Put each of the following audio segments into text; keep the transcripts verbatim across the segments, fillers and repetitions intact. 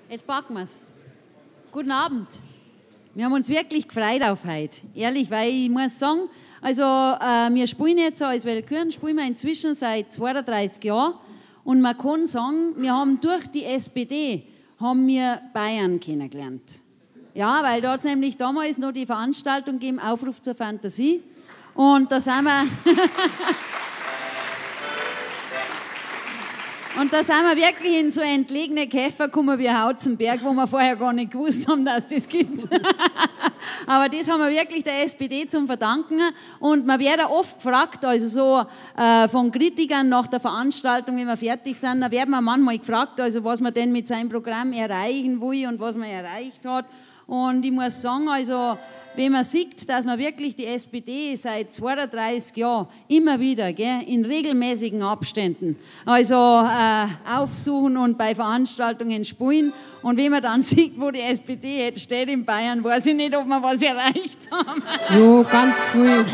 Jetzt packen wir es. Guten Abend. Wir haben uns wirklich gefreut auf heute. Ehrlich, weil ich muss sagen, also äh, wir spielen jetzt als Walküren, spielen wir inzwischen seit zweiunddreißig Jahren. Und man kann sagen, wir haben durch die S P D haben wir Bayern kennengelernt. Ja, weil da hat es nämlich damals noch die Veranstaltung gegeben, Aufruf zur Fantasie. Und da sind wir... Und da sind wir wirklich in so entlegene Käfer gekommen wie Hauzenberg, wo wir vorher gar nicht gewusst haben, dass das gibt. Aber das haben wir wirklich der S P D zum Verdanken. Und man wird oft gefragt, also so äh, von Kritikern nach der Veranstaltung, wenn wir fertig sind, da werden wir manchmal gefragt, also was man denn mit seinem Programm erreichen will und was man erreicht hat. Und ich muss sagen, also wenn man sieht, dass man wirklich die S P D seit zweiunddreißig Jahren immer wieder gell, in regelmäßigen Abständen also äh, aufsuchen und bei Veranstaltungen spielen. Und wenn man dann sieht, wo die S P D jetzt steht in Bayern, weiß ich nicht, ob wir was erreicht haben. Jo, ganz viel.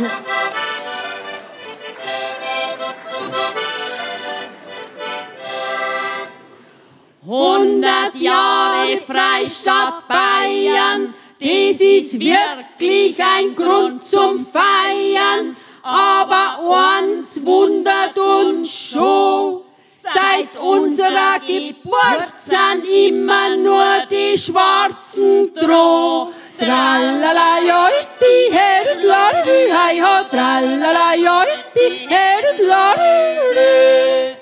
hundert Jahre Freistaat Bayern, das ist wirklich ein Grund zum Feiern. Aber eins wundert uns schon, seit unserer Geburt sind immer nur die Schwarzen droh. Tralala, joiti, heret, lorri, hei, ho, tralala, joiti, heret, lorri.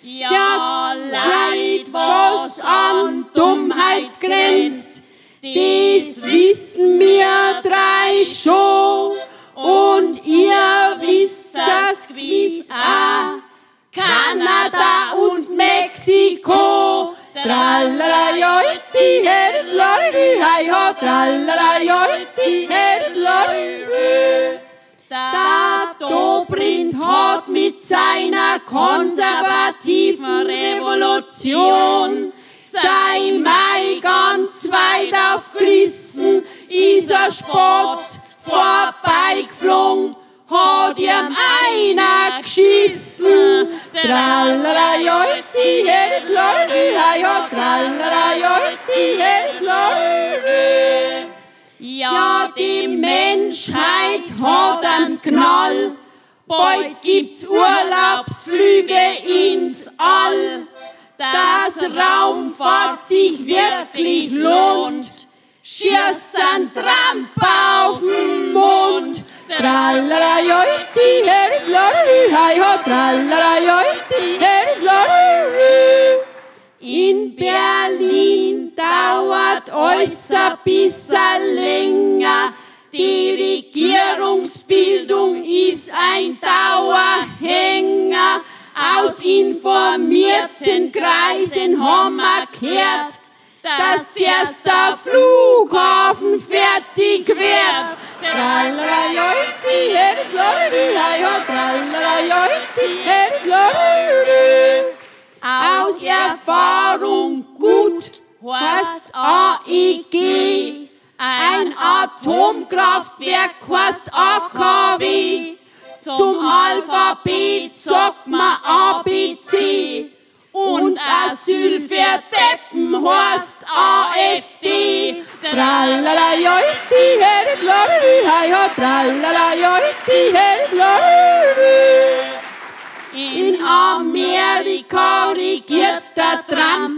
Ja, Leid, was an Dummheit grenzt, das wissen wir drei schon. Und ihr wisst das gewiss auch, Kanada und Mexiko. Tralala, joiti, heret, lorri, hei, ho, tralala, joiti, heret, lorri. Der Dobrindt hat mit seiner konservativen Revolution sein Mai ganz weit aufgerissen, ist er spatz vorbeigeflogen, hat ihm einer geschissen. Tralala, joiti, heret, lorri, hei, ho, tralala, joiti, heret, lorri. Ja, die Menschheit hat einen Knall, bald gibt's Urlaubsflüge ins All, dass Raumfahrt sich wirklich lohnt, schießt ein Tramper auf den Mond. Tralala, joiti, heret, lorri, hei, ho, tralala, joiti, heret, lorri. In Berlin dauert alles ein bisschen länger. Die Regierungsbildung ist ein Dauerhänger. Aus informierten Kreisen haben wir gehört, dass erst der Flughafen fertig wird. Tralala, joiti, heret, lorri, hei, ho, tralala, joiti, heret, lorri. Aus Erfahrung gut heißt A E G, ein Atomkraftwerk heißt A K W. Zum Alphabet sagt man A B C und Asyl für Deppen heißt A F D. Tralala, joiti, heret, lorri, hei, ho, tralala, joiti, heret, lorri. In Amerika regiert der Trump,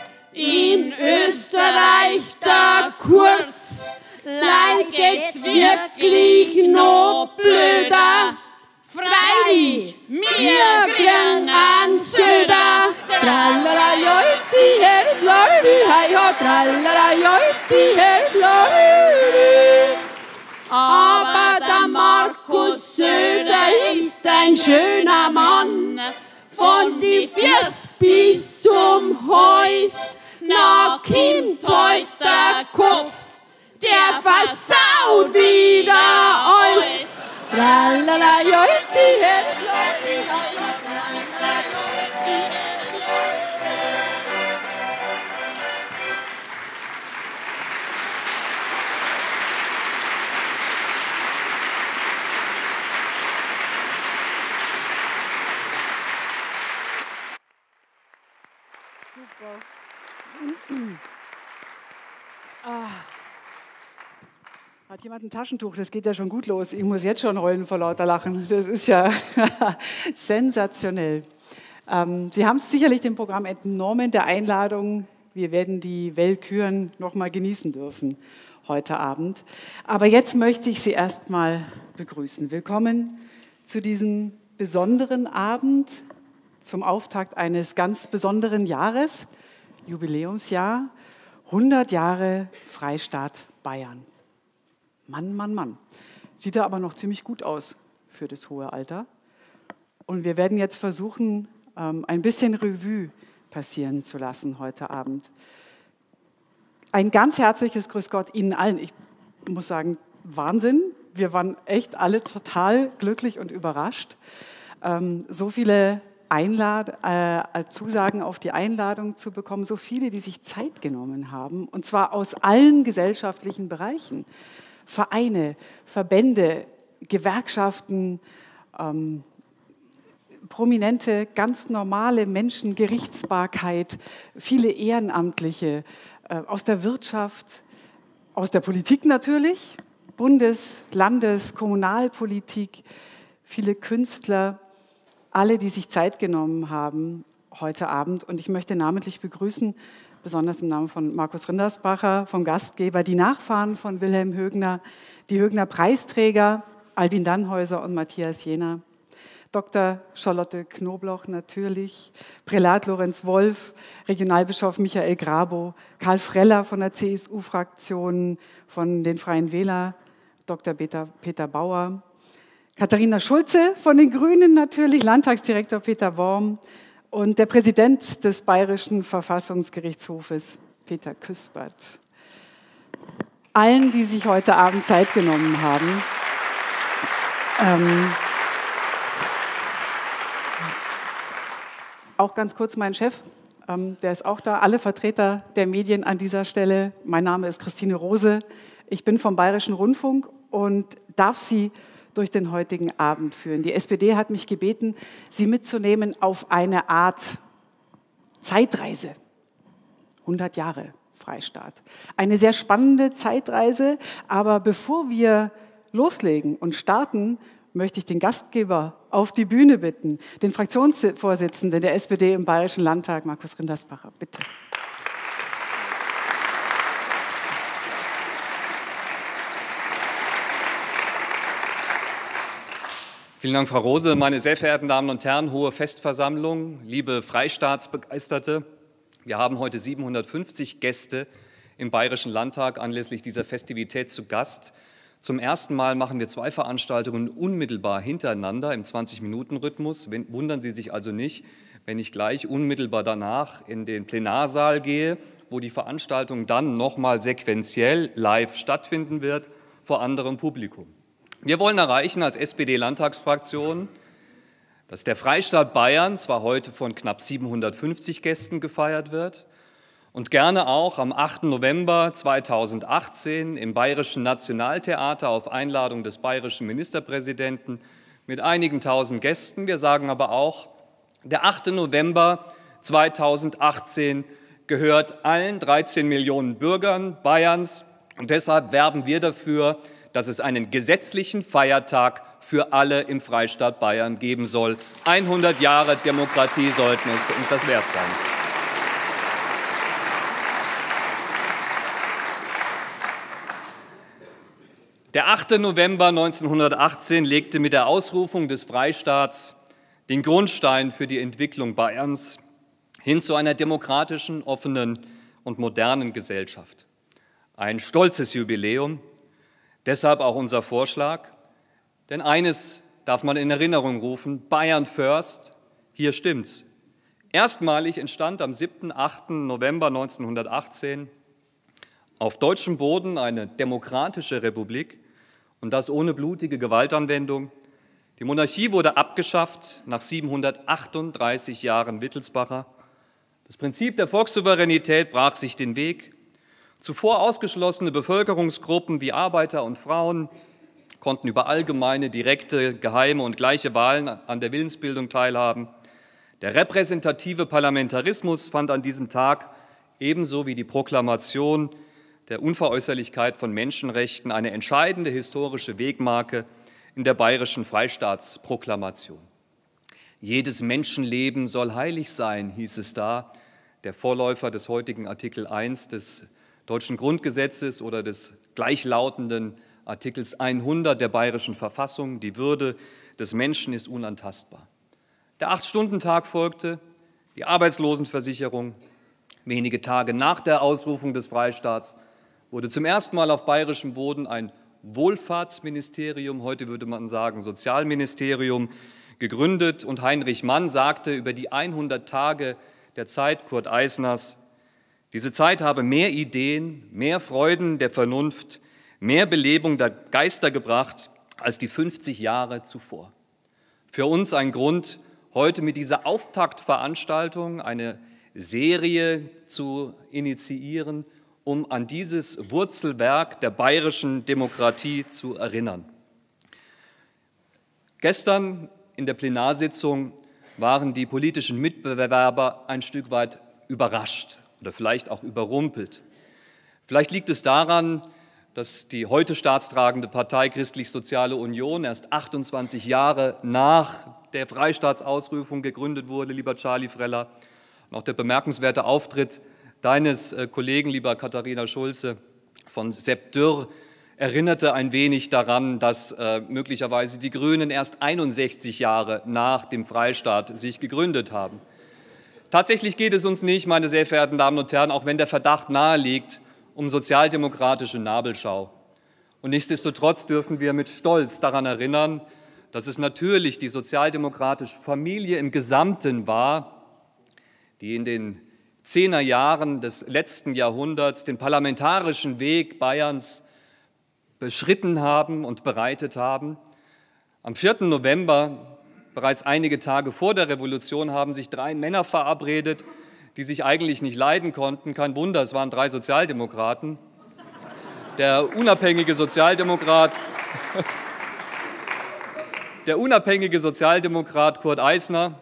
in Österreich der Kurz. Leid geht's wirklich noch blöder. Freilich, wir kriegen einen Söder. Tralala, joiti, heret, lorri, hei, ho, tralala, joiti, heret, lorri. Aber der Markus Söder ist ein schöner Mann, von die Fiers bis zum Häus. Na, kommt heut der Kopf, der versaut wieder alles. Tralala, joiti, heret, lorri, hei, ho, tralala, joiti, heret, lorri. Super. Ah. Hat jemand ein Taschentuch? Das geht ja schon gut los. Ich muss jetzt schon heulen vor lauter Lachen. Das ist ja sensationell. Ähm, Sie haben sicherlich dem Programm entnommen, der Einladung. Wir werden die Walküren noch mal genießen dürfen heute Abend. Aber jetzt möchte ich Sie erst mal begrüßen. Willkommen zu diesem besonderen Abend, zum Auftakt eines ganz besonderen Jahres, Jubiläumsjahr, hundert Jahre Freistaat Bayern. Mann, Mann, Mann. Sieht er aber noch ziemlich gut aus für das hohe Alter. Und wir werden jetzt versuchen, ein bisschen Revue passieren zu lassen heute Abend. Ein ganz herzliches Grüß Gott Ihnen allen. Ich muss sagen, Wahnsinn. Wir waren echt alle total glücklich und überrascht. Ähm, so viele Einlad- äh, Zusagen auf die Einladung zu bekommen, so viele, die sich Zeit genommen haben, und zwar aus allen gesellschaftlichen Bereichen. Vereine, Verbände, Gewerkschaften, ähm, prominente, ganz normale Menschen, Gerichtsbarkeit, viele Ehrenamtliche, äh, aus der Wirtschaft, aus der Politik natürlich, Bundes-, Landes-, Kommunalpolitik, viele Künstler, alle, die sich Zeit genommen haben heute Abend. Und ich möchte namentlich begrüßen, besonders im Namen von Markus Rindersbacher, vom Gastgeber, die Nachfahren von Wilhelm Högner, die Högner Preisträger, Albin Dannhäuser und Matthias Jehner, Doktor Charlotte Knobloch natürlich, Prälat Lorenz Wolf, Regionalbischof Michael Grabow, Karl Freller von der C S U-Fraktion, von den Freien Wähler, Doktor Peter, Peter Bauer, Katharina Schulze von den Grünen natürlich, Landtagsdirektor Peter Worm und der Präsident des Bayerischen Verfassungsgerichtshofes, Peter Küspert. Allen, die sich heute Abend Zeit genommen haben, ähm, auch ganz kurz mein Chef, ähm, der ist auch da, alle Vertreter der Medien an dieser Stelle. Mein Name ist Christine Rose, ich bin vom Bayerischen Rundfunk und darf Sie durch den heutigen Abend führen. Die S P D hat mich gebeten, Sie mitzunehmen auf eine Art Zeitreise. hundert Jahre Freistaat. Eine sehr spannende Zeitreise, aber bevor wir loslegen und starten, möchte ich den Gastgeber auf die Bühne bitten, den Fraktionsvorsitzenden der S P D im Bayerischen Landtag, Markus Rindersbacher. Bitte. Vielen Dank, Frau Rose. Meine sehr verehrten Damen und Herren, hohe Festversammlung, liebe Freistaatsbegeisterte. Wir haben heute siebenhundertfünfzig Gäste im Bayerischen Landtag anlässlich dieser Festivität zu Gast. Zum ersten Mal machen wir zwei Veranstaltungen unmittelbar hintereinander im zwanzig-Minuten-Rhythmus. Wundern Sie sich also nicht, wenn ich gleich unmittelbar danach in den Plenarsaal gehe, wo die Veranstaltung dann nochmal sequenziell live stattfinden wird vor anderem Publikum. Wir wollen erreichen als S P D-Landtagsfraktion, dass der Freistaat Bayern zwar heute von knapp siebenhundertfünfzig Gästen gefeiert wird und gerne auch am achten November zweitausendachtzehn im Bayerischen Nationaltheater auf Einladung des bayerischen Ministerpräsidenten mit einigen tausend Gästen. Wir sagen aber auch, der achte November zweitausendachtzehn gehört allen dreizehn Millionen Bürgern Bayerns und deshalb werben wir dafür, dass es einen gesetzlichen Feiertag für alle im Freistaat Bayern geben soll. hundert Jahre Demokratie sollten es uns das wert sein. Der achte November neunzehnhundertachtzehn legte mit der Ausrufung des Freistaats den Grundstein für die Entwicklung Bayerns hin zu einer demokratischen, offenen und modernen Gesellschaft. Ein stolzes Jubiläum. Deshalb auch unser Vorschlag, denn eines darf man in Erinnerung rufen, Bayern first, hier stimmt's. Erstmalig entstand am siebten achten November neunzehnhundertachtzehn auf deutschem Boden eine demokratische Republik und das ohne blutige Gewaltanwendung. Die Monarchie wurde abgeschafft nach siebenhundertachtunddreißig Jahren Wittelsbacher. Das Prinzip der Volkssouveränität brach sich den Weg. Zuvor ausgeschlossene Bevölkerungsgruppen wie Arbeiter und Frauen konnten über allgemeine, direkte, geheime und gleiche Wahlen an der Willensbildung teilhaben. Der repräsentative Parlamentarismus fand an diesem Tag ebenso wie die Proklamation der Unveräußerlichkeit von Menschenrechten eine entscheidende historische Wegmarke in der bayerischen Freistaatsproklamation. Jedes Menschenleben soll heilig sein, hieß es da, der Vorläufer des heutigen Artikel eins des deutschen Grundgesetzes oder des gleichlautenden Artikels hundert der bayerischen Verfassung. Die Würde des Menschen ist unantastbar. Der Acht-Stunden-Tag folgte, die Arbeitslosenversicherung. Wenige Tage nach der Ausrufung des Freistaats wurde zum ersten Mal auf bayerischem Boden ein Wohlfahrtsministerium, heute würde man sagen Sozialministerium, gegründet. Und Heinrich Mann sagte über die hundert Tage der Zeit Kurt Eisners: Diese Zeit habe mehr Ideen, mehr Freuden der Vernunft, mehr Belebung der Geister gebracht als die fünfzig Jahre zuvor. Für uns ein Grund, heute mit dieser Auftaktveranstaltung eine Serie zu initiieren, um an dieses Wurzelwerk der bayerischen Demokratie zu erinnern. Gestern in der Plenarsitzung waren die politischen Mitbewerber ein Stück weit überrascht oder vielleicht auch überrumpelt. Vielleicht liegt es daran, dass die heute staatstragende Partei Christlich-Soziale Union erst achtundzwanzig Jahre nach der Freistaatsausrufung gegründet wurde, lieber Charlie Freller. Und auch der bemerkenswerte Auftritt deines äh, Kollegen, lieber Katharina Schulze, von Sepp Dürr erinnerte ein wenig daran, dass äh, möglicherweise die Grünen erst einundsechzig Jahre nach dem Freistaat sich gegründet haben. Tatsächlich geht es uns nicht, meine sehr verehrten Damen und Herren, auch wenn der Verdacht naheliegt, um sozialdemokratische Nabelschau. Und nichtsdestotrotz dürfen wir mit Stolz daran erinnern, dass es natürlich die sozialdemokratische Familie im Gesamten war, die in den Zehnerjahren des letzten Jahrhunderts den parlamentarischen Weg Bayerns beschritten haben und bereitet haben. Am vierten November, bereits einige Tage vor der Revolution, haben sich drei Männer verabredet, die sich eigentlich nicht leiden konnten. Kein Wunder, es waren drei Sozialdemokraten. Der unabhängige Sozialdemokrat, der unabhängige Sozialdemokrat Kurt Eisner,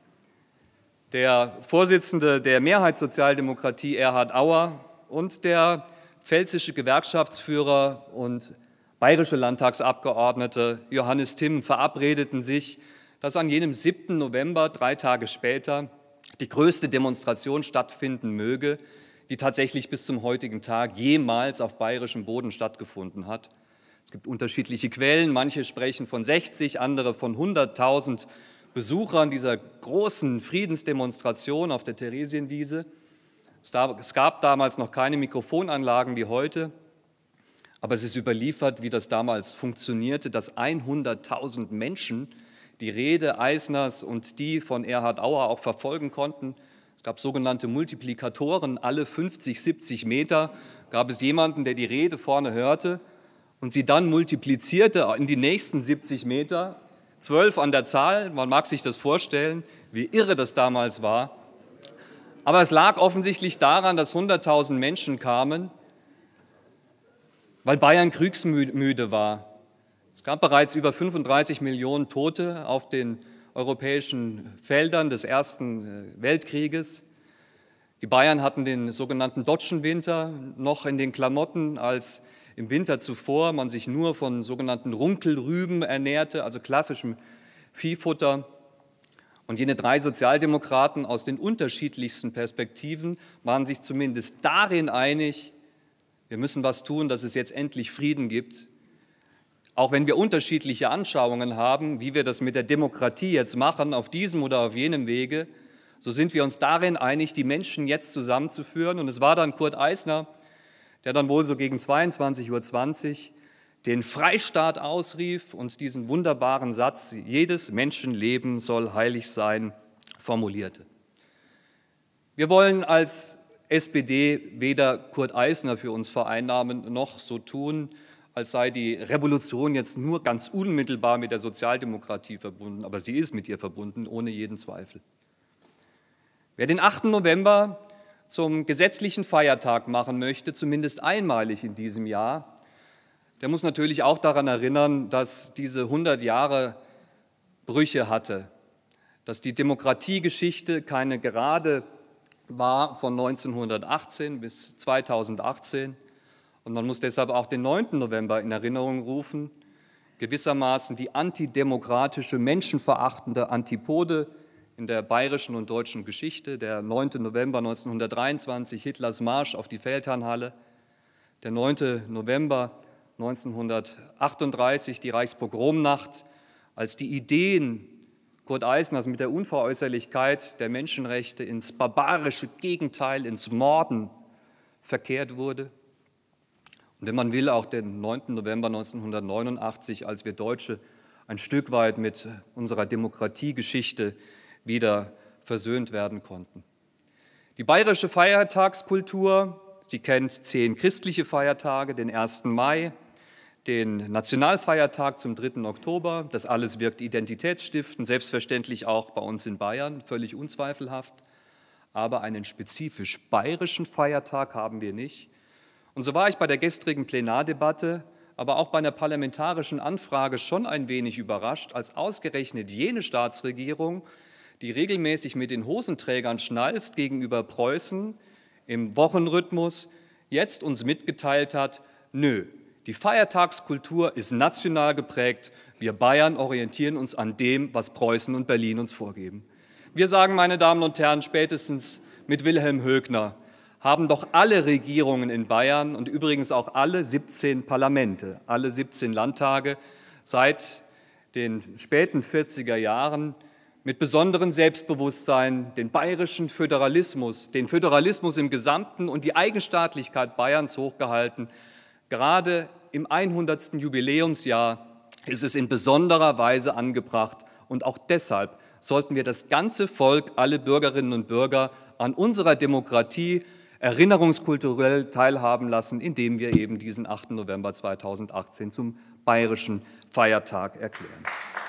der Vorsitzende der Mehrheitssozialdemokratie Erhard Auer und der pfälzische Gewerkschaftsführer und bayerische Landtagsabgeordnete Johannes Timm verabredeten sich, dass an jenem siebten November, drei Tage später, die größte Demonstration stattfinden möge, die tatsächlich bis zum heutigen Tag jemals auf bayerischem Boden stattgefunden hat. Es gibt unterschiedliche Quellen, manche sprechen von sechzig, andere von hunderttausend Besuchern dieser großen Friedensdemonstration auf der Theresienwiese. Es gab damals noch keine Mikrofonanlagen wie heute, aber es ist überliefert, wie das damals funktionierte, dass hunderttausend Menschen die Rede Eisners und die von Erhard Auer auch verfolgen konnten. Es gab sogenannte Multiplikatoren, alle fünfzig, siebzig Meter gab es jemanden, der die Rede vorne hörte und sie dann multiplizierte in die nächsten siebzig Meter, zwölf an der Zahl, man mag sich das vorstellen, wie irre das damals war. Aber es lag offensichtlich daran, dass hunderttausend Menschen kamen, weil Bayern kriegsmüde war. Es gab bereits über fünfunddreißig Millionen Tote auf den europäischen Feldern des Ersten Weltkrieges. Die Bayern hatten den sogenannten Dotschenwinter noch in den Klamotten, als im Winter zuvor man sich nur von sogenannten Runkelrüben ernährte, also klassischem Viehfutter. Und jene drei Sozialdemokraten aus den unterschiedlichsten Perspektiven waren sich zumindest darin einig, wir müssen was tun, dass es jetzt endlich Frieden gibt. Auch wenn wir unterschiedliche Anschauungen haben, wie wir das mit der Demokratie jetzt machen, auf diesem oder auf jenem Wege, so sind wir uns darin einig, die Menschen jetzt zusammenzuführen. Und es war dann Kurt Eisner, der dann wohl so gegen zweiundzwanzig Uhr zwanzig den Freistaat ausrief und diesen wunderbaren Satz, jedes Menschenleben soll heilig sein, formulierte. Wir wollen als S P D weder Kurt Eisner für uns vereinnahmen, noch so tun, als sei die Revolution jetzt nur ganz unmittelbar mit der Sozialdemokratie verbunden, aber sie ist mit ihr verbunden, ohne jeden Zweifel. Wer den achten November zum gesetzlichen Feiertag machen möchte, zumindest einmalig in diesem Jahr, der muss natürlich auch daran erinnern, dass diese hundert Jahre Brüche hatte, dass die Demokratiegeschichte keine gerade war von neunzehnhundertachtzehn bis zweitausendachtzehn, Und man muss deshalb auch den neunten November in Erinnerung rufen, gewissermaßen die antidemokratische, menschenverachtende Antipode in der bayerischen und deutschen Geschichte. Der neunte November neunzehnhundertdreiundzwanzig, Hitlers Marsch auf die Feldherrnhalle. Der neunte November neunzehnhundertachtunddreißig, die Reichspogromnacht, als die Ideen Kurt Eisners mit der Unveräußerlichkeit der Menschenrechte ins barbarische Gegenteil, ins Morden verkehrt wurde. Und wenn man will, auch den neunten November neunzehnhundertneunundachtzig, als wir Deutsche ein Stück weit mit unserer Demokratiegeschichte wieder versöhnt werden konnten. Die bayerische Feiertagskultur, sie kennt zehn christliche Feiertage, den ersten Mai, den Nationalfeiertag zum dritten Oktober. Das alles wirkt identitätsstiftend, selbstverständlich auch bei uns in Bayern, völlig unzweifelhaft. Aber einen spezifisch bayerischen Feiertag haben wir nicht. Und so war ich bei der gestrigen Plenardebatte, aber auch bei einer parlamentarischen Anfrage schon ein wenig überrascht, als ausgerechnet jene Staatsregierung, die regelmäßig mit den Hosenträgern schnalzt gegenüber Preußen im Wochenrhythmus, jetzt uns mitgeteilt hat, nö, die Feiertagskultur ist national geprägt, wir Bayern orientieren uns an dem, was Preußen und Berlin uns vorgeben. Wir sagen, meine Damen und Herren, spätestens mit Wilhelm Högner haben doch alle Regierungen in Bayern und übrigens auch alle siebzehn Parlamente, alle siebzehn Landtage seit den späten vierziger Jahren mit besonderem Selbstbewusstsein den bayerischen Föderalismus, den Föderalismus im Gesamten und die Eigenstaatlichkeit Bayerns hochgehalten. Gerade im hundertsten Jubiläumsjahr ist es in besonderer Weise angebracht und auch deshalb sollten wir das ganze Volk, alle Bürgerinnen und Bürger an unserer Demokratie erinnerungskulturell teilhaben lassen, indem wir eben diesen achten November zweitausendachtzehn zum bayerischen Feiertag erklären.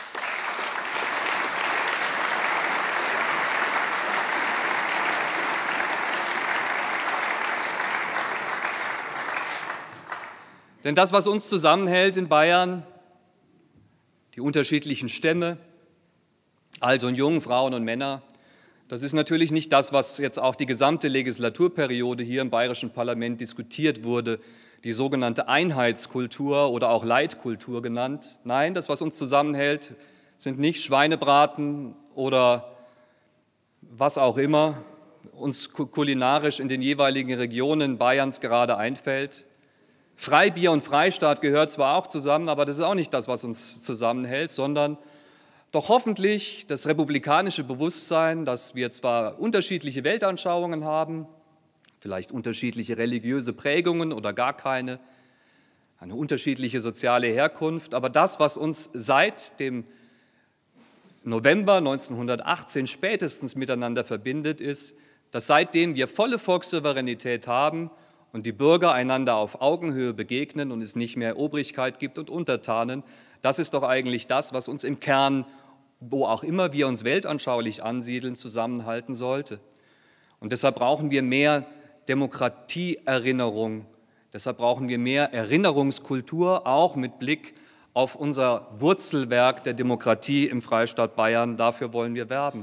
Denn das, was uns zusammenhält in Bayern, die unterschiedlichen Stämme, Alt und Jung, Frauen und Männer, das ist natürlich nicht das, was jetzt auch die gesamte Legislaturperiode hier im Bayerischen Parlament diskutiert wurde, die sogenannte Einheitskultur oder auch Leitkultur genannt. Nein, das, was uns zusammenhält, sind nicht Schweinebraten oder was auch immer uns kulinarisch in den jeweiligen Regionen Bayerns gerade einfällt. Freibier und Freistaat gehört zwar auch zusammen, aber das ist auch nicht das, was uns zusammenhält, sondern doch hoffentlich das republikanische Bewusstsein, dass wir zwar unterschiedliche Weltanschauungen haben, vielleicht unterschiedliche religiöse Prägungen oder gar keine, eine unterschiedliche soziale Herkunft, aber das, was uns seit dem November neunzehnhundertachtzehn spätestens miteinander verbindet, ist, dass seitdem wir volle Volkssouveränität haben und die Bürger einander auf Augenhöhe begegnen und es nicht mehr Obrigkeit gibt und Untertanen, das ist doch eigentlich das, was uns im Kern, wo auch immer wir uns weltanschaulich ansiedeln, zusammenhalten sollte. Und deshalb brauchen wir mehr Demokratieerinnerung, deshalb brauchen wir mehr Erinnerungskultur, auch mit Blick auf unser Wurzelwerk der Demokratie im Freistaat Bayern. Dafür wollen wir werben.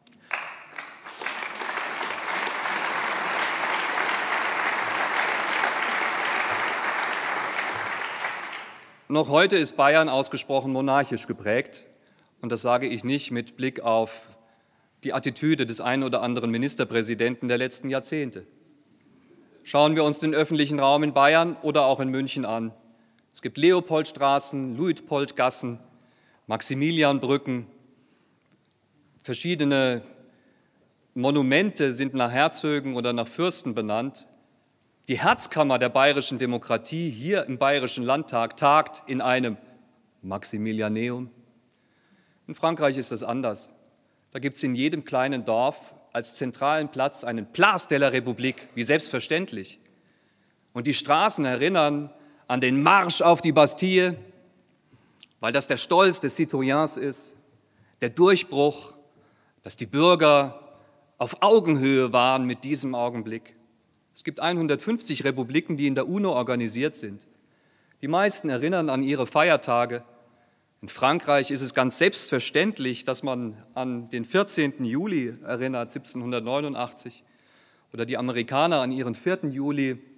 Noch heute ist Bayern ausgesprochen monarchisch geprägt. Und das sage ich nicht mit Blick auf die Attitüde des einen oder anderen Ministerpräsidenten der letzten Jahrzehnte. Schauen wir uns den öffentlichen Raum in Bayern oder auch in München an. Es gibt Leopoldstraßen, Luitpoldgassen, Maximilianbrücken. Verschiedene Monumente sind nach Herzögen oder nach Fürsten benannt. Die Herzkammer der bayerischen Demokratie hier im Bayerischen Landtag tagt in einem Maximilianeum. In Frankreich ist das anders. Da gibt es in jedem kleinen Dorf als zentralen Platz einen Place de la République, wie selbstverständlich. Und die Straßen erinnern an den Marsch auf die Bastille, weil das der Stolz des Citoyens ist, der Durchbruch, dass die Bürger auf Augenhöhe waren mit diesem Augenblick. Es gibt hundertfünfzig Republiken, die in der UNO organisiert sind. Die meisten erinnern an ihre Feiertage. In Frankreich ist es ganz selbstverständlich, dass man an den vierzehnten Juli erinnert, siebzehnhundertneunundachtzig, oder die Amerikaner an ihren vierten Juli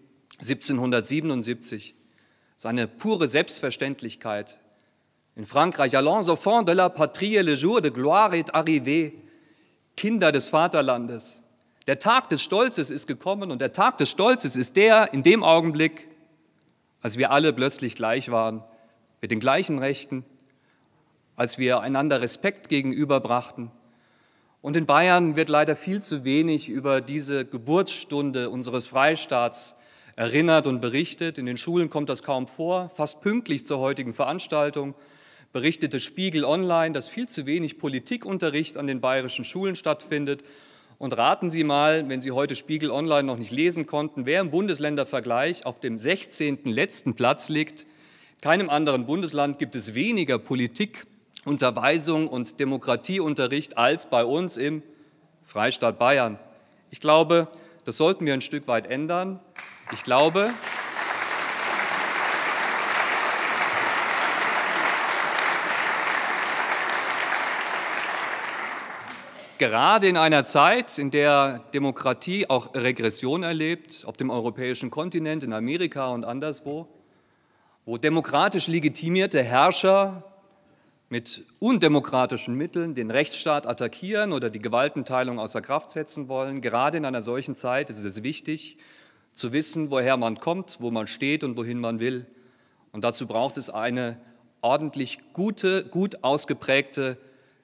siebzehnhundertsiebenundsiebzig. Seine pure Selbstverständlichkeit. In Frankreich, Allons enfants de la patrie, le jour de gloire est arrivé. Kinder des Vaterlandes. Der Tag des Stolzes ist gekommen und der Tag des Stolzes ist der in dem Augenblick, als wir alle plötzlich gleich waren, mit den gleichen Rechten, als wir einander Respekt gegenüberbrachten. Und in Bayern wird leider viel zu wenig über diese Geburtsstunde unseres Freistaats erinnert und berichtet. In den Schulen kommt das kaum vor. Fast pünktlich zur heutigen Veranstaltung berichtete Spiegel Online, dass viel zu wenig Politikunterricht an den bayerischen Schulen stattfindet. Und raten Sie mal, wenn Sie heute Spiegel Online noch nicht lesen konnten, wer im Bundesländervergleich auf dem sechzehnten letzten Platz liegt. In keinem anderen Bundesland gibt es weniger Politikunterweisung und Demokratieunterricht als bei uns im Freistaat Bayern. Ich glaube, das sollten wir ein Stück weit ändern. Ich glaube, gerade in einer Zeit, in der Demokratie auch Regression erlebt, auf dem europäischen Kontinent, in Amerika und anderswo, wo demokratisch legitimierte Herrscher mit undemokratischen Mitteln den Rechtsstaat attackieren oder die Gewaltenteilung außer Kraft setzen wollen, gerade in einer solchen Zeit ist es wichtig, zu wissen, woher man kommt, wo man steht und wohin man will. Und dazu braucht es eine ordentlich gute, gut ausgeprägte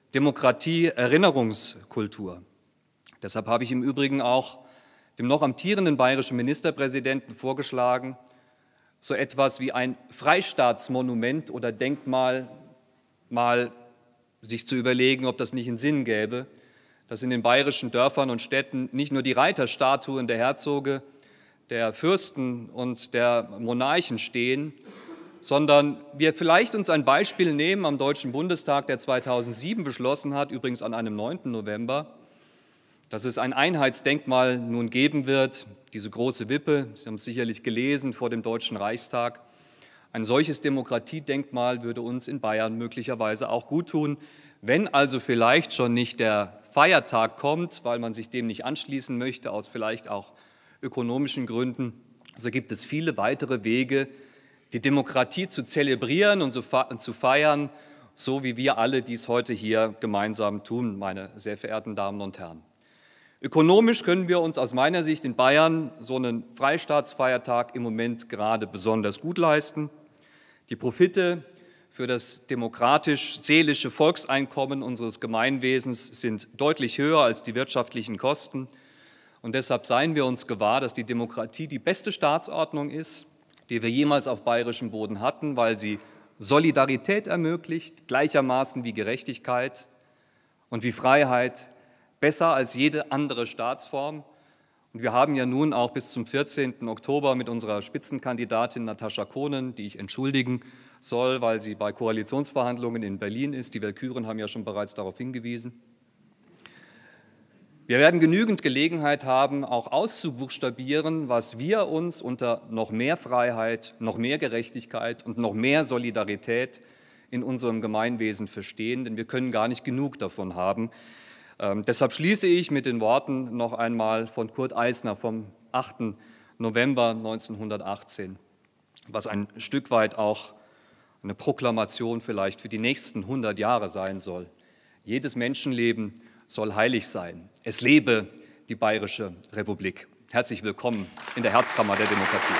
Demokratie-Erinnerungskultur. Deshalb habe ich im Übrigen auch dem noch amtierenden bayerischen Ministerpräsidenten vorgeschlagen, so etwas wie ein Freistaatsmonument oder Denkmal mal sich zu überlegen, ob das nicht einen Sinn gäbe, dass in den bayerischen Dörfern und Städten nicht nur die Reiterstatuen der Herzoge, der Fürsten und der Monarchen stehen, sondern wir vielleicht uns ein Beispiel nehmen am Deutschen Bundestag, der zweitausendsieben beschlossen hat, übrigens an einem neunten November, dass es ein Einheitsdenkmal nun geben wird, diese große Wippe, Sie haben es sicherlich gelesen, vor dem Deutschen Reichstag. Ein solches Demokratiedenkmal würde uns in Bayern möglicherweise auch gut tun, wenn also vielleicht schon nicht der Feiertag kommt, weil man sich dem nicht anschließen möchte, aus vielleicht auch ökonomischen Gründen, so gibt es viele weitere Wege, die Demokratie zu zelebrieren und zu feiern, so wie wir alle dies heute hier gemeinsam tun, meine sehr verehrten Damen und Herren. Ökonomisch können wir uns aus meiner Sicht in Bayern so einen Freistaatsfeiertag im Moment gerade besonders gut leisten. Die Profite für das demokratisch-seelische Volkseinkommen unseres Gemeinwesens sind deutlich höher als die wirtschaftlichen Kosten. Und deshalb seien wir uns gewahr, dass die Demokratie die beste Staatsordnung ist, die wir jemals auf bayerischem Boden hatten, weil sie Solidarität ermöglicht, gleichermaßen wie Gerechtigkeit und wie Freiheit, besser als jede andere Staatsform. Und wir haben ja nun auch bis zum vierzehnten Oktober mit unserer Spitzenkandidatin Natascha Kohnen, die ich entschuldigen soll, weil sie bei Koalitionsverhandlungen in Berlin ist. Die Walküren haben ja schon bereits darauf hingewiesen. Wir werden genügend Gelegenheit haben, auch auszubuchstabieren, was wir uns unter noch mehr Freiheit, noch mehr Gerechtigkeit und noch mehr Solidarität in unserem Gemeinwesen verstehen, denn wir können gar nicht genug davon haben. Ähm, deshalb schließe ich mit den Worten noch einmal von Kurt Eisner vom achten November neunzehnhundertachtzehn, was ein Stück weit auch eine Proklamation vielleicht für die nächsten hundert Jahre sein soll. Jedes Menschenleben soll heilig sein. Es lebe die Bayerische Republik. Herzlich willkommen in der Herzkammer der Demokratie.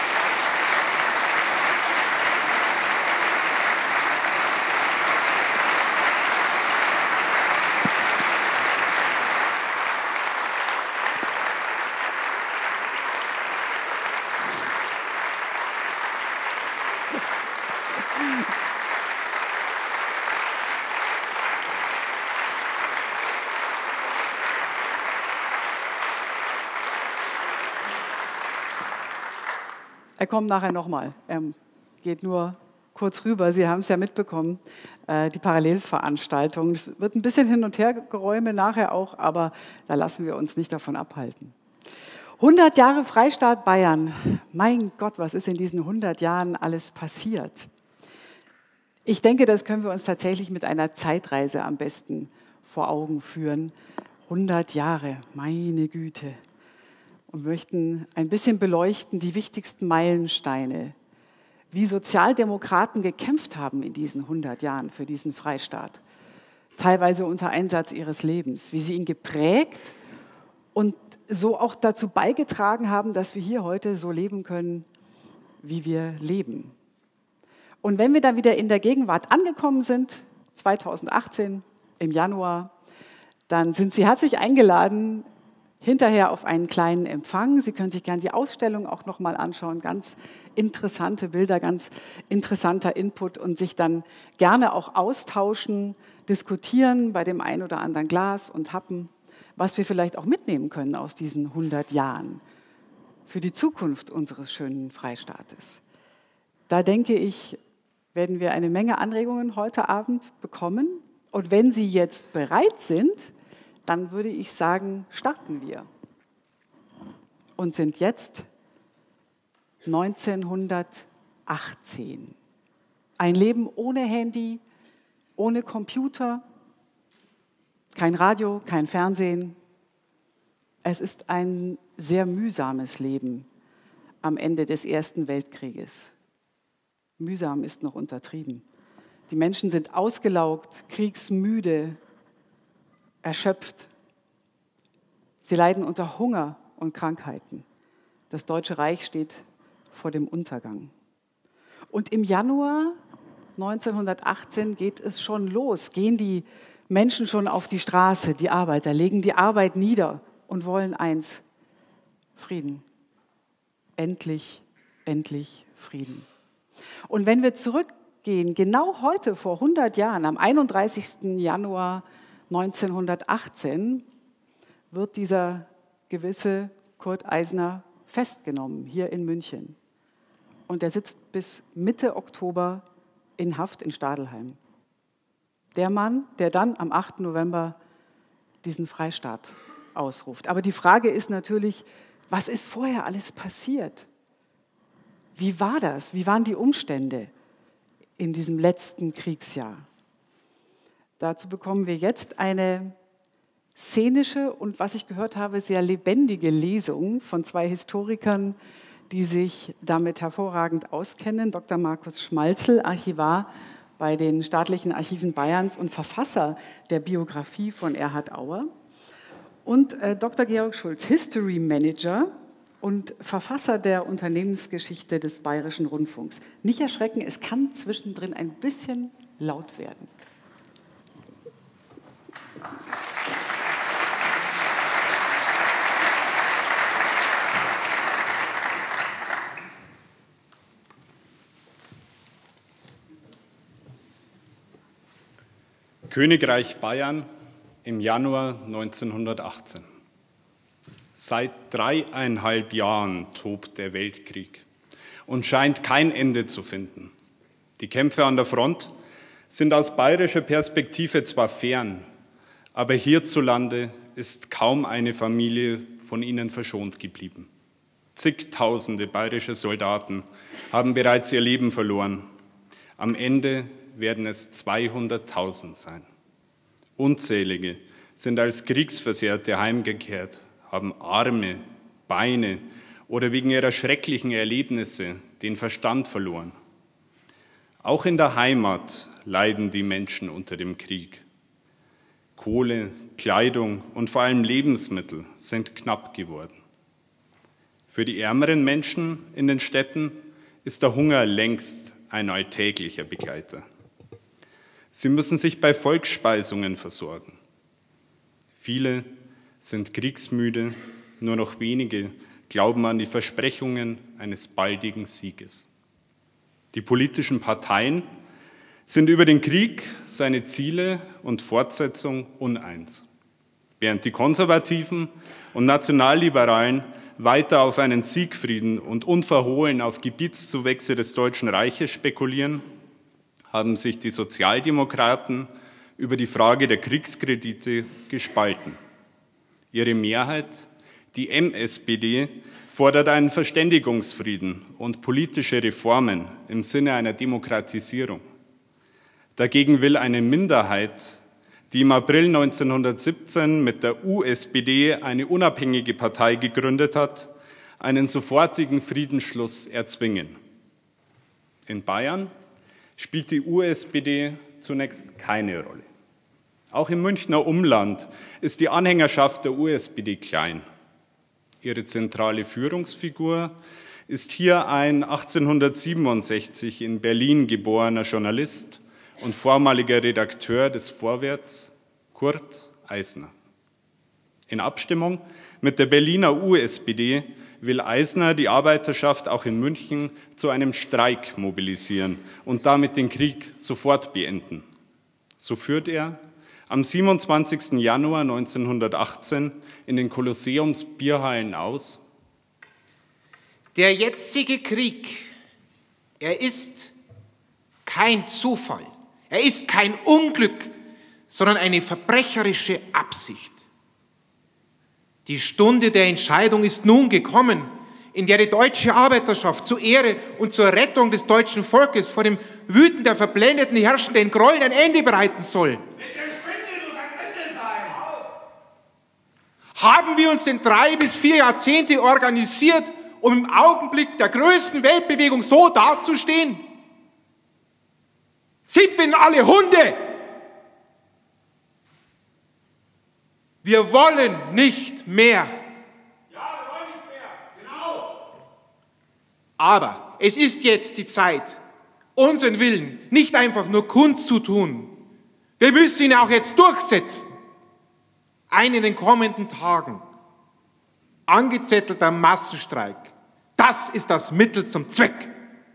Er kommt nachher nochmal. Er geht nur kurz rüber. Sie haben es ja mitbekommen, äh, die Parallelveranstaltung. Es wird ein bisschen hin und her geräume nachher auch, aber da lassen wir uns nicht davon abhalten. hundert Jahre Freistaat Bayern. Mein Gott, was ist in diesen hundert Jahren alles passiert? Ich denke, das können wir uns tatsächlich mit einer Zeitreise am besten vor Augen führen. hundert Jahre, meine Güte. und möchten ein bisschen beleuchten die wichtigsten Meilensteine, wie Sozialdemokraten gekämpft haben in diesen hundert Jahren für diesen Freistaat, teilweise unter Einsatz ihres Lebens, wie sie ihn geprägt und so auch dazu beigetragen haben, dass wir hier heute so leben können, wie wir leben. Und wenn wir dann wieder in der Gegenwart angekommen sind, zweitausendachtzehn im Januar, dann sind Sie herzlich eingeladen, hinterher auf einen kleinen Empfang. Sie können sich gerne die Ausstellung auch noch mal anschauen. Ganz interessante Bilder, ganz interessanter Input und sich dann gerne auch austauschen, diskutieren bei dem einen oder anderen Glas und Happen, was wir vielleicht auch mitnehmen können aus diesen hundert Jahren für die Zukunft unseres schönen Freistaates. Da denke ich, werden wir eine Menge Anregungen heute Abend bekommen. Und wenn Sie jetzt bereit sind, dann würde ich sagen, starten wir. Und sind jetzt neunzehnhundertachtzehn. Ein Leben ohne Handy, ohne Computer, kein Radio, kein Fernsehen. Es ist ein sehr mühsames Leben am Ende des Ersten Weltkrieges. Mühsam ist noch untertrieben. Die Menschen sind ausgelaugt, kriegsmüde, erschöpft. Sie leiden unter Hunger und Krankheiten. Das Deutsche Reich steht vor dem Untergang. Und im Januar neunzehnhundertachtzehn geht es schon los, gehen die Menschen schon auf die Straße, die Arbeiter, legen die Arbeit nieder und wollen eins, Frieden. Endlich, endlich Frieden. Und wenn wir zurückgehen, genau heute vor hundert Jahren, am einunddreißigsten Januar neunzehnhundertachtzehn, wird dieser gewisse Kurt Eisner festgenommen, hier in München. Und er sitzt bis Mitte Oktober in Haft in Stadelheim. Der Mann, der dann am achten November diesen Freistaat ausruft. Aber die Frage ist natürlich, was ist vorher alles passiert? Wie war das? Wie waren die Umstände in diesem letzten Kriegsjahr? Dazu bekommen wir jetzt eine szenische und, was ich gehört habe, sehr lebendige Lesung von zwei Historikern, die sich damit hervorragend auskennen. Doktor Markus Schmalzl, Archivar bei den Staatlichen Archiven Bayerns und Verfasser der Biografie von Erhard Auer. Und äh, Doktor Georg Schulz, History Manager und Verfasser der Unternehmensgeschichte des Bayerischen Rundfunks. Nicht erschrecken, es kann zwischendrin ein bisschen laut werden. Königreich Bayern im Januar neunzehnhundertachtzehn. Seit dreieinhalb Jahren tobt der Weltkrieg und scheint kein Ende zu finden. Die Kämpfe an der Front sind aus bayerischer Perspektive zwar fern, aber hierzulande ist kaum eine Familie von ihnen verschont geblieben. Zigtausende bayerische Soldaten haben bereits ihr Leben verloren. Am Ende werden es zweihunderttausend sein. Unzählige sind als Kriegsversehrte heimgekehrt, haben Arme, Beine oder wegen ihrer schrecklichen Erlebnisse den Verstand verloren. Auch in der Heimat leiden die Menschen unter dem Krieg. Kohle, Kleidung und vor allem Lebensmittel sind knapp geworden. Für die ärmeren Menschen in den Städten ist der Hunger längst ein alltäglicher Begleiter. Sie müssen sich bei Volksspeisungen versorgen. Viele sind kriegsmüde, nur noch wenige glauben an die Versprechungen eines baldigen Sieges. Die politischen Parteien sind über den Krieg, seine Ziele und Fortsetzung uneins, während die Konservativen und Nationalliberalen weiter auf einen Siegfrieden und unverhohlen auf Gebietszuwächse des Deutschen Reiches spekulieren, haben sich die Sozialdemokraten über die Frage der Kriegskredite gespalten. Ihre Mehrheit, die M S P D, fordert einen Verständigungsfrieden und politische Reformen im Sinne einer Demokratisierung. Dagegen will eine Minderheit die im April neunzehnhundertsiebzehn mit der U S P D eine unabhängige Partei gegründet hat, einen sofortigen Friedensschluss erzwingen. In Bayern spielt die U S P D zunächst keine Rolle. Auch im Münchner Umland ist die Anhängerschaft der U S P D klein. Ihre zentrale Führungsfigur ist hier ein achtzehnhundertsiebenundsechzig in Berlin geborener Journalist und vormaliger Redakteur des Vorwärts, Kurt Eisner. In Abstimmung mit der Berliner U S P D will Eisner die Arbeiterschaft auch in München zu einem Streik mobilisieren und damit den Krieg sofort beenden. So führt er am siebenundzwanzigsten Januar neunzehnhundertachtzehn in den Kolosseumsbierhallen aus: Der jetzige Krieg, er ist kein Zufall, er ist kein Unglück, sondern eine verbrecherische Absicht. Die Stunde der Entscheidung ist nun gekommen, in der die deutsche Arbeiterschaft zur Ehre und zur Rettung des deutschen Volkes vor dem Wüten der verblendeten herrschenden Gräueln ein Ende bereiten soll. Mit der Spinde muss ein Ende sein. Haben wir uns denn drei bis vier Jahrzehnte organisiert, um im Augenblick der größten Weltbewegung so dazustehen? Sind wir denn alle Hunde? Wir wollen nicht mehr. Ja, wir wollen nicht mehr. Genau. Aber es ist jetzt die Zeit, unseren Willen nicht einfach nur kundzutun. Wir müssen ihn auch jetzt durchsetzen. Ein in den kommenden Tagen angezettelter Massenstreik, das ist das Mittel zum Zweck.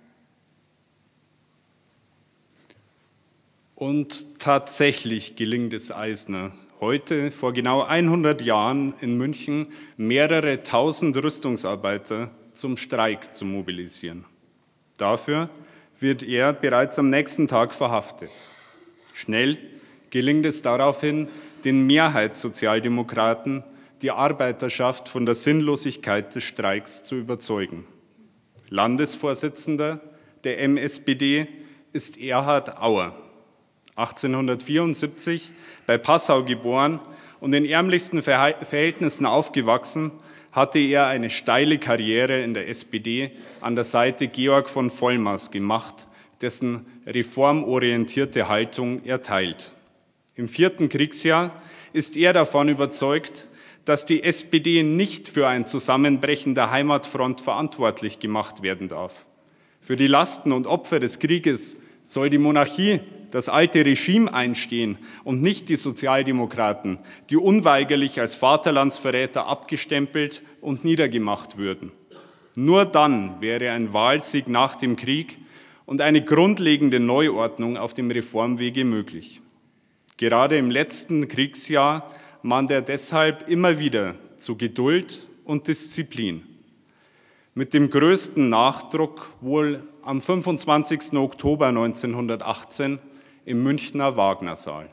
Und tatsächlich gelingt es Eisner, heute, vor genau hundert Jahren in München, mehrere tausend Rüstungsarbeiter zum Streik zu mobilisieren. Dafür wird er bereits am nächsten Tag verhaftet. Schnell gelingt es daraufhin, den Mehrheitssozialdemokraten die Arbeiterschaft von der Sinnlosigkeit des Streiks zu überzeugen. Landesvorsitzender der M S P D ist Erhard Auer, achtzehnhundertvierundsiebzig bei Passau geboren und in ärmlichsten Verhältnissen aufgewachsen, hatte er eine steile Karriere in der S P D an der Seite Georg von Vollmars gemacht, dessen reformorientierte Haltung er teilt. Im vierten Kriegsjahr ist er davon überzeugt, dass die S P D nicht für ein Zusammenbrechen der Heimatfront verantwortlich gemacht werden darf. Für die Lasten und Opfer des Krieges soll die Monarchie, das alte Regime, einstehen und nicht die Sozialdemokraten, die unweigerlich als Vaterlandsverräter abgestempelt und niedergemacht würden. Nur dann wäre ein Wahlsieg nach dem Krieg und eine grundlegende Neuordnung auf dem Reformwege möglich. Gerade im letzten Kriegsjahr mahnt er deshalb immer wieder zu Geduld und Disziplin. Mit dem größten Nachdruck wohl am fünfundzwanzigsten Oktober neunzehnhundertachtzehn im Münchner Wagnersaal.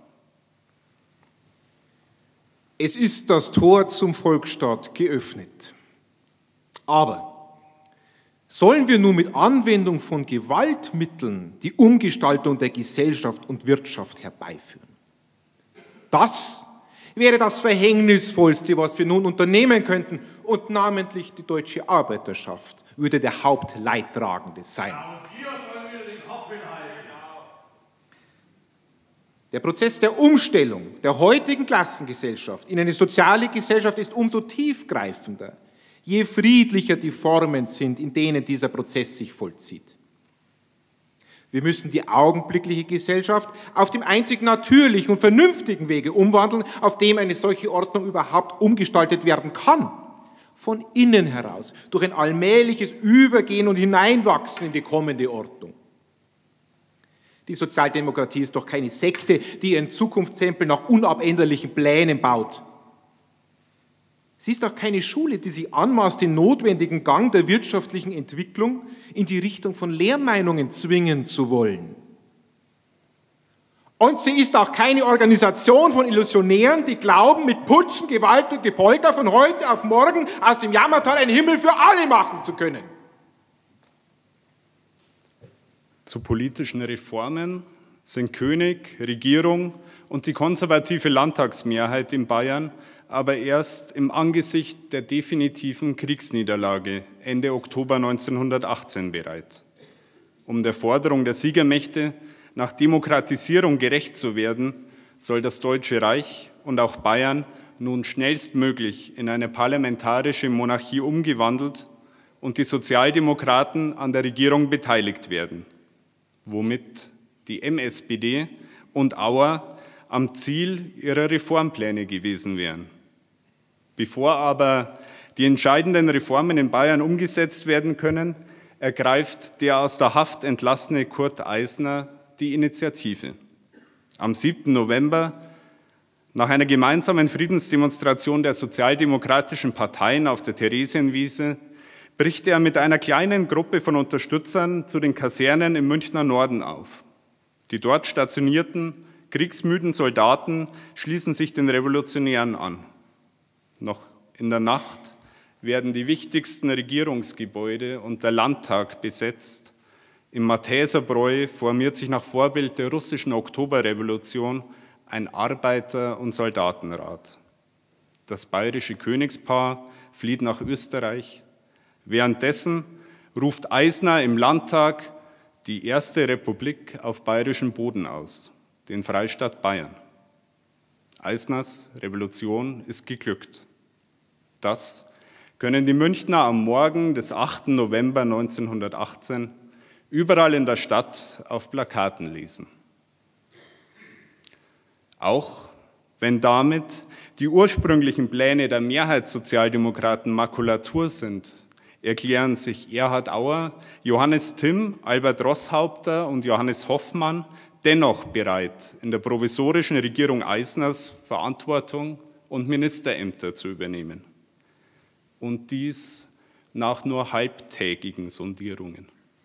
Es ist das Tor zum Volksstaat geöffnet. Aber sollen wir nun mit Anwendung von Gewaltmitteln die Umgestaltung der Gesellschaft und Wirtschaft herbeiführen? Das wäre das Verhängnisvollste, was wir nun unternehmen könnten, und namentlich die deutsche Arbeiterschaft würde der Hauptleidtragende sein. Der Prozess der Umstellung der heutigen Klassengesellschaft in eine soziale Gesellschaft ist umso tiefgreifender, je friedlicher die Formen sind, in denen dieser Prozess sich vollzieht. Wir müssen die augenblickliche Gesellschaft auf dem einzig natürlichen und vernünftigen Wege umwandeln, auf dem eine solche Ordnung überhaupt umgestaltet werden kann. Von innen heraus, durch ein allmähliches Übergehen und Hineinwachsen in die kommende Ordnung. Die Sozialdemokratie ist doch keine Sekte, die ihren Zukunftstempel nach unabänderlichen Plänen baut. Sie ist auch keine Schule, die sich anmaßt, den notwendigen Gang der wirtschaftlichen Entwicklung in die Richtung von Lehrmeinungen zwingen zu wollen. Und sie ist auch keine Organisation von Illusionären, die glauben, mit Putschen, Gewalt und Gepolter von heute auf morgen aus dem Jammertal einen Himmel für alle machen zu können. Zu politischen Reformen sind König, Regierung und die konservative Landtagsmehrheit in Bayern aber erst im Angesicht der definitiven Kriegsniederlage Ende Oktober neunzehnhundertachtzehn bereit. Um der Forderung der Siegermächte nach Demokratisierung gerecht zu werden, soll das Deutsche Reich und auch Bayern nun schnellstmöglich in eine parlamentarische Monarchie umgewandelt und die Sozialdemokraten an der Regierung beteiligt werden, womit die M S P D und Auer am Ziel ihrer Reformpläne gewesen wären. Bevor aber die entscheidenden Reformen in Bayern umgesetzt werden können, ergreift der aus der Haft entlassene Kurt Eisner die Initiative. Am siebten November, nach einer gemeinsamen Friedensdemonstration der sozialdemokratischen Parteien auf der Theresienwiese, bricht er mit einer kleinen Gruppe von Unterstützern zu den Kasernen im Münchner Norden auf. Die dort stationierten, kriegsmüden Soldaten schließen sich den Revolutionären an. Noch in der Nacht werden die wichtigsten Regierungsgebäude und der Landtag besetzt. Im Matheserbräu formiert sich nach Vorbild der russischen Oktoberrevolution ein Arbeiter- und Soldatenrat. Das bayerische Königspaar flieht nach Österreich. Währenddessen ruft Eisner im Landtag die erste Republik auf bayerischem Boden aus, den Freistaat Bayern. Eisners Revolution ist geglückt. Das können die Münchner am Morgen des achten November neunzehnhundertachtzehn überall in der Stadt auf Plakaten lesen. Auch wenn damit die ursprünglichen Pläne der Mehrheitssozialdemokraten Makulatur sind, erklären sich Erhard Auer, Johannes Timm, Albert Roßhaupter und Johannes Hoffmann dennoch bereit, in der provisorischen Regierung Eisners Verantwortung und Ministerämter zu übernehmen. Und dies nach nur halbtägigen Sondierungen.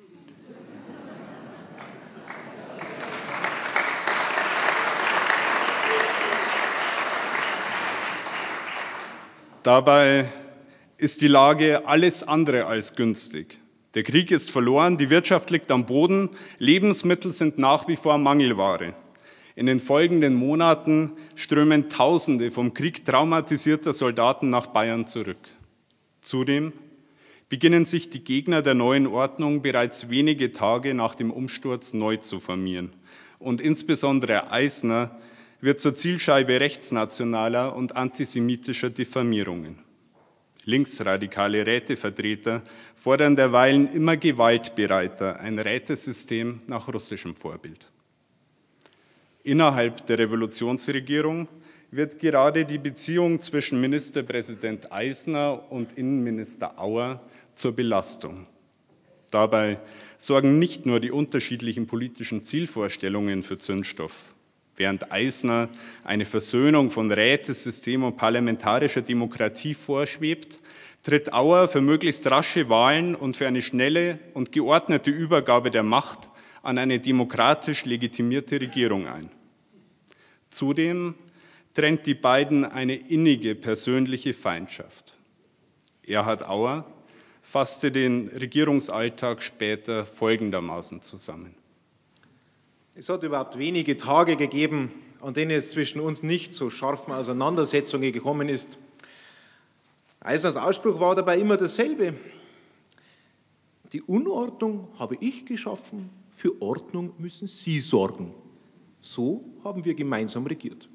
Dabei ist die Lage alles andere als günstig. Der Krieg ist verloren, die Wirtschaft liegt am Boden, Lebensmittel sind nach wie vor Mangelware. In den folgenden Monaten strömen Tausende vom Krieg traumatisierter Soldaten nach Bayern zurück. Zudem beginnen sich die Gegner der neuen Ordnung bereits wenige Tage nach dem Umsturz neu zu formieren. Und insbesondere Eisner wird zur Zielscheibe rechtsnationaler und antisemitischer Diffamierungen. Linksradikale Rätevertreter fordern derweilen immer gewaltbereiter ein Rätesystem nach russischem Vorbild. Innerhalb der Revolutionsregierung wird gerade die Beziehung zwischen Ministerpräsident Eisner und Innenminister Auer zur Belastung. Dabei sorgen nicht nur die unterschiedlichen politischen Zielvorstellungen für Zündstoff. Während Eisner eine Versöhnung von Rätesystem und parlamentarischer Demokratie vorschwebt, tritt Auer für möglichst rasche Wahlen und für eine schnelle und geordnete Übergabe der Macht an eine demokratisch legitimierte Regierung ein. Zudem trennt die beiden eine innige persönliche Feindschaft. Erhard Auer fasste den Regierungsalltag später folgendermaßen zusammen. Es hat überhaupt wenige Tage gegeben, an denen es zwischen uns nicht zu scharfen Auseinandersetzungen gekommen ist. Eisners Ausspruch war dabei immer dasselbe. Die Unordnung habe ich geschaffen, für Ordnung müssen Sie sorgen. So haben wir gemeinsam regiert.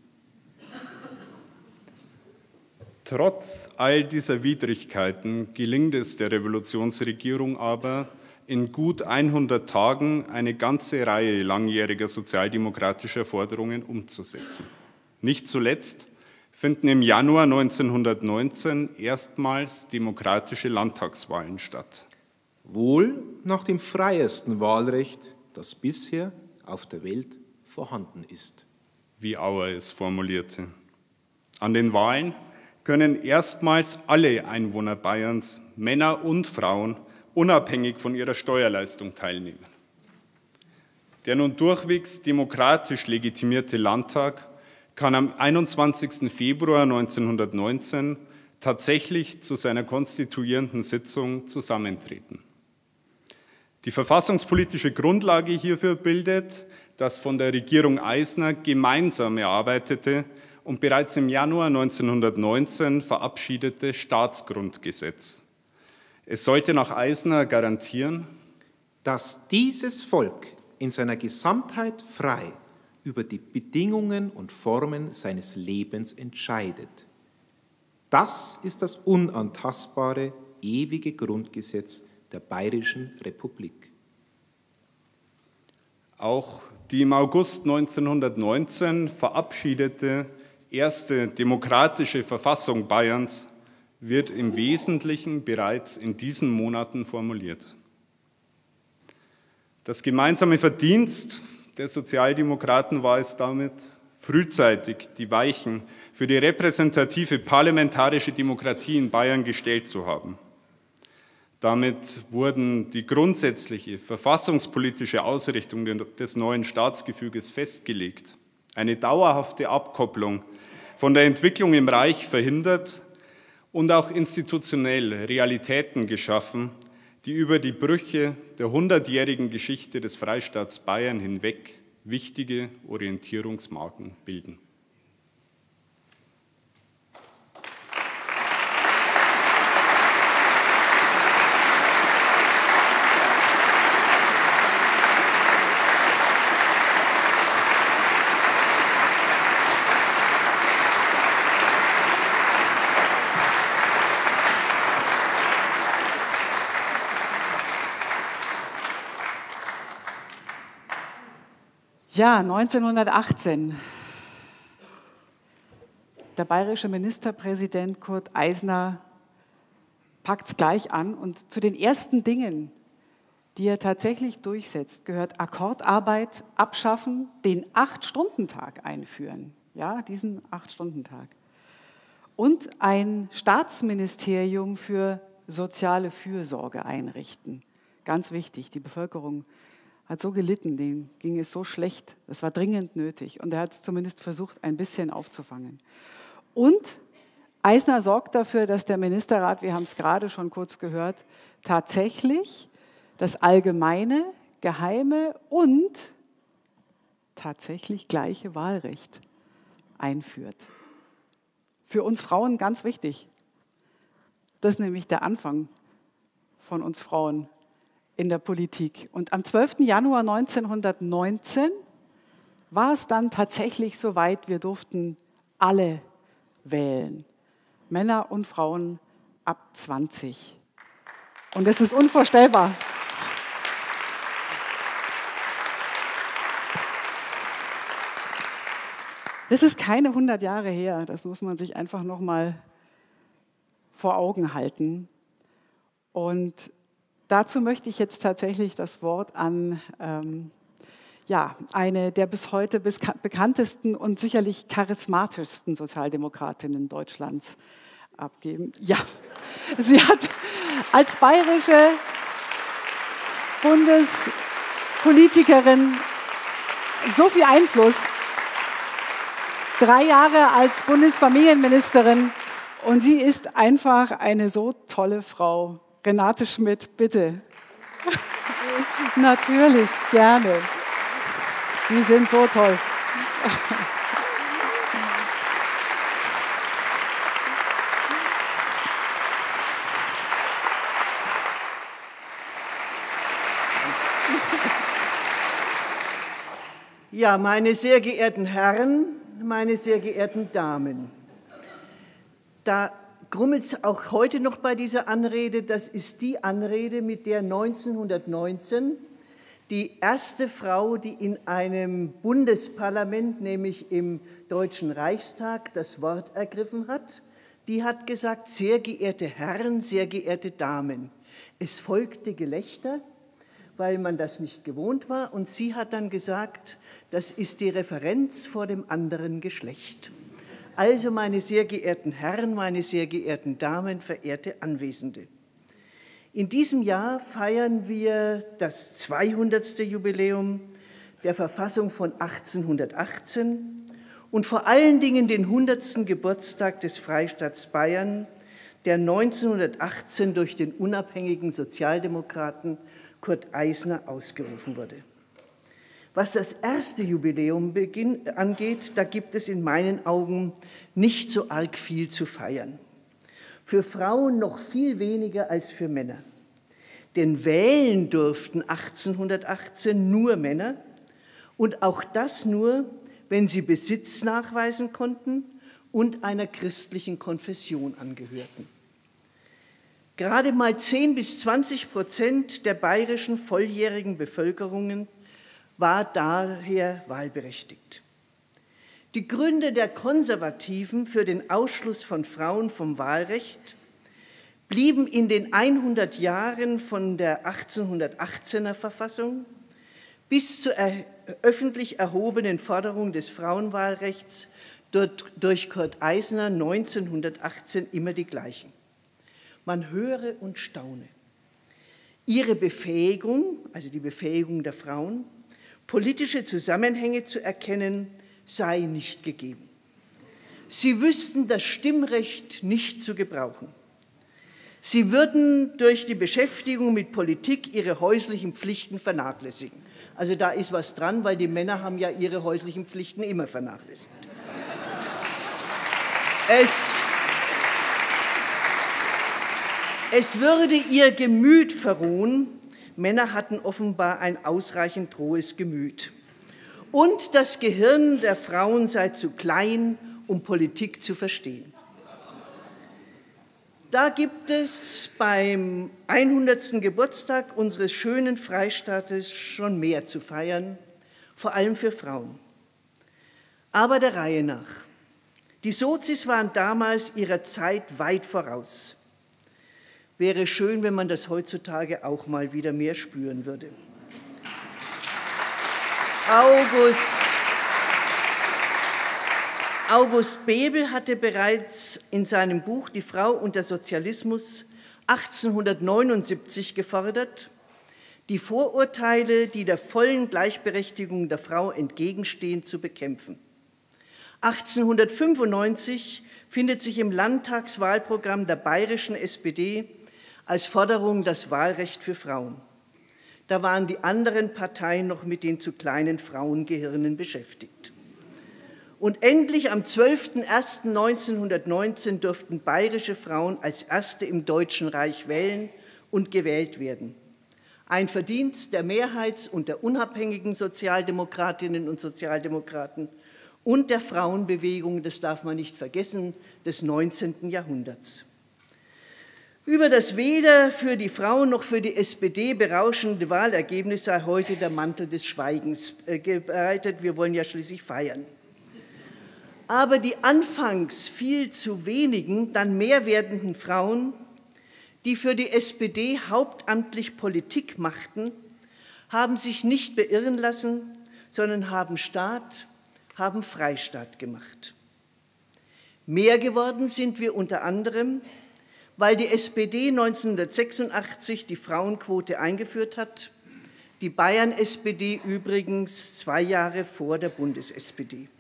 Trotz all dieser Widrigkeiten gelingt es der Revolutionsregierung aber, in gut hundert Tagen eine ganze Reihe langjähriger sozialdemokratischer Forderungen umzusetzen. Nicht zuletzt finden im Januar neunzehnhundertneunzehn erstmals demokratische Landtagswahlen statt. Wohl nach dem freiesten Wahlrecht, das bisher auf der Welt vorhanden ist. Wie Auer es formulierte. An den Wahlen können erstmals alle Einwohner Bayerns, Männer und Frauen, unabhängig von ihrer Steuerleistung teilnehmen. Der nun durchwegs demokratisch legitimierte Landtag kann am einundzwanzigsten Februar neunzehnhundertneunzehn tatsächlich zu seiner konstituierenden Sitzung zusammentreten. Die verfassungspolitische Grundlage hierfür bildet das von der Regierung Eisner gemeinsam erarbeitete und bereits im Januar neunzehnhundertneunzehn verabschiedete Staatsgrundgesetz. Es sollte nach Eisner garantieren, dass dieses Volk in seiner Gesamtheit frei über die Bedingungen und Formen seines Lebens entscheidet. Das ist das unantastbare, ewige Grundgesetz der Bayerischen Republik. Auch die im August neunzehnhundertneunzehn verabschiedete erste demokratische Verfassung Bayerns wird im Wesentlichen bereits in diesen Monaten formuliert. Das gemeinsame Verdienst der Sozialdemokraten war es damit, frühzeitig die Weichen für die repräsentative parlamentarische Demokratie in Bayern gestellt zu haben. Damit wurden die grundsätzliche verfassungspolitische Ausrichtung des neuen Staatsgefüges festgelegt, eine dauerhafte Abkopplung von der Entwicklung im Reich verhindert und auch institutionell Realitäten geschaffen, die über die Brüche der hundertjährigen Geschichte des Freistaats Bayern hinweg wichtige Orientierungsmarken bilden. Ja, neunzehnhundertachtzehn. Der bayerische Ministerpräsident Kurt Eisner packt es gleich an und zu den ersten Dingen, die er tatsächlich durchsetzt, gehört Akkordarbeit abschaffen, den Acht-Stunden-Tag einführen. Ja, diesen Acht-Stunden-Tag. Und ein Staatsministerium für soziale Fürsorge einrichten. Ganz wichtig, die Bevölkerung hat so gelitten, denen ging es so schlecht, das war dringend nötig und er hat es zumindest versucht, ein bisschen aufzufangen. Und Eisner sorgt dafür, dass der Ministerrat, wir haben es gerade schon kurz gehört, tatsächlich das allgemeine, geheime und tatsächlich gleiche Wahlrecht einführt. Für uns Frauen ganz wichtig. Das ist nämlich der Anfang von uns Frauen in der Politik. Und am zwölften Januar neunzehnhundertneunzehn war es dann tatsächlich soweit, wir durften alle wählen. Männer und Frauen ab zwanzig. Und das ist unvorstellbar. Das ist keine hundert Jahre her, das muss man sich einfach noch mal vor Augen halten. Und dazu möchte ich jetzt tatsächlich das Wort an ähm, ja, eine der bis heute bekanntesten und sicherlich charismatischsten Sozialdemokratinnen Deutschlands abgeben. Ja, sie hat als bayerische Bundespolitikerin so viel Einfluss, drei Jahre als Bundesfamilienministerin und sie ist einfach eine so tolle Frau. Renate Schmidt, bitte. Natürlich, gerne. Sie sind so toll. Ja, meine sehr geehrten Herren, meine sehr geehrten Damen, da grummelt es auch heute noch bei dieser Anrede. Das ist die Anrede, mit der neunzehnhundertneunzehn die erste Frau, die in einem Bundesparlament, nämlich im Deutschen Reichstag, das Wort ergriffen hat, die hat gesagt, sehr geehrte Herren, sehr geehrte Damen. Es folgte Gelächter, weil man das nicht gewohnt war, und sie hat dann gesagt, das ist die Referenz vor dem anderen Geschlecht. Also, meine sehr geehrten Herren, meine sehr geehrten Damen, verehrte Anwesende. In diesem Jahr feiern wir das zweihundertste Jubiläum der Verfassung von achtzehnhundertachtzehn und vor allen Dingen den hundertsten Geburtstag des Freistaats Bayern, der neunzehnhundertachtzehn durch den unabhängigen Sozialdemokraten Kurt Eisner ausgerufen wurde. Was das erste Jubiläum angeht, da gibt es in meinen Augen nicht so arg viel zu feiern. Für Frauen noch viel weniger als für Männer. Denn wählen durften achtzehnhundertachtzehn nur Männer und auch das nur, wenn sie Besitz nachweisen konnten und einer christlichen Konfession angehörten. Gerade mal zehn bis zwanzig Prozent der bayerischen volljährigen Bevölkerung war daher wahlberechtigt. Die Gründe der Konservativen für den Ausschluss von Frauen vom Wahlrecht blieben in den hundert Jahren von der achtzehnhundertachtzehner Verfassung bis zur er öffentlich erhobenen Forderung des Frauenwahlrechts durch Kurt Eisner neunzehnhundertachtzehn immer die gleichen. Man höre und staune. Ihre Befähigung, also die Befähigung der Frauen, politische Zusammenhänge zu erkennen, sei nicht gegeben. Sie wüssten das Stimmrecht nicht zu gebrauchen. Sie würden durch die Beschäftigung mit Politik ihre häuslichen Pflichten vernachlässigen. Also da ist was dran, weil die Männer haben ja ihre häuslichen Pflichten immer vernachlässigt. Es, es würde ihr Gemüt verrohen. Männer hatten offenbar ein ausreichend rohes Gemüt. Und das Gehirn der Frauen sei zu klein, um Politik zu verstehen. Da gibt es beim hundertsten Geburtstag unseres schönen Freistaates schon mehr zu feiern, vor allem für Frauen. Aber der Reihe nach. Die Sozis waren damals ihrer Zeit weit voraus. Wäre schön, wenn man das heutzutage auch mal wieder mehr spüren würde. August, August Bebel hatte bereits in seinem Buch »Die Frau und der Sozialismus« achtzehnhundertneunundsiebzig gefordert, die Vorurteile, die der vollen Gleichberechtigung der Frau entgegenstehen, zu bekämpfen. achtzehnhundertfünfundneunzig findet sich im Landtagswahlprogramm der bayerischen S P D als Forderung das Wahlrecht für Frauen. Da waren die anderen Parteien noch mit den zu kleinen Frauengehirnen beschäftigt. Und endlich am zwölften ersten neunzehnhundertneunzehn durften bayerische Frauen als erste im Deutschen Reich wählen und gewählt werden. Ein Verdienst der Mehrheits- und der unabhängigen Sozialdemokratinnen und Sozialdemokraten und der Frauenbewegung, das darf man nicht vergessen, des neunzehnten Jahrhunderts. Über das weder für die Frauen noch für die S P D berauschende Wahlergebnis sei heute der Mantel des Schweigens gebreitet. Wir wollen ja schließlich feiern. Aber die anfangs viel zu wenigen, dann mehr werdenden Frauen, die für die S P D hauptamtlich Politik machten, haben sich nicht beirren lassen, sondern haben Staat, haben Freistaat gemacht. Mehr geworden sind wir unter anderem, weil die S P D neunzehnhundertsechsundachtzig die Frauenquote eingeführt hat, die Bayern-S P D übrigens zwei Jahre vor der Bundes-S P D.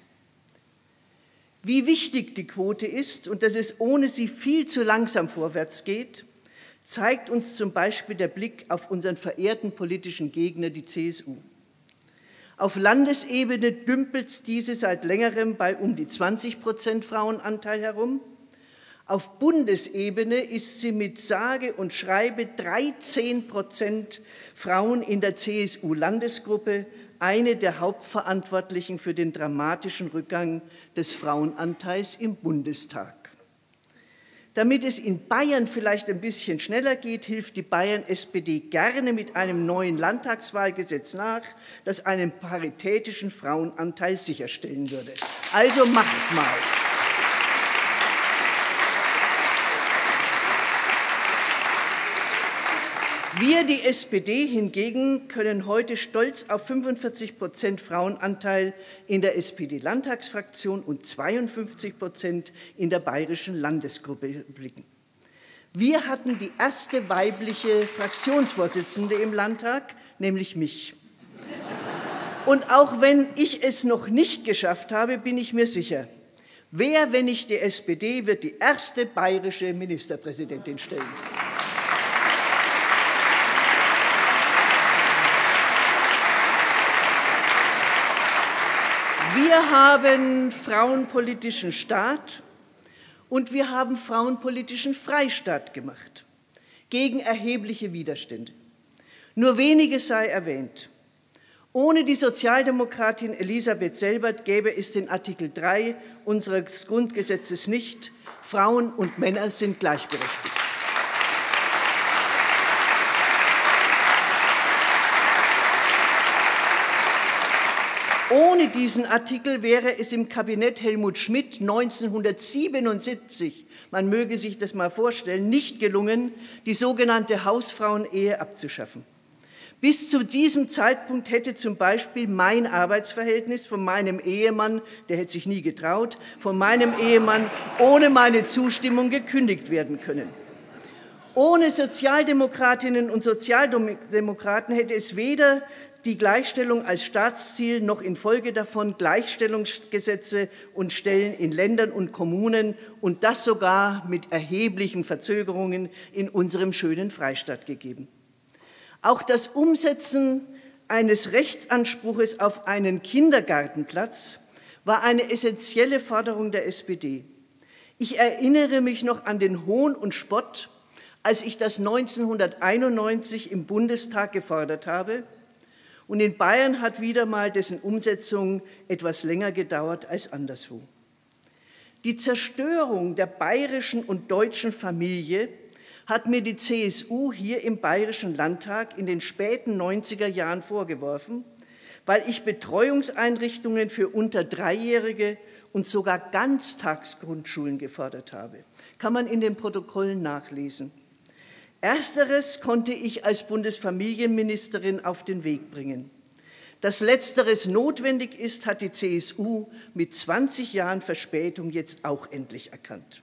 Wie wichtig die Quote ist und dass es ohne sie viel zu langsam vorwärts geht, zeigt uns zum Beispiel der Blick auf unseren verehrten politischen Gegner, die C S U. Auf Landesebene dümpelt diese seit längerem bei um die zwanzig Prozent Frauenanteil herum. Auf Bundesebene ist sie mit sage und schreibe dreizehn Prozent Frauen in der C S U-Landesgruppe eine der Hauptverantwortlichen für den dramatischen Rückgang des Frauenanteils im Bundestag. Damit es in Bayern vielleicht ein bisschen schneller geht, hilft die Bayern-S P D gerne mit einem neuen Landtagswahlgesetz nach, das einen paritätischen Frauenanteil sicherstellen würde. Also macht mal. Wir, die S P D hingegen, können heute stolz auf fünfundvierzig Prozent Frauenanteil in der S P D-Landtagsfraktion und zweiundfünfzig Prozent in der bayerischen Landesgruppe blicken. Wir hatten die erste weibliche Fraktionsvorsitzende im Landtag, nämlich mich. Und auch wenn ich es noch nicht geschafft habe, bin ich mir sicher, wer, wenn nicht die S P D, wird die erste bayerische Ministerpräsidentin stellen. Wir haben frauenpolitischen Staat und wir haben frauenpolitischen Freistaat gemacht, gegen erhebliche Widerstände. Nur weniges sei erwähnt. Ohne die Sozialdemokratin Elisabeth Selbert gäbe es den Artikel drei unseres Grundgesetzes nicht. Frauen und Männer sind gleichberechtigt. Ohne diesen Artikel wäre es im Kabinett Helmut Schmidt neunzehnhundertsiebenundsiebzig, man möge sich das mal vorstellen, nicht gelungen, die sogenannte Hausfrauenehe abzuschaffen. Bis zu diesem Zeitpunkt hätte zum Beispiel mein Arbeitsverhältnis von meinem Ehemann, der hätte sich nie getraut, von meinem Ehemann ohne meine Zustimmung gekündigt werden können. Ohne Sozialdemokratinnen und Sozialdemokraten hätte es weder die Gleichstellung als Staatsziel noch infolge davon Gleichstellungsgesetze und Stellen in Ländern und Kommunen und das sogar mit erheblichen Verzögerungen in unserem schönen Freistaat gegeben. Auch das Umsetzen eines Rechtsanspruches auf einen Kindergartenplatz war eine essentielle Forderung der S P D. Ich erinnere mich noch an den Hohn und Spott, als ich das neunzehnhunderteinundneunzig im Bundestag gefordert habe. Und in Bayern hat wieder mal dessen Umsetzung etwas länger gedauert als anderswo. Die Zerstörung der bayerischen und deutschen Familie hat mir die C S U hier im Bayerischen Landtag in den späten neunziger Jahren vorgeworfen, weil ich Betreuungseinrichtungen für unter Dreijährige und sogar Ganztagsgrundschulen gefordert habe. Kann man in den Protokollen nachlesen. Ersteres konnte ich als Bundesfamilienministerin auf den Weg bringen. Dass Letzteres notwendig ist, hat die C S U mit zwanzig Jahren Verspätung jetzt auch endlich erkannt.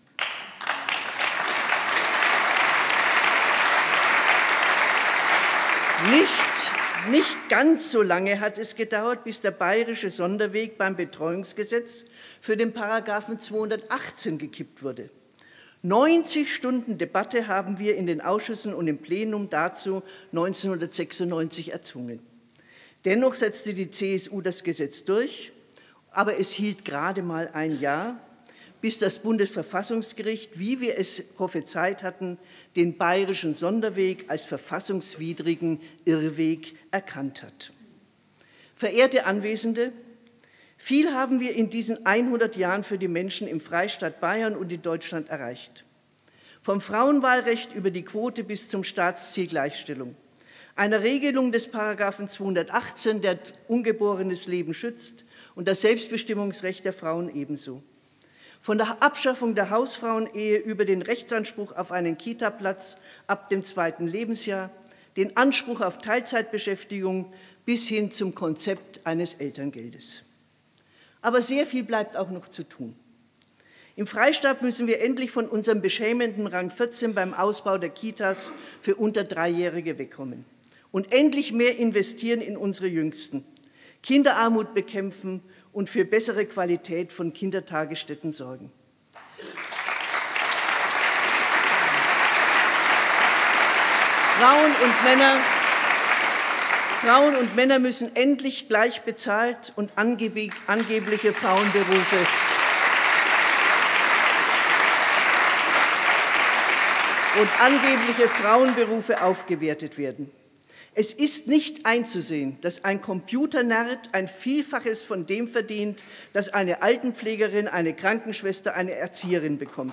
Nicht, nicht ganz so lange hat es gedauert, bis der bayerische Sonderweg beim Betreuungsgesetz für den Paragraphen zweihundertachtzehn gekippt wurde. neunzig Stunden Debatte haben wir in den Ausschüssen und im Plenum dazu neunzehnhundertsechsundneunzig erzwungen. Dennoch setzte die C S U das Gesetz durch, aber es hielt gerade mal ein Jahr, bis das Bundesverfassungsgericht, wie wir es prophezeit hatten, den bayerischen Sonderweg als verfassungswidrigen Irrweg erkannt hat. Verehrte Anwesende, viel haben wir in diesen hundert Jahren für die Menschen im Freistaat Bayern und in Deutschland erreicht. Vom Frauenwahlrecht über die Quote bis zum Staatsziel Gleichstellung, einer Regelung des Paragraphen zweihundertachtzehn, der ungeborenes Leben schützt und das Selbstbestimmungsrecht der Frauen ebenso. Von der Abschaffung der Hausfrauenehe über den Rechtsanspruch auf einen Kitaplatz ab dem zweiten Lebensjahr, den Anspruch auf Teilzeitbeschäftigung bis hin zum Konzept eines Elterngeldes. Aber sehr viel bleibt auch noch zu tun. Im Freistaat müssen wir endlich von unserem beschämenden Rang vierzehn beim Ausbau der Kitas für unter Dreijährige wegkommen und endlich mehr investieren in unsere Jüngsten, Kinderarmut bekämpfen und für bessere Qualität von Kindertagesstätten sorgen. Frauen und Männer, Frauen und Männer müssen endlich gleich bezahlt und angeblich, angebliche Frauenberufe und angebliche Frauenberufe aufgewertet werden. Es ist nicht einzusehen, dass ein Computernerd ein Vielfaches von dem verdient, das eine Altenpflegerin, eine Krankenschwester, eine Erzieherin bekommt.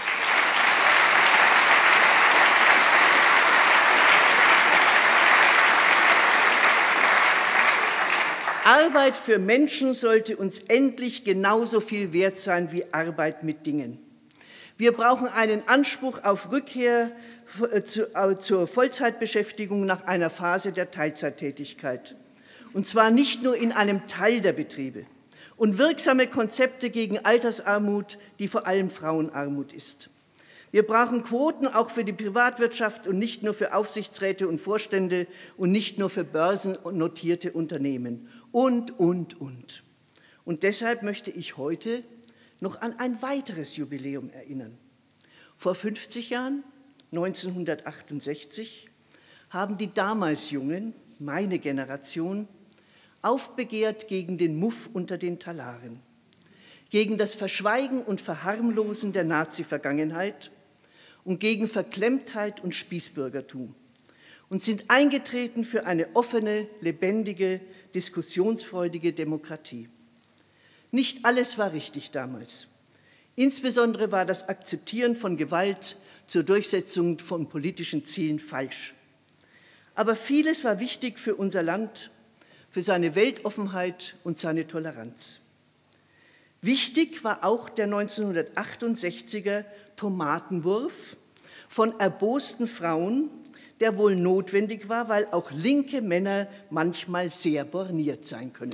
Arbeit für Menschen sollte uns endlich genauso viel wert sein wie Arbeit mit Dingen. Wir brauchen einen Anspruch auf Rückkehr zur Vollzeitbeschäftigung nach einer Phase der Teilzeittätigkeit. Und zwar nicht nur in einem Teil der Betriebe. Und wirksame Konzepte gegen Altersarmut, die vor allem Frauenarmut ist. Wir brauchen Quoten auch für die Privatwirtschaft und nicht nur für Aufsichtsräte und Vorstände und nicht nur für börsennotierte Unternehmen. Und, und, und. Und deshalb möchte ich heute noch an ein weiteres Jubiläum erinnern. Vor fünfzig Jahren, neunzehnhundertachtundsechzig, haben die damals Jungen, meine Generation, aufbegehrt gegen den Muff unter den Talaren, gegen das Verschweigen und Verharmlosen der Nazi-Vergangenheit und gegen Verklemmtheit und Spießbürgertum und sind eingetreten für eine offene, lebendige, diskussionsfreudige Demokratie. Nicht alles war richtig damals. Insbesondere war das Akzeptieren von Gewalt zur Durchsetzung von politischen Zielen falsch. Aber vieles war wichtig für unser Land, für seine Weltoffenheit und seine Toleranz. Wichtig war auch der neunzehnhundertachtundsechziger Tomatenwurf von erbosten Frauen, der wohl notwendig war, weil auch linke Männer manchmal sehr borniert sein können.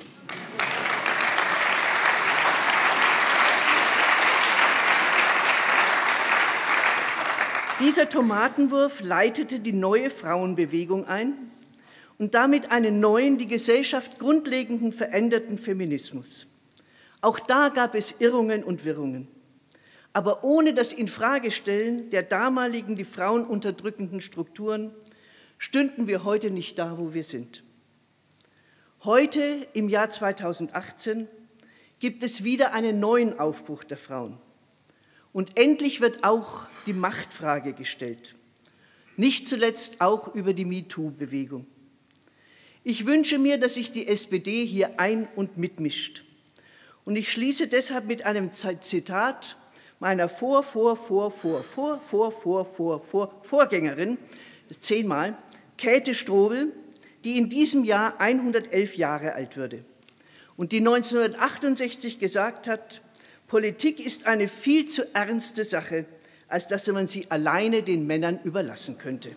Dieser Tomatenwurf leitete die neue Frauenbewegung ein und damit einen neuen, die Gesellschaft grundlegenden veränderten Feminismus. Auch da gab es Irrungen und Wirrungen. Aber ohne das Infragestellen der damaligen die Frauen unterdrückenden Strukturen stünden wir heute nicht da, wo wir sind. Heute, im Jahr zweitausendachtzehn, gibt es wieder einen neuen Aufbruch der Frauen. Und endlich wird auch die Machtfrage gestellt, nicht zuletzt auch über die MeToo-Bewegung. Ich wünsche mir, dass sich die S P D hier ein- und mitmischt. Und ich schließe deshalb mit einem Zitat meiner vor, vor, vor, vor, vor, vor, vor, vor, vor, Vorgängerin, zehnmal, Käthe Strobel, die in diesem Jahr hundertelf Jahre alt würde und die neunzehnhundertachtundsechzig gesagt hat, Politik ist eine viel zu ernste Sache, als dass man sie alleine den Männern überlassen könnte.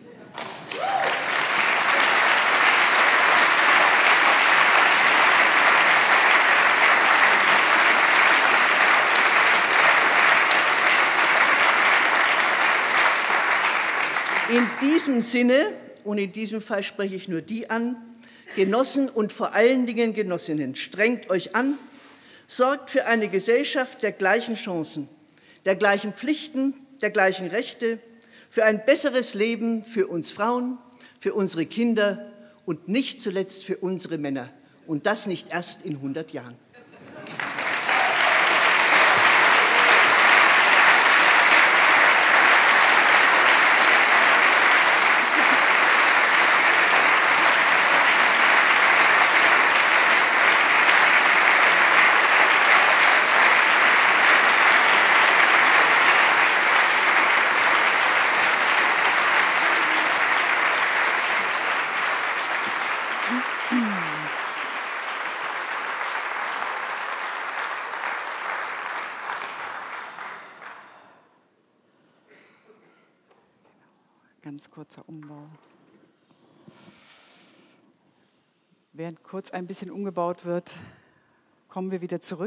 In diesem Sinne, und in diesem Fall spreche ich nur die an, Genossen und vor allen Dingen Genossinnen, strengt euch an, sorgt für eine Gesellschaft der gleichen Chancen, der gleichen Pflichten, der gleichen Rechte, für ein besseres Leben für uns Frauen, für unsere Kinder und nicht zuletzt für unsere Männer. Und das nicht erst in hundert Jahren. Ganz kurzer Umbau. Während kurz ein bisschen umgebaut wird, kommen wir wieder zurück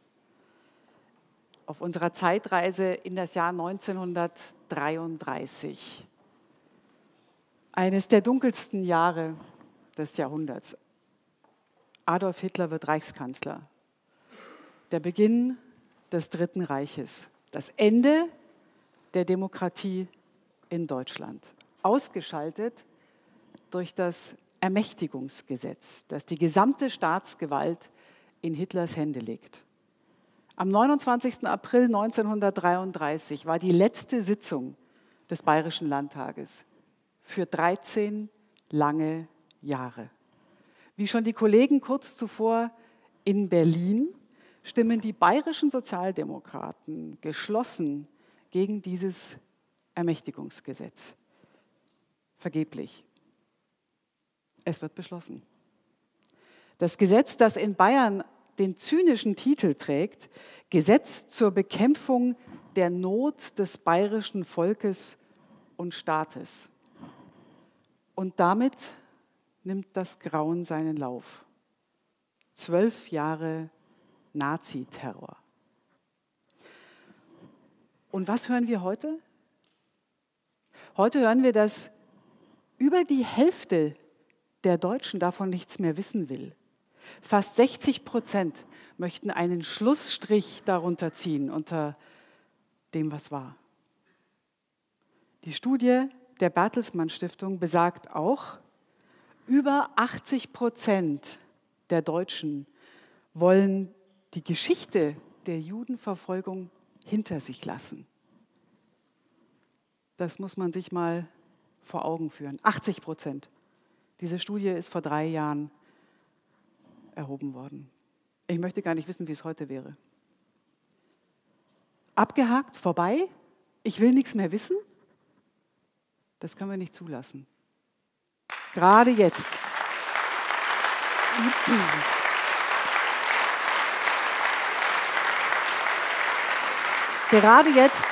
auf unserer Zeitreise in das Jahr neunzehnhundertdreiunddreißig. Eines der dunkelsten Jahre des Jahrhunderts. Adolf Hitler wird Reichskanzler. Der Beginn des Dritten Reiches. Das Ende der Demokratie in Deutschland. Ausgeschaltet durch das Ermächtigungsgesetz, das die gesamte Staatsgewalt in Hitlers Hände legt. Am neunundzwanzigsten April neunzehnhundertdreiunddreißig war die letzte Sitzung des Bayerischen Landtages für dreizehn lange Jahre. Wie schon die Kollegen kurz zuvor in Berlin stimmen die bayerischen Sozialdemokraten geschlossen gegen dieses Ermächtigungsgesetz. Vergeblich. Es wird beschlossen. Das Gesetz, das in Bayern den zynischen Titel trägt, Gesetz zur Bekämpfung der Not des bayerischen Volkes und Staates. Und damit nimmt das Grauen seinen Lauf. Zwölf Jahre Naziterror. Und was hören wir heute? Heute hören wir, dass über die Hälfte der Deutschen davon nichts mehr wissen will. Fast sechzig Prozent möchten einen Schlussstrich darunter ziehen, unter dem, was war. Die Studie der Bertelsmann Stiftung besagt auch, über achtzig Prozent der Deutschen wollen die Geschichte der Judenverfolgung hinter sich lassen. Das muss man sich mal vor Augen führen. achtzig Prozent. Diese Studie ist vor drei Jahren erhoben worden. Ich möchte gar nicht wissen, wie es heute wäre. Abgehakt, vorbei, ich will nichts mehr wissen. Das können wir nicht zulassen. Gerade jetzt. Gerade jetzt,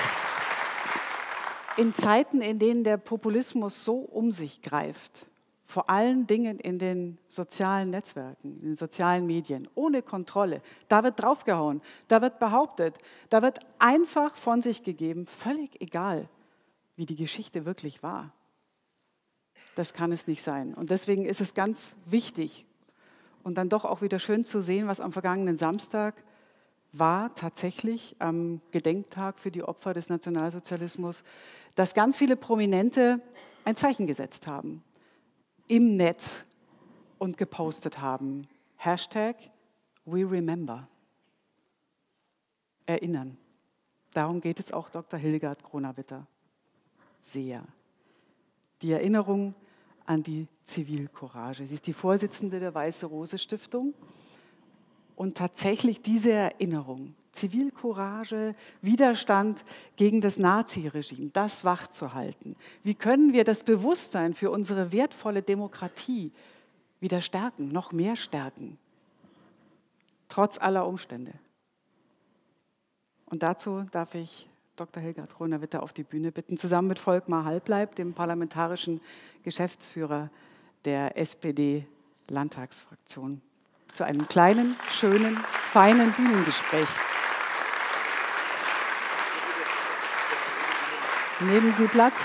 in Zeiten, in denen der Populismus so um sich greift, vor allen Dingen in den sozialen Netzwerken, in den sozialen Medien, ohne Kontrolle, da wird draufgehauen, da wird behauptet, da wird einfach von sich gegeben, völlig egal, wie die Geschichte wirklich war. Das kann es nicht sein. Und deswegen ist es ganz wichtig und dann doch auch wieder schön zu sehen, was am vergangenen Samstag war, tatsächlich am Gedenktag für die Opfer des Nationalsozialismus, dass ganz viele Prominente ein Zeichen gesetzt haben im Netz und gepostet haben. Hashtag We Remember. Erinnern. Darum geht es auch Doktor Hildegard Kronawitter sehr. Die Erinnerung an die Zivilcourage. Sie ist die Vorsitzende der Weiße Rose Stiftung. Und tatsächlich diese Erinnerung, Zivilcourage, Widerstand gegen das Naziregime, das wachzuhalten. Wie können wir das Bewusstsein für unsere wertvolle Demokratie wieder stärken, noch mehr stärken, trotz aller Umstände? Und dazu darf ich Doktor Hildegard Kronawitter auf die Bühne bitten, zusammen mit Volkmar Halbleib, dem parlamentarischen Geschäftsführer der S P D-Landtagsfraktion, zu einem kleinen, schönen, feinen Bühnengespräch. Nehmen Sie Platz.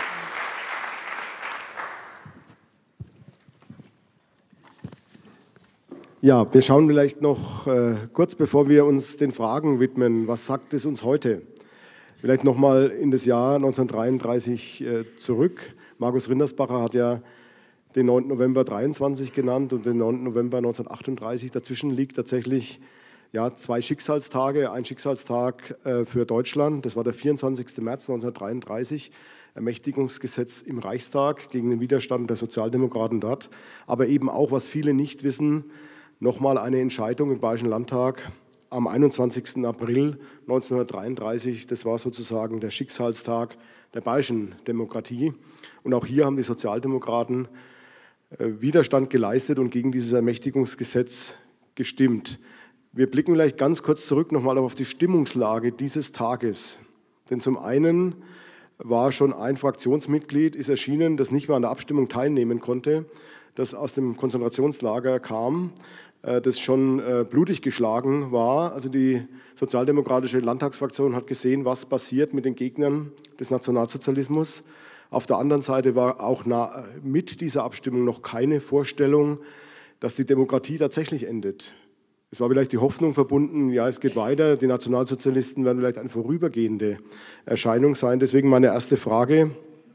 Ja, wir schauen vielleicht noch äh, kurz, bevor wir uns den Fragen widmen, was sagt es uns heute? Vielleicht noch mal in das Jahr neunzehnhundertdreiunddreißig äh, zurück. Markus Rindersbacher hat ja den neunten November dreiundzwanzig genannt und den neunten November neunzehnhundertachtunddreißig. Dazwischen liegt tatsächlich ja, zwei Schicksalstage. Ein Schicksalstag äh, für Deutschland, das war der vierundzwanzigste März neunzehnhundertdreiunddreißig, Ermächtigungsgesetz im Reichstag gegen den Widerstand der Sozialdemokraten dort. Aber eben auch, was viele nicht wissen, nochmal eine Entscheidung im Bayerischen Landtag am einundzwanzigsten April neunzehnhundertdreiunddreißig. Das war sozusagen der Schicksalstag der bayerischen Demokratie. Und auch hier haben die Sozialdemokraten Widerstand geleistet und gegen dieses Ermächtigungsgesetz gestimmt. Wir blicken vielleicht ganz kurz zurück nochmal auf die Stimmungslage dieses Tages. Denn zum einen war schon ein Fraktionsmitglied, ist erschienen, das nicht mehr an der Abstimmung teilnehmen konnte, das aus dem Konzentrationslager kam, das schon blutig geschlagen war. Also die sozialdemokratische Landtagsfraktion hat gesehen, was passiert mit den Gegnern des Nationalsozialismus. Auf der anderen Seite war auch mit dieser Abstimmung noch keine Vorstellung, dass die Demokratie tatsächlich endet. Es war vielleicht die Hoffnung verbunden, ja, es geht weiter, die Nationalsozialisten werden vielleicht eine vorübergehende Erscheinung sein. Deswegen meine erste Frage: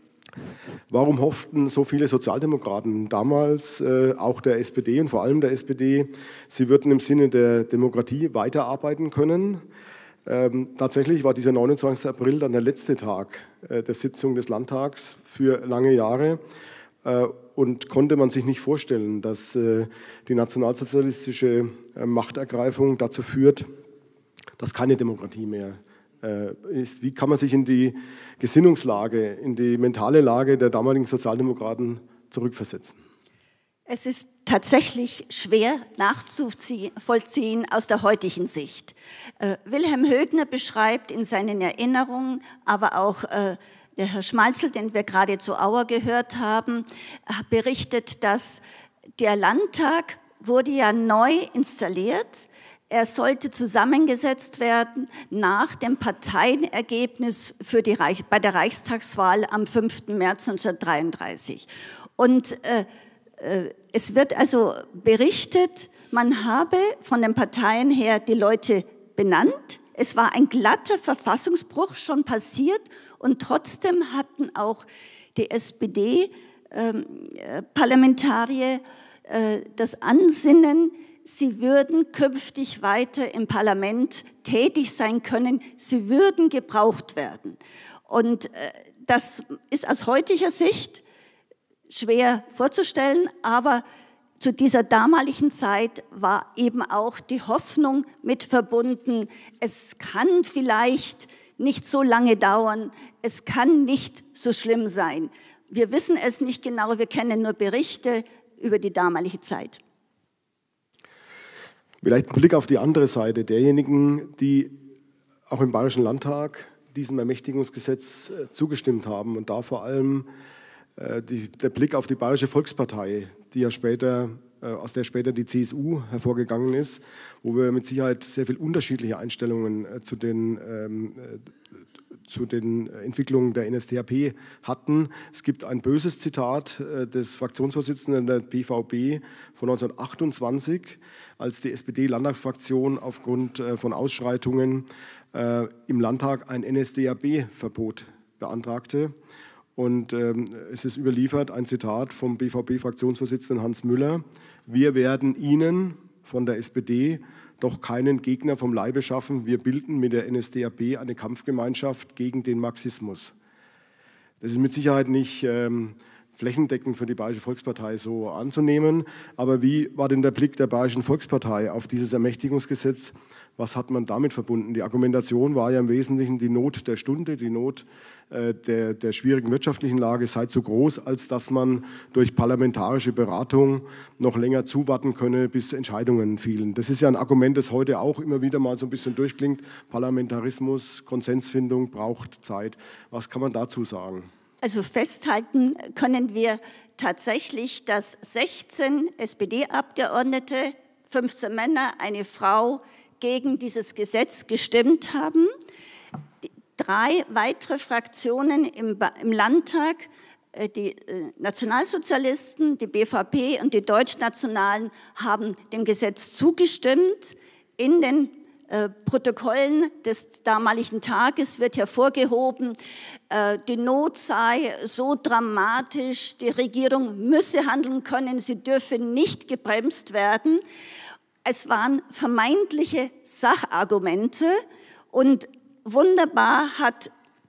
Warum hofften so viele Sozialdemokraten damals, äh, auch der S P D und vor allem der S P D, sie würden im Sinne der Demokratie weiterarbeiten können? Ähm, tatsächlich war dieser neunundzwanzigste April dann der letzte Tag äh, der Sitzung des Landtags für lange Jahre. Äh, und konnte man sich nicht vorstellen, dass äh, die nationalsozialistische äh, Machtergreifung dazu führt, dass keine Demokratie mehr äh, ist. Wie kann man sich in die Gesinnungslage, in die mentale Lage der damaligen Sozialdemokraten zurückversetzen? Es ist tatsächlich schwer nachzuvollziehen aus der heutigen Sicht. Äh, Wilhelm Högner beschreibt in seinen Erinnerungen, aber auch äh, der Herr Schmalzl, den wir gerade zu Auer gehört haben, berichtet, dass der Landtag wurde ja neu installiert. Er sollte zusammengesetzt werden nach dem Parteienergebnis für die Reich, bei der Reichstagswahl am fünften März neunzehnhundertdreiunddreißig. Und äh, äh, es wird also berichtet, man habe von den Parteien her die Leute benannt. Es war ein glatter Verfassungsbruch schon passiert und trotzdem hatten auch die S P D-Parlamentarier äh, äh, das Ansinnen, sie würden künftig weiter im Parlament tätig sein können, sie würden gebraucht werden. Und das ist aus heutiger Sicht schwer vorzustellen, aber zu dieser damaligen Zeit war eben auch die Hoffnung mit verbunden, es kann vielleicht nicht so lange dauern, es kann nicht so schlimm sein. Wir wissen es nicht genau, wir kennen nur Berichte über die damalige Zeit. Vielleicht ein Blick auf die andere Seite derjenigen, die auch im Bayerischen Landtag diesem Ermächtigungsgesetz zugestimmt haben und da vor allem die, der Blick auf die Bayerische Volkspartei, die ja später, aus der später die C S U hervorgegangen ist, wo wir mit Sicherheit sehr viel unterschiedliche Einstellungen zu den, ähm, zu den Entwicklungen der N S D A P hatten. Es gibt ein böses Zitat des Fraktionsvorsitzenden der B V B von neunzehnhundertachtundzwanzig, als die S P D-Landtagsfraktion aufgrund von Ausschreitungen äh, im Landtag ein N S D A B-Verbot beantragte. Und ähm, es ist überliefert ein Zitat vom B V B-Fraktionsvorsitzenden Hans Müller: Wir werden Ihnen von der S P D doch keinen Gegner vom Leibe schaffen. Wir bilden mit der N S D A P eine Kampfgemeinschaft gegen den Marxismus. Das ist mit Sicherheit nicht ähm, flächendeckend für die Bayerische Volkspartei so anzunehmen. Aber wie war denn der Blick der Bayerischen Volkspartei auf dieses Ermächtigungsgesetz? Was hat man damit verbunden? Die Argumentation war ja im Wesentlichen die Not der Stunde, die Not äh, der, der schwierigen wirtschaftlichen Lage sei zu groß, als dass man durch parlamentarische Beratung noch länger zuwarten könne, bis Entscheidungen fielen. Das ist ja ein Argument, das heute auch immer wieder mal so ein bisschen durchklingt. Parlamentarismus, Konsensfindung braucht Zeit. Was kann man dazu sagen? Also festhalten können wir tatsächlich, dass sechzehn S P D-Abgeordnete, fünfzehn Männer, eine Frau, gegen dieses Gesetz gestimmt haben. Drei weitere Fraktionen im, im Landtag, die Nationalsozialisten, die B V P und die Deutschnationalen, haben dem Gesetz zugestimmt. In den äh, Protokollen des damaligen Tages wird hervorgehoben, äh, die Not sei so dramatisch, die Regierung müsse handeln können, sie dürfe nicht gebremst werden. Es waren vermeintliche Sachargumente und wunderbar hat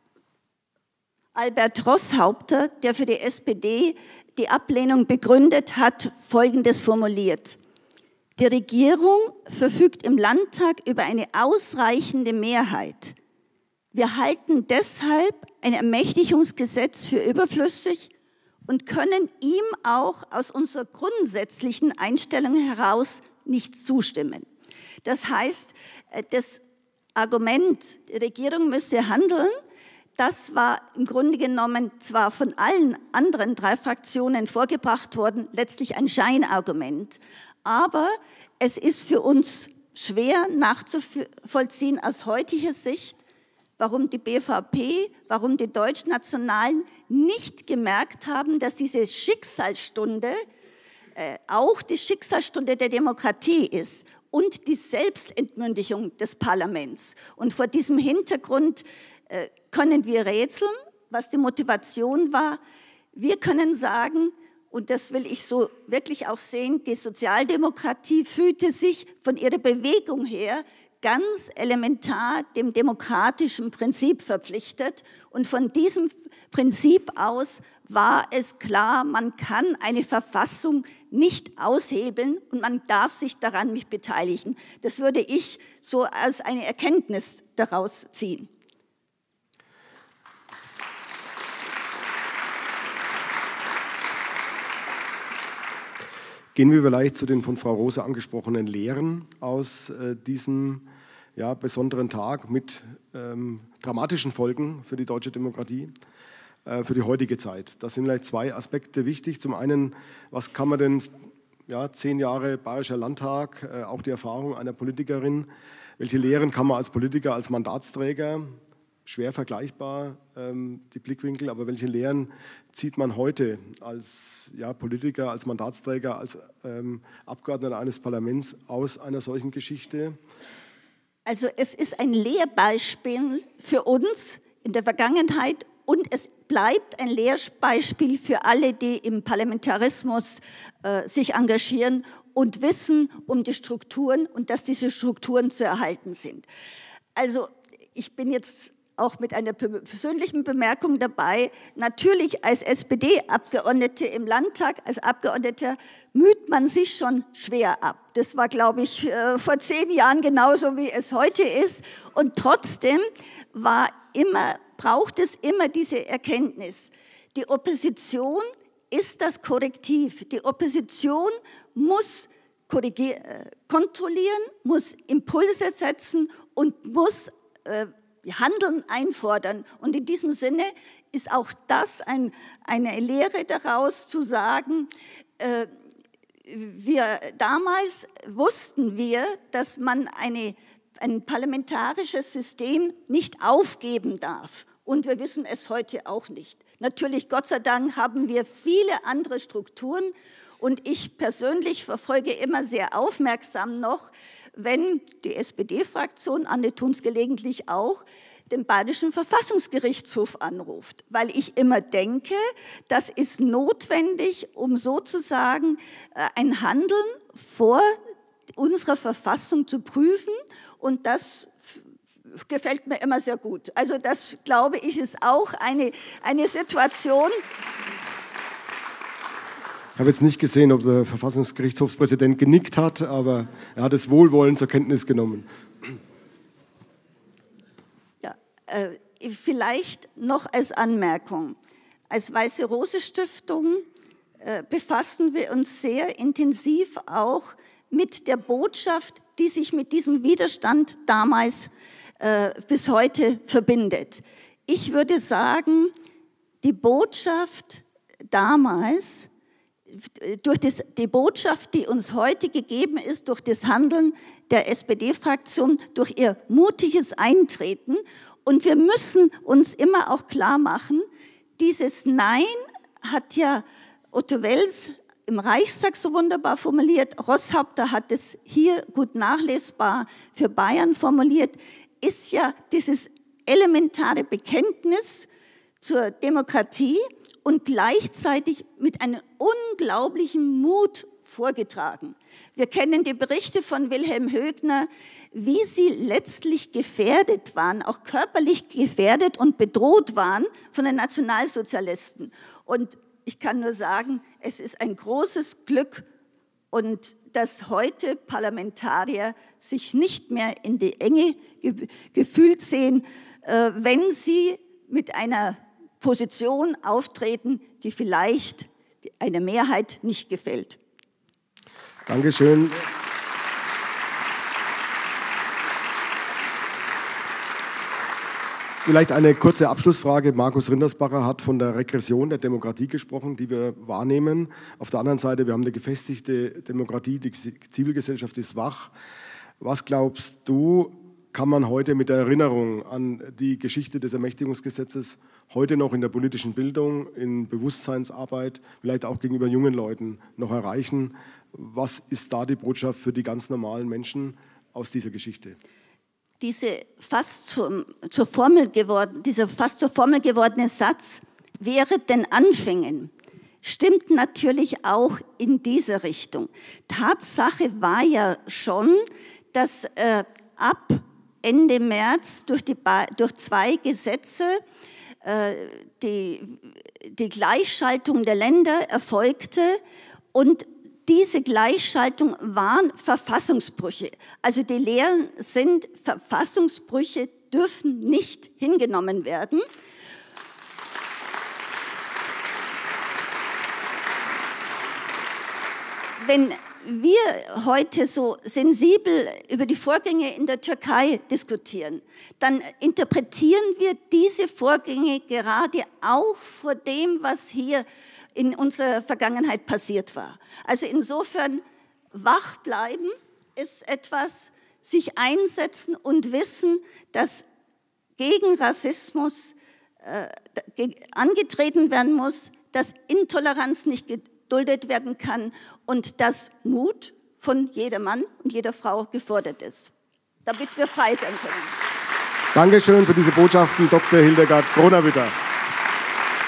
Albert Roßhaupter, der für die S P D die Ablehnung begründet hat, Folgendes formuliert: Die Regierung verfügt im Landtag über eine ausreichende Mehrheit. Wir halten deshalb ein Ermächtigungsgesetz für überflüssig und können ihm auch aus unserer grundsätzlichen Einstellung heraus nicht zustimmen. Das heißt, das Argument, die Regierung müsse handeln, das war im Grunde genommen zwar von allen anderen drei Fraktionen vorgebracht worden, letztlich ein Scheinargument, aber es ist für uns schwer nachzuvollziehen aus heutiger Sicht, warum die B V P, warum die Deutschnationalen nicht gemerkt haben, dass diese Schicksalsstunde äh, auch die Schicksalsstunde der Demokratie ist und die Selbstentmündigung des Parlaments. Und vor diesem Hintergrund äh, können wir rätseln, was die Motivation war. Wir können sagen, und das will ich so wirklich auch sehen, die Sozialdemokratie fühlte sich von ihrer Bewegung her ganz elementar dem demokratischen Prinzip verpflichtet. Und von diesem Prinzip aus war es klar, man kann eine Verfassung nicht aushebeln und man darf sich daran nicht beteiligen. Das würde ich so als eine Erkenntnis daraus ziehen. Gehen wir vielleicht zu den von Frau Rose angesprochenen Lehren aus äh, diesem ja, besonderen Tag mit ähm, dramatischen Folgen für die deutsche Demokratie, äh, für die heutige Zeit. Da sind vielleicht zwei Aspekte wichtig. Zum einen, was kann man denn, ja, zehn Jahre Bayerischer Landtag, äh, auch die Erfahrung einer Politikerin, welche Lehren kann man als Politiker, als Mandatsträger, schwer vergleichbar, ähm, die Blickwinkel, aber welche Lehren zieht man heute als ja, Politiker, als Mandatsträger, als ähm, Abgeordneter eines Parlaments aus einer solchen Geschichte? Also es ist ein Lehrbeispiel für uns in der Vergangenheit und es bleibt ein Lehrbeispiel für alle, die im Parlamentarismus äh, sich engagieren und wissen um die Strukturen und dass diese Strukturen zu erhalten sind. Also ich bin jetzt auch mit einer persönlichen Bemerkung dabei. Natürlich als S P D-Abgeordnete im Landtag, als Abgeordneter müht man sich schon schwer ab. Das war, glaube ich, vor zehn Jahren genauso, wie es heute ist. Und trotzdem war immer, braucht es immer diese Erkenntnis. Die Opposition ist das Korrektiv. Die Opposition muss kontrollieren, muss Impulse setzen und muss äh, Handeln einfordern. Und in diesem Sinne ist auch das ein, eine Lehre daraus zu sagen, äh, wir, damals wussten wir, dass man eine, ein parlamentarisches System nicht aufgeben darf. Und wir wissen es heute auch nicht. Natürlich, Gott sei Dank, haben wir viele andere Strukturen. Und ich persönlich verfolge immer sehr aufmerksam noch, wenn die S P D-Fraktion, Anne tun es gelegentlich auch, den Bayerischen Verfassungsgerichtshof anruft. Weil ich immer denke, das ist notwendig, um sozusagen ein Handeln vor unserer Verfassung zu prüfen. Und das gefällt mir immer sehr gut. Also das, glaube ich, ist auch eine, eine Situation. Ich habe jetzt nicht gesehen, ob der Verfassungsgerichtshofspräsident genickt hat, aber er hat es wohlwollend zur Kenntnis genommen. Ja, äh, vielleicht noch als Anmerkung. Als Weiße Rose Stiftung äh, befassen wir uns sehr intensiv auch mit der Botschaft, die sich mit diesem Widerstand damals äh, bis heute verbindet. Ich würde sagen, die Botschaft damals, durch das, die Botschaft, die uns heute gegeben ist, durch das Handeln der S P D-Fraktion, durch ihr mutiges Eintreten. Und wir müssen uns immer auch klar machen, dieses Nein hat ja Otto Wels im Reichstag so wunderbar formuliert, Roßhaupter hat es hier gut nachlesbar für Bayern formuliert, ist ja dieses elementare Bekenntnis zur Demokratie und gleichzeitig mit einem unglaublichen Mut vorgetragen. Wir kennen die Berichte von Wilhelm Högner, wie sie letztlich gefährdet waren, auch körperlich gefährdet und bedroht waren von den Nationalsozialisten. Und ich kann nur sagen, es ist ein großes Glück, und dass heute Parlamentarier sich nicht mehr in die Enge ge- gefühlt sehen, äh, wenn sie mit einer Position auftreten, die vielleicht einer Mehrheit nicht gefällt. Dankeschön. Vielleicht eine kurze Abschlussfrage. Markus Rindersbacher hat von der Regression der Demokratie gesprochen, die wir wahrnehmen. Auf der anderen Seite, wir haben eine gefestigte Demokratie, die Zivilgesellschaft ist wach. Was glaubst du, kann man heute mit der Erinnerung an die Geschichte des Ermächtigungsgesetzes heute noch in der politischen Bildung, in Bewusstseinsarbeit, vielleicht auch gegenüber jungen Leuten noch erreichen? Was ist da die Botschaft für die ganz normalen Menschen aus dieser Geschichte? Diese fast zur, zur Formel geworden, dieser fast zur Formel gewordene Satz, während den Anfängen, stimmt natürlich auch in diese Richtung. Tatsache war ja schon, dass äh, ab Ende März durch, die, durch zwei Gesetze äh, die, die Gleichschaltung der Länder erfolgte, und diese Gleichschaltung waren Verfassungsbrüche. Also die Lehren sind, Verfassungsbrüche dürfen nicht hingenommen werden. Wenn wir heute so sensibel über die Vorgänge in der Türkei diskutieren, dann interpretieren wir diese Vorgänge gerade auch vor dem, was hier in unserer Vergangenheit passiert war. Also insofern wach bleiben ist etwas, sich einsetzen und wissen, dass gegen Rassismus äh, angetreten werden muss, dass Intoleranz nicht geduldet werden kann und dass Mut von jedem Mann und jeder Frau gefordert ist, damit wir frei sein können. Dankeschön für diese Botschaften, Doktor Hildegard Kronawitter.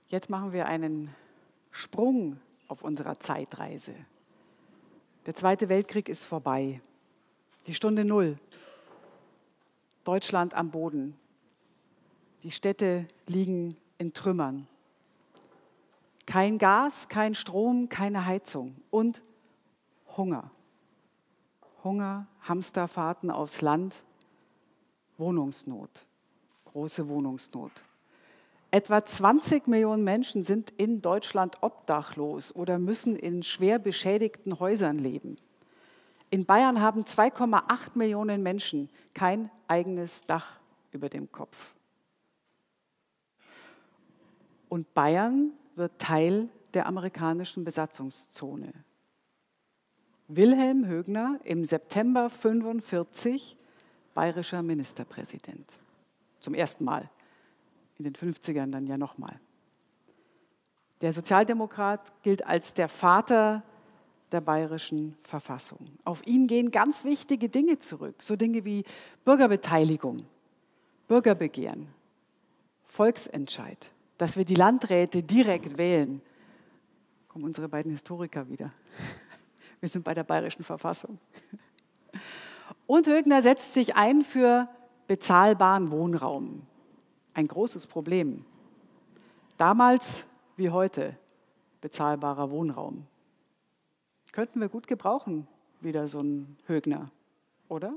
Jetzt machen wir einen Sprung auf unserer Zeitreise. Der Zweite Weltkrieg ist vorbei. Die Stunde Null. Deutschland am Boden. Die Städte liegen in Trümmern. Kein Gas, kein Strom, keine Heizung und Hunger. Hunger, Hamsterfahrten aufs Land, Wohnungsnot, große Wohnungsnot. Etwa zwanzig Millionen Menschen sind in Deutschland obdachlos oder müssen in schwer beschädigten Häusern leben. In Bayern haben zwei Komma acht Millionen Menschen kein eigenes Dach über dem Kopf. Und Bayern wird Teil der amerikanischen Besatzungszone. Wilhelm Högner im September fünfundvierzig bayerischer Ministerpräsident. Zum ersten Mal. In den fünfzigern dann ja nochmal. Der Sozialdemokrat gilt als der Vater der bayerischen Verfassung. Auf ihn gehen ganz wichtige Dinge zurück, so Dinge wie Bürgerbeteiligung, Bürgerbegehren, Volksentscheid, dass wir die Landräte direkt wählen. Kommen unsere beiden Historiker wieder. Wir sind bei der bayerischen Verfassung. Und Högner setzt sich ein für bezahlbaren Wohnraum. Ein großes Problem. Damals wie heute bezahlbarer Wohnraum. Könnten wir gut gebrauchen, wieder so einen Högner, oder?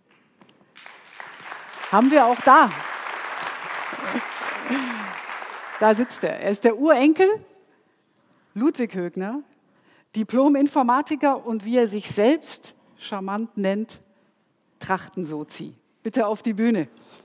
Haben wir auch da. Da sitzt er. Er ist der Urenkel, Ludwig Högner, Diplom-Informatiker und wie er sich selbst charmant nennt, Trachtensozi. Bitte auf die Bühne.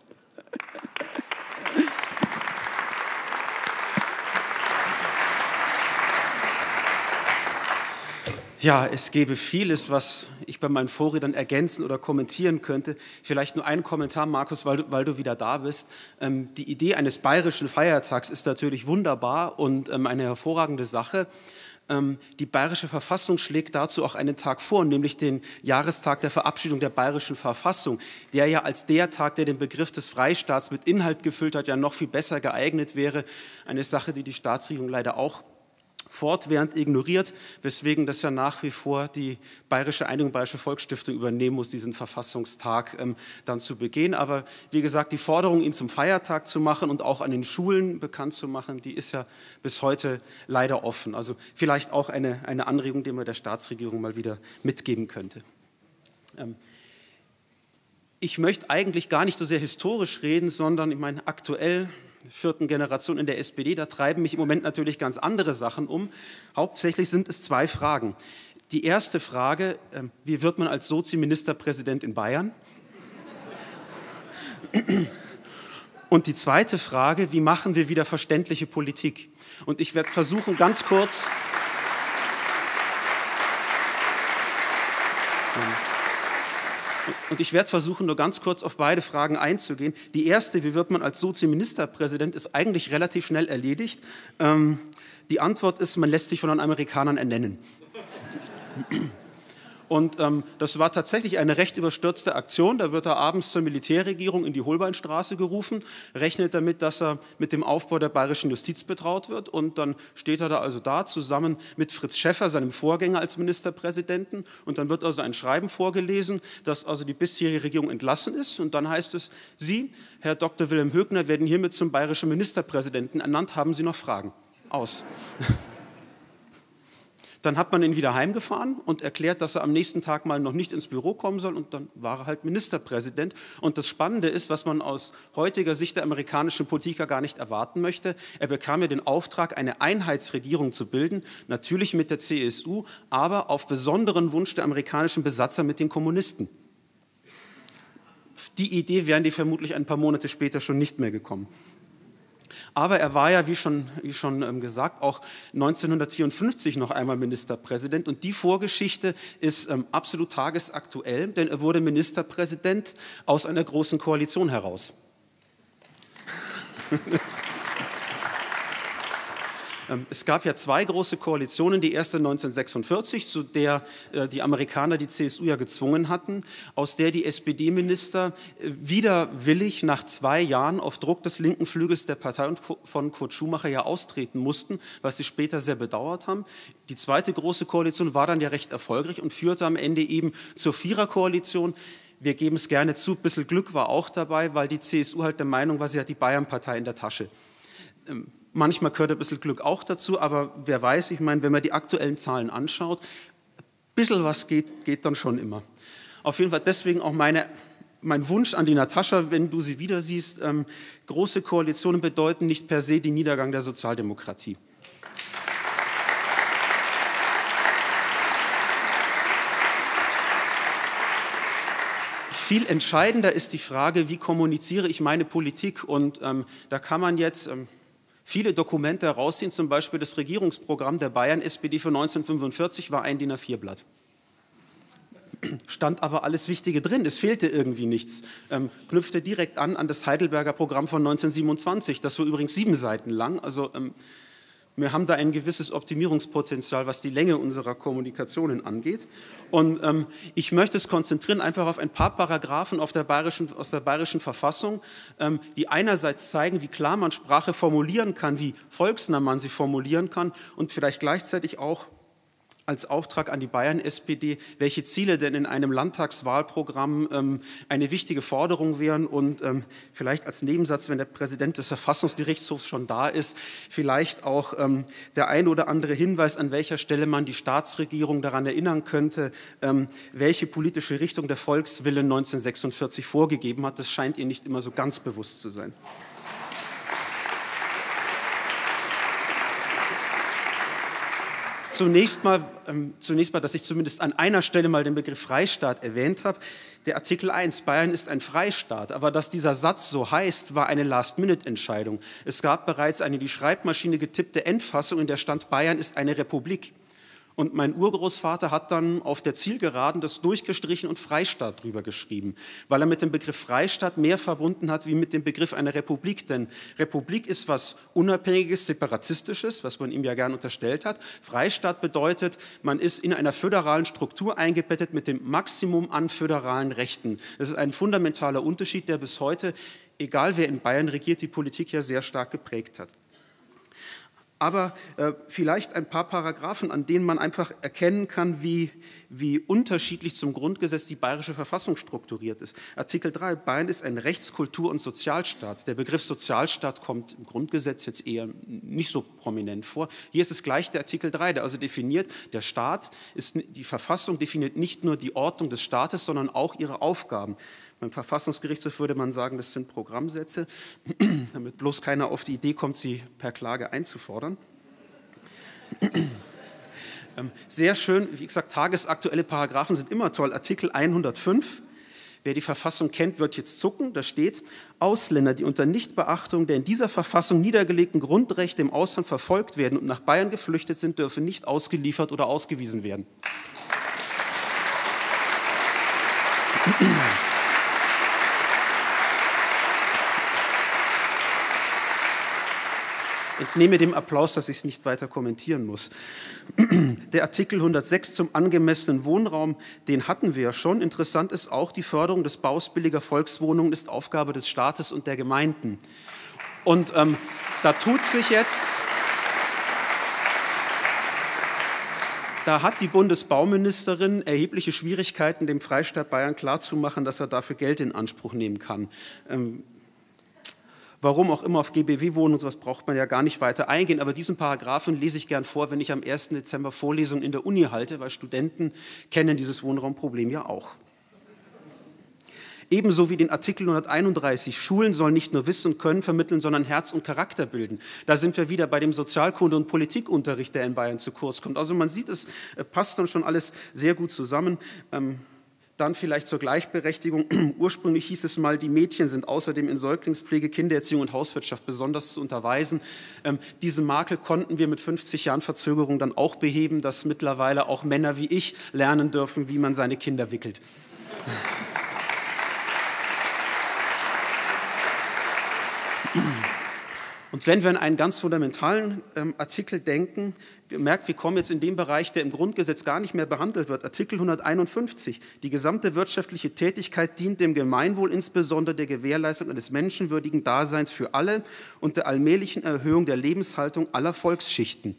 Ja, es gäbe vieles, was ich bei meinen Vorrednern ergänzen oder kommentieren könnte. Vielleicht nur ein Kommentar, Markus, weil du, weil du wieder da bist. Ähm, die Idee eines bayerischen Feiertags ist natürlich wunderbar und ähm, eine hervorragende Sache. Ähm, die bayerische Verfassung schlägt dazu auch einen Tag vor, nämlich den Jahrestag der Verabschiedung der bayerischen Verfassung, der ja als der Tag, der den Begriff des Freistaats mit Inhalt gefüllt hat, ja noch viel besser geeignet wäre. Eine Sache, die die Staatsregierung leider auch fortwährend ignoriert, weswegen das ja nach wie vor die Bayerische Einigung, Bayerische Volksstiftung übernehmen muss, diesen Verfassungstag ähm, dann zu begehen. Aber wie gesagt, die Forderung, ihn zum Feiertag zu machen und auch an den Schulen bekannt zu machen, die ist ja bis heute leider offen. Also vielleicht auch eine, eine Anregung, die man der Staatsregierung mal wieder mitgeben könnte. Ähm, ich möchte eigentlich gar nicht so sehr historisch reden, sondern ich meine aktuell, vierten Generation in der S P D, da treiben mich im Moment natürlich ganz andere Sachen um. Hauptsächlich sind es zwei Fragen. Die erste Frage, äh, wie wird man als Sozi-Ministerpräsident in Bayern? Und die zweite Frage, wie machen wir wieder verständliche Politik? Und ich werde versuchen, ganz kurz Und ich werde versuchen, nur ganz kurz auf beide Fragen einzugehen. Die erste, wie wird man als Sozi-Ministerpräsident, ist eigentlich relativ schnell erledigt. Ähm, die Antwort ist, man lässt sich von den Amerikanern ernennen. Und ähm, das war tatsächlich eine recht überstürzte Aktion. Da wird er abends zur Militärregierung in die Holbeinstraße gerufen, rechnet damit, dass er mit dem Aufbau der bayerischen Justiz betraut wird. Und dann steht er da also da zusammen mit Fritz Schäffer, seinem Vorgänger als Ministerpräsidenten. Und dann wird also ein Schreiben vorgelesen, dass also die bisherige Regierung entlassen ist. Und dann heißt es, Sie, Herr Doktor Wilhelm Högner, werden hiermit zum bayerischen Ministerpräsidenten ernannt. Haben Sie noch Fragen? Aus. Dann hat man ihn wieder heimgefahren und erklärt, dass er am nächsten Tag mal noch nicht ins Büro kommen soll und dann war er halt Ministerpräsident. Und das Spannende ist, was man aus heutiger Sicht der amerikanischen Politiker gar nicht erwarten möchte, er bekam ja den Auftrag, eine Einheitsregierung zu bilden, natürlich mit der C S U, aber auf besonderen Wunsch der amerikanischen Besatzer mit den Kommunisten. Auf die Idee wären die vermutlich ein paar Monate später schon nicht mehr gekommen. Aber er war ja, wie schon, wie schon ähm, gesagt, auch neunzehnhundertvierundfünfzig noch einmal Ministerpräsident. Und die Vorgeschichte ist ähm, absolut tagesaktuell, denn er wurde Ministerpräsident aus einer großen Koalition heraus. Es gab ja zwei große Koalitionen, die erste neunzehnhundertsechsundvierzig, zu der die Amerikaner die C S U ja gezwungen hatten, aus der die S P D-Minister widerwillig nach zwei Jahren auf Druck des linken Flügels der Partei von Kurt Schumacher ja austreten mussten, was sie später sehr bedauert haben. Die zweite große Koalition war dann ja recht erfolgreich und führte am Ende eben zur Viererkoalition. Wir geben es gerne zu, ein bisschen Glück war auch dabei, weil die C S U halt der Meinung war, sie hat die Bayern-Partei in der Tasche. Ähm, manchmal gehört ein bisschen Glück auch dazu, aber wer weiß, ich meine, wenn man die aktuellen Zahlen anschaut, ein bisschen was geht, geht dann schon immer. Auf jeden Fall deswegen auch meine, mein Wunsch an die Natascha, wenn du sie wieder siehst, ähm, große Koalitionen bedeuten nicht per se den Niedergang der Sozialdemokratie. Viel entscheidender ist die Frage, wie kommuniziere ich meine Politik? Und ähm, da kann man jetzt ähm, viele Dokumente herausziehen, zum Beispiel das Regierungsprogramm der Bayern-S P D für neunzehnhundertfünfundvierzig war ein D I N A vier Blatt. Stand aber alles Wichtige drin, es fehlte irgendwie nichts. Ähm, knüpfte direkt an an das Heidelberger Programm von neunzehnhundertsiebenundzwanzig, das war übrigens sieben Seiten lang, also ähm, wir haben da ein gewisses Optimierungspotenzial, was die Länge unserer Kommunikationen angeht. Und ähm, ich möchte es konzentrieren einfach auf ein paar Paragraphen auf der bayerischen, aus der bayerischen Verfassung, ähm, die einerseits zeigen, wie klar man Sprache formulieren kann, wie volksnah man sie formulieren kann und vielleicht gleichzeitig auch als Auftrag an die Bayern-S P D, welche Ziele denn in einem Landtagswahlprogramm ähm, eine wichtige Forderung wären und ähm, vielleicht als Nebensatz, wenn der Präsident des Verfassungsgerichtshofs schon da ist, vielleicht auch ähm, der ein oder andere Hinweis, an welcher Stelle man die Staatsregierung daran erinnern könnte, ähm, welche politische Richtung der Volkswille neunzehnhundertsechsundvierzig vorgegeben hat. Das scheint ihr nicht immer so ganz bewusst zu sein. Zunächst mal, ähm, zunächst mal, dass ich zumindest an einer Stelle mal den Begriff Freistaat erwähnt habe. Der Artikel eins, Bayern ist ein Freistaat, aber dass dieser Satz so heißt, war eine Last-Minute-Entscheidung. Es gab bereits eine in die Schreibmaschine getippte Endfassung, in der stand, Bayern ist eine Republik. Und mein Urgroßvater hat dann auf der Zielgeraden das durchgestrichen und Freistaat drüber geschrieben, weil er mit dem Begriff Freistaat mehr verbunden hat wie mit dem Begriff einer Republik. Denn Republik ist was Unabhängiges, Separatistisches, was man ihm ja gern unterstellt hat. Freistaat bedeutet, man ist in einer föderalen Struktur eingebettet mit dem Maximum an föderalen Rechten. Das ist ein fundamentaler Unterschied, der bis heute, egal wer in Bayern regiert, die Politik ja sehr stark geprägt hat. Aber äh, vielleicht ein paar Paragraphen, an denen man einfach erkennen kann, wie, wie unterschiedlich zum Grundgesetz die bayerische Verfassung strukturiert ist. Artikel drei, Bayern ist ein Rechts-, Kultur- und Sozialstaat. Der Begriff Sozialstaat kommt im Grundgesetz jetzt eher nicht so prominent vor. Hier ist es gleich der Artikel drei, der also definiert, der Staat ist, die Verfassung definiert nicht nur die Ordnung des Staates, sondern auch ihre Aufgaben. Beim Verfassungsgerichtshof würde man sagen, das sind Programmsätze, damit bloß keiner auf die Idee kommt, sie per Klage einzufordern. Sehr schön, wie gesagt, tagesaktuelle Paragraphen sind immer toll. Artikel hundertfünf, wer die Verfassung kennt, wird jetzt zucken. Da steht, Ausländer, die unter Nichtbeachtung der in dieser Verfassung niedergelegten Grundrechte im Ausland verfolgt werden und nach Bayern geflüchtet sind, dürfen nicht ausgeliefert oder ausgewiesen werden. Entnehme dem Applaus, dass ich es nicht weiter kommentieren muss. Der Artikel hundertsechs zum angemessenen Wohnraum, den hatten wir ja schon. Interessant ist auch, die Förderung des Baus billiger Volkswohnungen ist Aufgabe des Staates und der Gemeinden. Und ähm, da tut sich jetzt, da hat die Bundesbauministerin erhebliche Schwierigkeiten, dem Freistaat Bayern klarzumachen, dass er dafür Geld in Anspruch nehmen kann. Ähm, Warum auch immer auf G B W-Wohnungen und sowas braucht man ja gar nicht weiter eingehen, aber diesen Paragraphen lese ich gern vor, wenn ich am ersten Dezember Vorlesungen in der Uni halte, weil Studenten kennen dieses Wohnraumproblem ja auch. Ebenso wie den Artikel hunderteinunddreißig, Schulen sollen nicht nur Wissen und Können vermitteln, sondern Herz und Charakter bilden. Da sind wir wieder bei dem Sozialkunde- und Politikunterricht, der in Bayern zu kurz kommt. Also man sieht, es passt dann schon alles sehr gut zusammen. Ähm, Dann vielleicht zur Gleichberechtigung. Ursprünglich hieß es mal, die Mädchen sind außerdem in Säuglingspflege, Kindererziehung und Hauswirtschaft besonders zu unterweisen. Ähm, diesen Makel konnten wir mit fünfzig Jahren Verzögerung dann auch beheben, dass mittlerweile auch Männer wie ich lernen dürfen, wie man seine Kinder wickelt. Und wenn wir an einen ganz fundamentalen ähm, Artikel denken, ihr merkt, wir kommen jetzt in den Bereich, der im Grundgesetz gar nicht mehr behandelt wird, Artikel hunderteinundfünfzig. Die gesamte wirtschaftliche Tätigkeit dient dem Gemeinwohl, insbesondere der Gewährleistung eines menschenwürdigen Daseins für alle und der allmählichen Erhöhung der Lebenshaltung aller Volksschichten.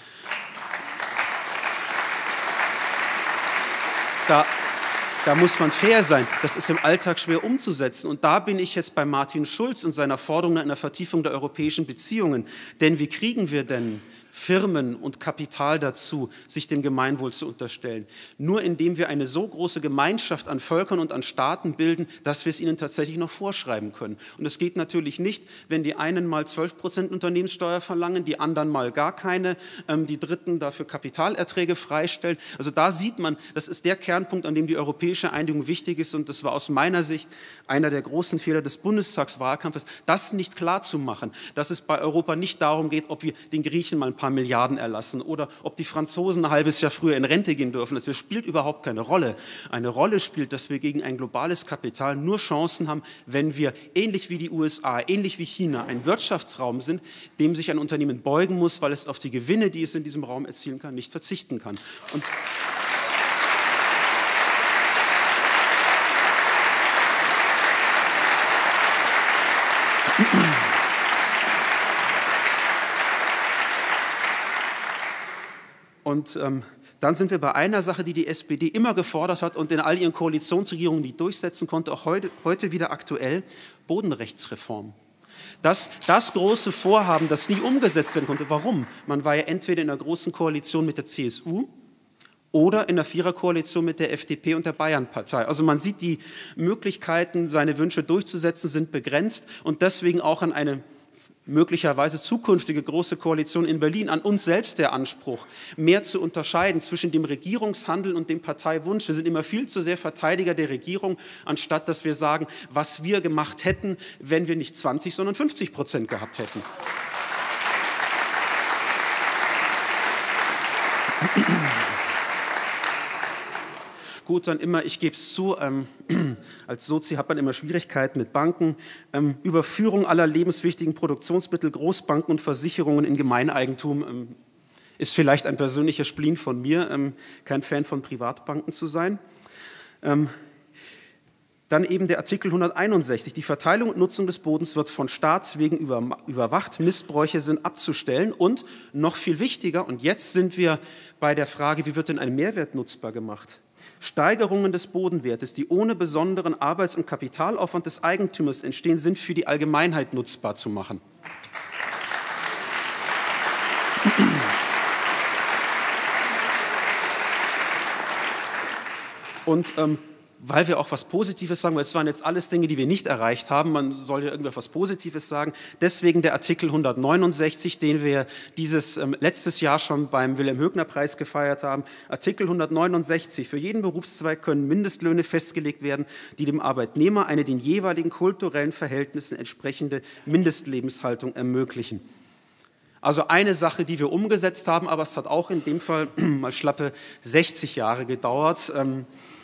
Da Da muss man fair sein. Das ist im Alltag schwer umzusetzen. Und da bin ich jetzt bei Martin Schulz und seiner Forderung nach einer Vertiefung der europäischen Beziehungen. Denn wie kriegen wir denn Firmen und Kapital dazu, sich dem Gemeinwohl zu unterstellen? Nur indem wir eine so große Gemeinschaft an Völkern und an Staaten bilden, dass wir es ihnen tatsächlich noch vorschreiben können. Und es geht natürlich nicht, wenn die einen mal zwölf Prozent Unternehmenssteuer verlangen, die anderen mal gar keine, ähm, die Dritten dafür Kapitalerträge freistellen. Also da sieht man, das ist der Kernpunkt, an dem die europäische Einigung wichtig ist. Und das war aus meiner Sicht einer der großen Fehler des Bundestagswahlkampfes, das nicht klar zu machen, dass es bei Europa nicht darum geht, ob wir den Griechen mal ein paar Milliarden erlassen oder ob die Franzosen ein halbes Jahr früher in Rente gehen dürfen. Das spielt überhaupt keine Rolle. Eine Rolle spielt, dass wir gegen ein globales Kapital nur Chancen haben, wenn wir ähnlich wie die U S A, ähnlich wie China ein Wirtschaftsraum sind, dem sich ein Unternehmen beugen muss, weil es auf die Gewinne, die es in diesem Raum erzielen kann, nicht verzichten kann. Und Und ähm, dann sind wir bei einer Sache, die die S P D immer gefordert hat und in all ihren Koalitionsregierungen nie durchsetzen konnte, auch heute, heute wieder aktuell, Bodenrechtsreform. Das, das große Vorhaben, das nie umgesetzt werden konnte. Warum? Man war ja entweder in einer großen Koalition mit der C S U oder in einer Viererkoalition mit der F D P und der Bayernpartei. Also man sieht, die Möglichkeiten, seine Wünsche durchzusetzen, sind begrenzt und deswegen auch an eine möglicherweise zukünftige große Koalition in Berlin, an uns selbst der Anspruch, mehr zu unterscheiden zwischen dem Regierungshandeln und dem Parteiwunsch. Wir sind immer viel zu sehr Verteidiger der Regierung, anstatt dass wir sagen, was wir gemacht hätten, wenn wir nicht zwanzig, sondern fünfzig Prozent gehabt hätten. Gut, dann immer, ich gebe es zu, ähm, als Sozi hat man immer Schwierigkeiten mit Banken. Ähm, Überführung aller lebenswichtigen Produktionsmittel, Großbanken und Versicherungen in Gemeineigentum ähm, ist vielleicht ein persönlicher Spleen von mir, ähm, kein Fan von Privatbanken zu sein. Ähm, Dann eben der Artikel hunderteinundsechzig. Die Verteilung und Nutzung des Bodens wird von Staatswegen über, überwacht. Missbräuche sind abzustellen. Und noch viel wichtiger, und jetzt sind wir bei der Frage, wie wird denn ein Mehrwert nutzbar gemacht? Steigerungen des Bodenwertes, die ohne besonderen Arbeits- und Kapitalaufwand des Eigentümers entstehen, sind für die Allgemeinheit nutzbar zu machen. Und ähm, weil wir auch was Positives sagen, weil es waren jetzt alles Dinge, die wir nicht erreicht haben, man soll ja irgendwas Positives sagen, deswegen der Artikel hundertneunundsechzig, den wir dieses ähm, letztes Jahr schon beim Wilhelm-Högner-Preis gefeiert haben. Artikel hundertneunundsechzig, für jeden Berufszweig können Mindestlöhne festgelegt werden, die dem Arbeitnehmer eine den jeweiligen kulturellen Verhältnissen entsprechende Mindestlebenshaltung ermöglichen. Also eine Sache, die wir umgesetzt haben, aber es hat auch in dem Fall mal schlappe sechzig Jahre gedauert. Ähm,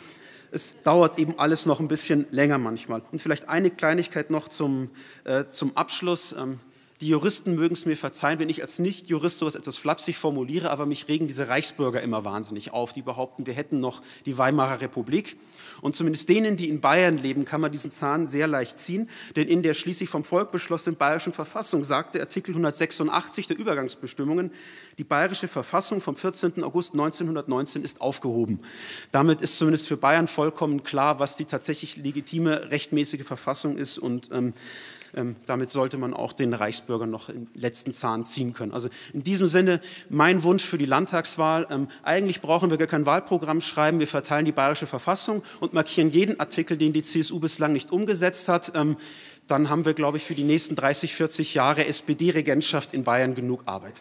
Es dauert eben alles noch ein bisschen länger manchmal. Und vielleicht eine Kleinigkeit noch zum, äh, zum Abschluss. Ähm, die Juristen mögen es mir verzeihen, wenn ich als Nicht-Jurist sowas etwas flapsig formuliere, aber mich regen diese Reichsbürger immer wahnsinnig auf, die behaupten, wir hätten noch die Weimarer Republik. Und zumindest denen, die in Bayern leben, kann man diesen Zahn sehr leicht ziehen, denn in der schließlich vom Volk beschlossenen Bayerischen Verfassung sagte Artikel hundertsechsundachtzig der Übergangsbestimmungen, die Bayerische Verfassung vom vierzehnten August neunzehnhundertneunzehn ist aufgehoben. Damit ist zumindest für Bayern vollkommen klar, was die tatsächlich legitime, rechtmäßige Verfassung ist und ähm, ähm, damit sollte man auch den Reichsbürgern noch den letzten Zahn ziehen können. Also in diesem Sinne mein Wunsch für die Landtagswahl, ähm, eigentlich brauchen wir gar kein Wahlprogramm schreiben, wir verteilen die Bayerische Verfassung und markieren jeden Artikel, den die C S U bislang nicht umgesetzt hat. Ähm, dann haben wir, glaube ich, für die nächsten dreißig, vierzig Jahre S P D-Regentschaft in Bayern genug Arbeit.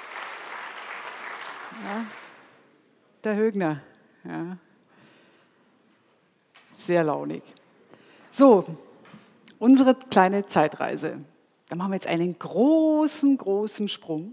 Der Högner. Ja. sehr launig. So, unsere kleine Zeitreise. Da machen wir jetzt einen großen, großen Sprung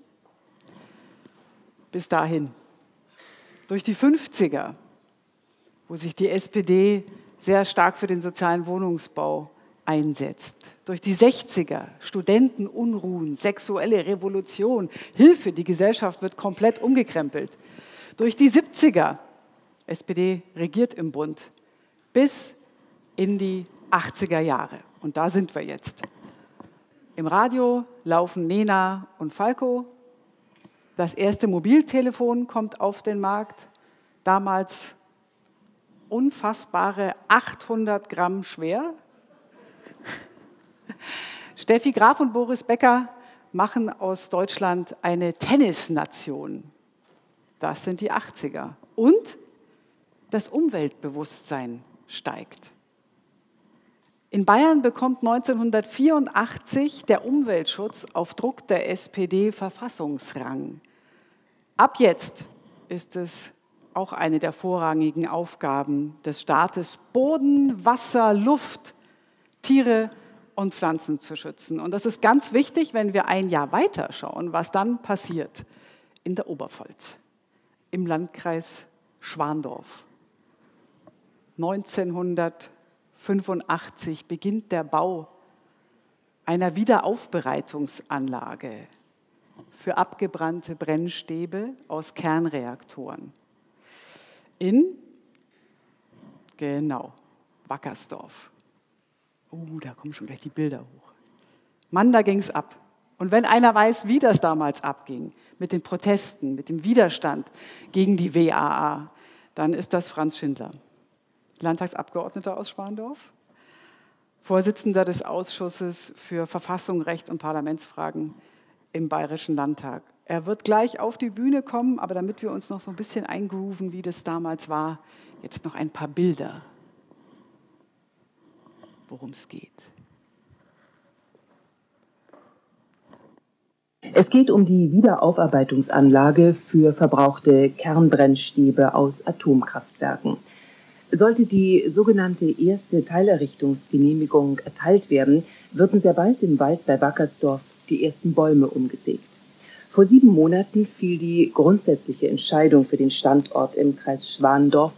bis dahin. Durch die fünfziger, wo sich die S P D sehr stark für den sozialen Wohnungsbau einsetzt. Durch die sechziger, Studentenunruhen, sexuelle Revolution, Hilfe, die Gesellschaft wird komplett umgekrempelt. Durch die siebziger, S P D regiert im Bund, bis in die achtziger Jahre. Und da sind wir jetzt. Im Radio laufen Nena und Falco. Das erste Mobiltelefon kommt auf den Markt. Damals unfassbare achthundert Gramm schwer. Steffi Graf und Boris Becker machen aus Deutschland eine Tennisnation. Das sind die achtziger. Und das Umweltbewusstsein steigt. In Bayern bekommt neunzehnhundertvierundachtzig der Umweltschutz auf Druck der S P D Verfassungsrang. Ab jetzt ist es auch eine der vorrangigen Aufgaben des Staates, Boden, Wasser, Luft, Tiere und Pflanzen zu schützen. Und das ist ganz wichtig, wenn wir ein Jahr weiter schauen, was dann passiert in der Oberpfalz, im Landkreis Schwandorf. neunzehnhundertfünfundachtzig beginnt der Bau einer Wiederaufbereitungsanlage für abgebrannte Brennstäbe aus Kernreaktoren in, genau, Wackersdorf. Oh, da kommen schon gleich die Bilder hoch. Mann, da ging es ab. Und wenn einer weiß, wie das damals abging, mit den Protesten, mit dem Widerstand gegen die W A A, dann ist das Franz Schindler, Landtagsabgeordneter aus Schwandorf, Vorsitzender des Ausschusses für Verfassung, Recht und Parlamentsfragen im Bayerischen Landtag. Er wird gleich auf die Bühne kommen, aber damit wir uns noch so ein bisschen eingrooven, wie das damals war, jetzt noch ein paar Bilder, worum es geht. Es geht um die Wiederaufarbeitungsanlage für verbrauchte Kernbrennstäbe aus Atomkraftwerken. Sollte die sogenannte erste Teilerrichtungsgenehmigung erteilt werden, würden sehr bald im Wald bei Wackersdorf die ersten Bäume umgesägt. Vor sieben Monaten fiel die grundsätzliche Entscheidung für den Standort im Kreis Schwandorf.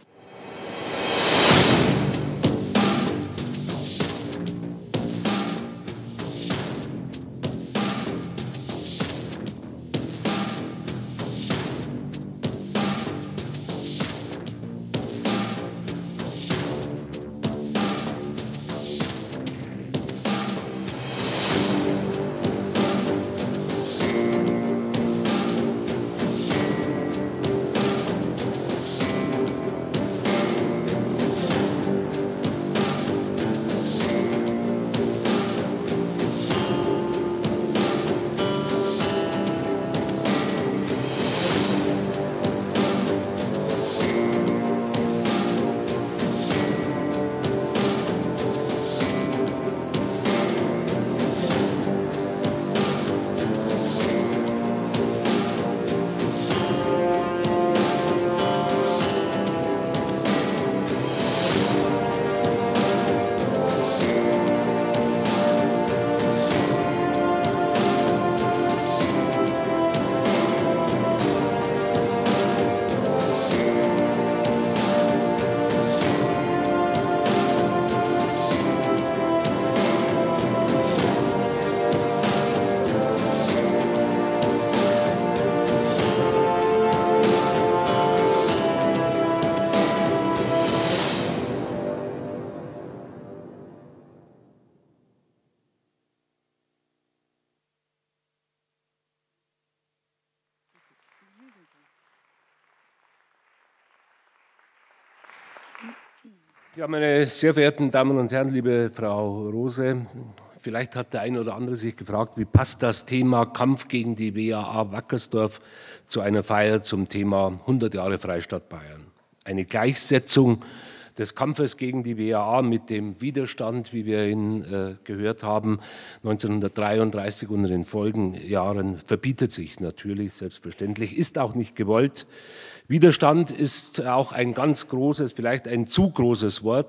Ja, meine sehr verehrten Damen und Herren, liebe Frau Rose, vielleicht hat der eine oder andere sich gefragt, wie passt das Thema Kampf gegen die W A A Wackersdorf zu einer Feier zum Thema hundert Jahre Freistaat Bayern. Eine Gleichsetzung des Kampfes gegen die W A A mit dem Widerstand, wie wir ihn äh, gehört haben, neunzehnhundertdreiunddreißig und in den Folgejahren verbietet sich natürlich, selbstverständlich, ist auch nicht gewollt. Widerstand ist auch ein ganz großes, vielleicht ein zu großes Wort.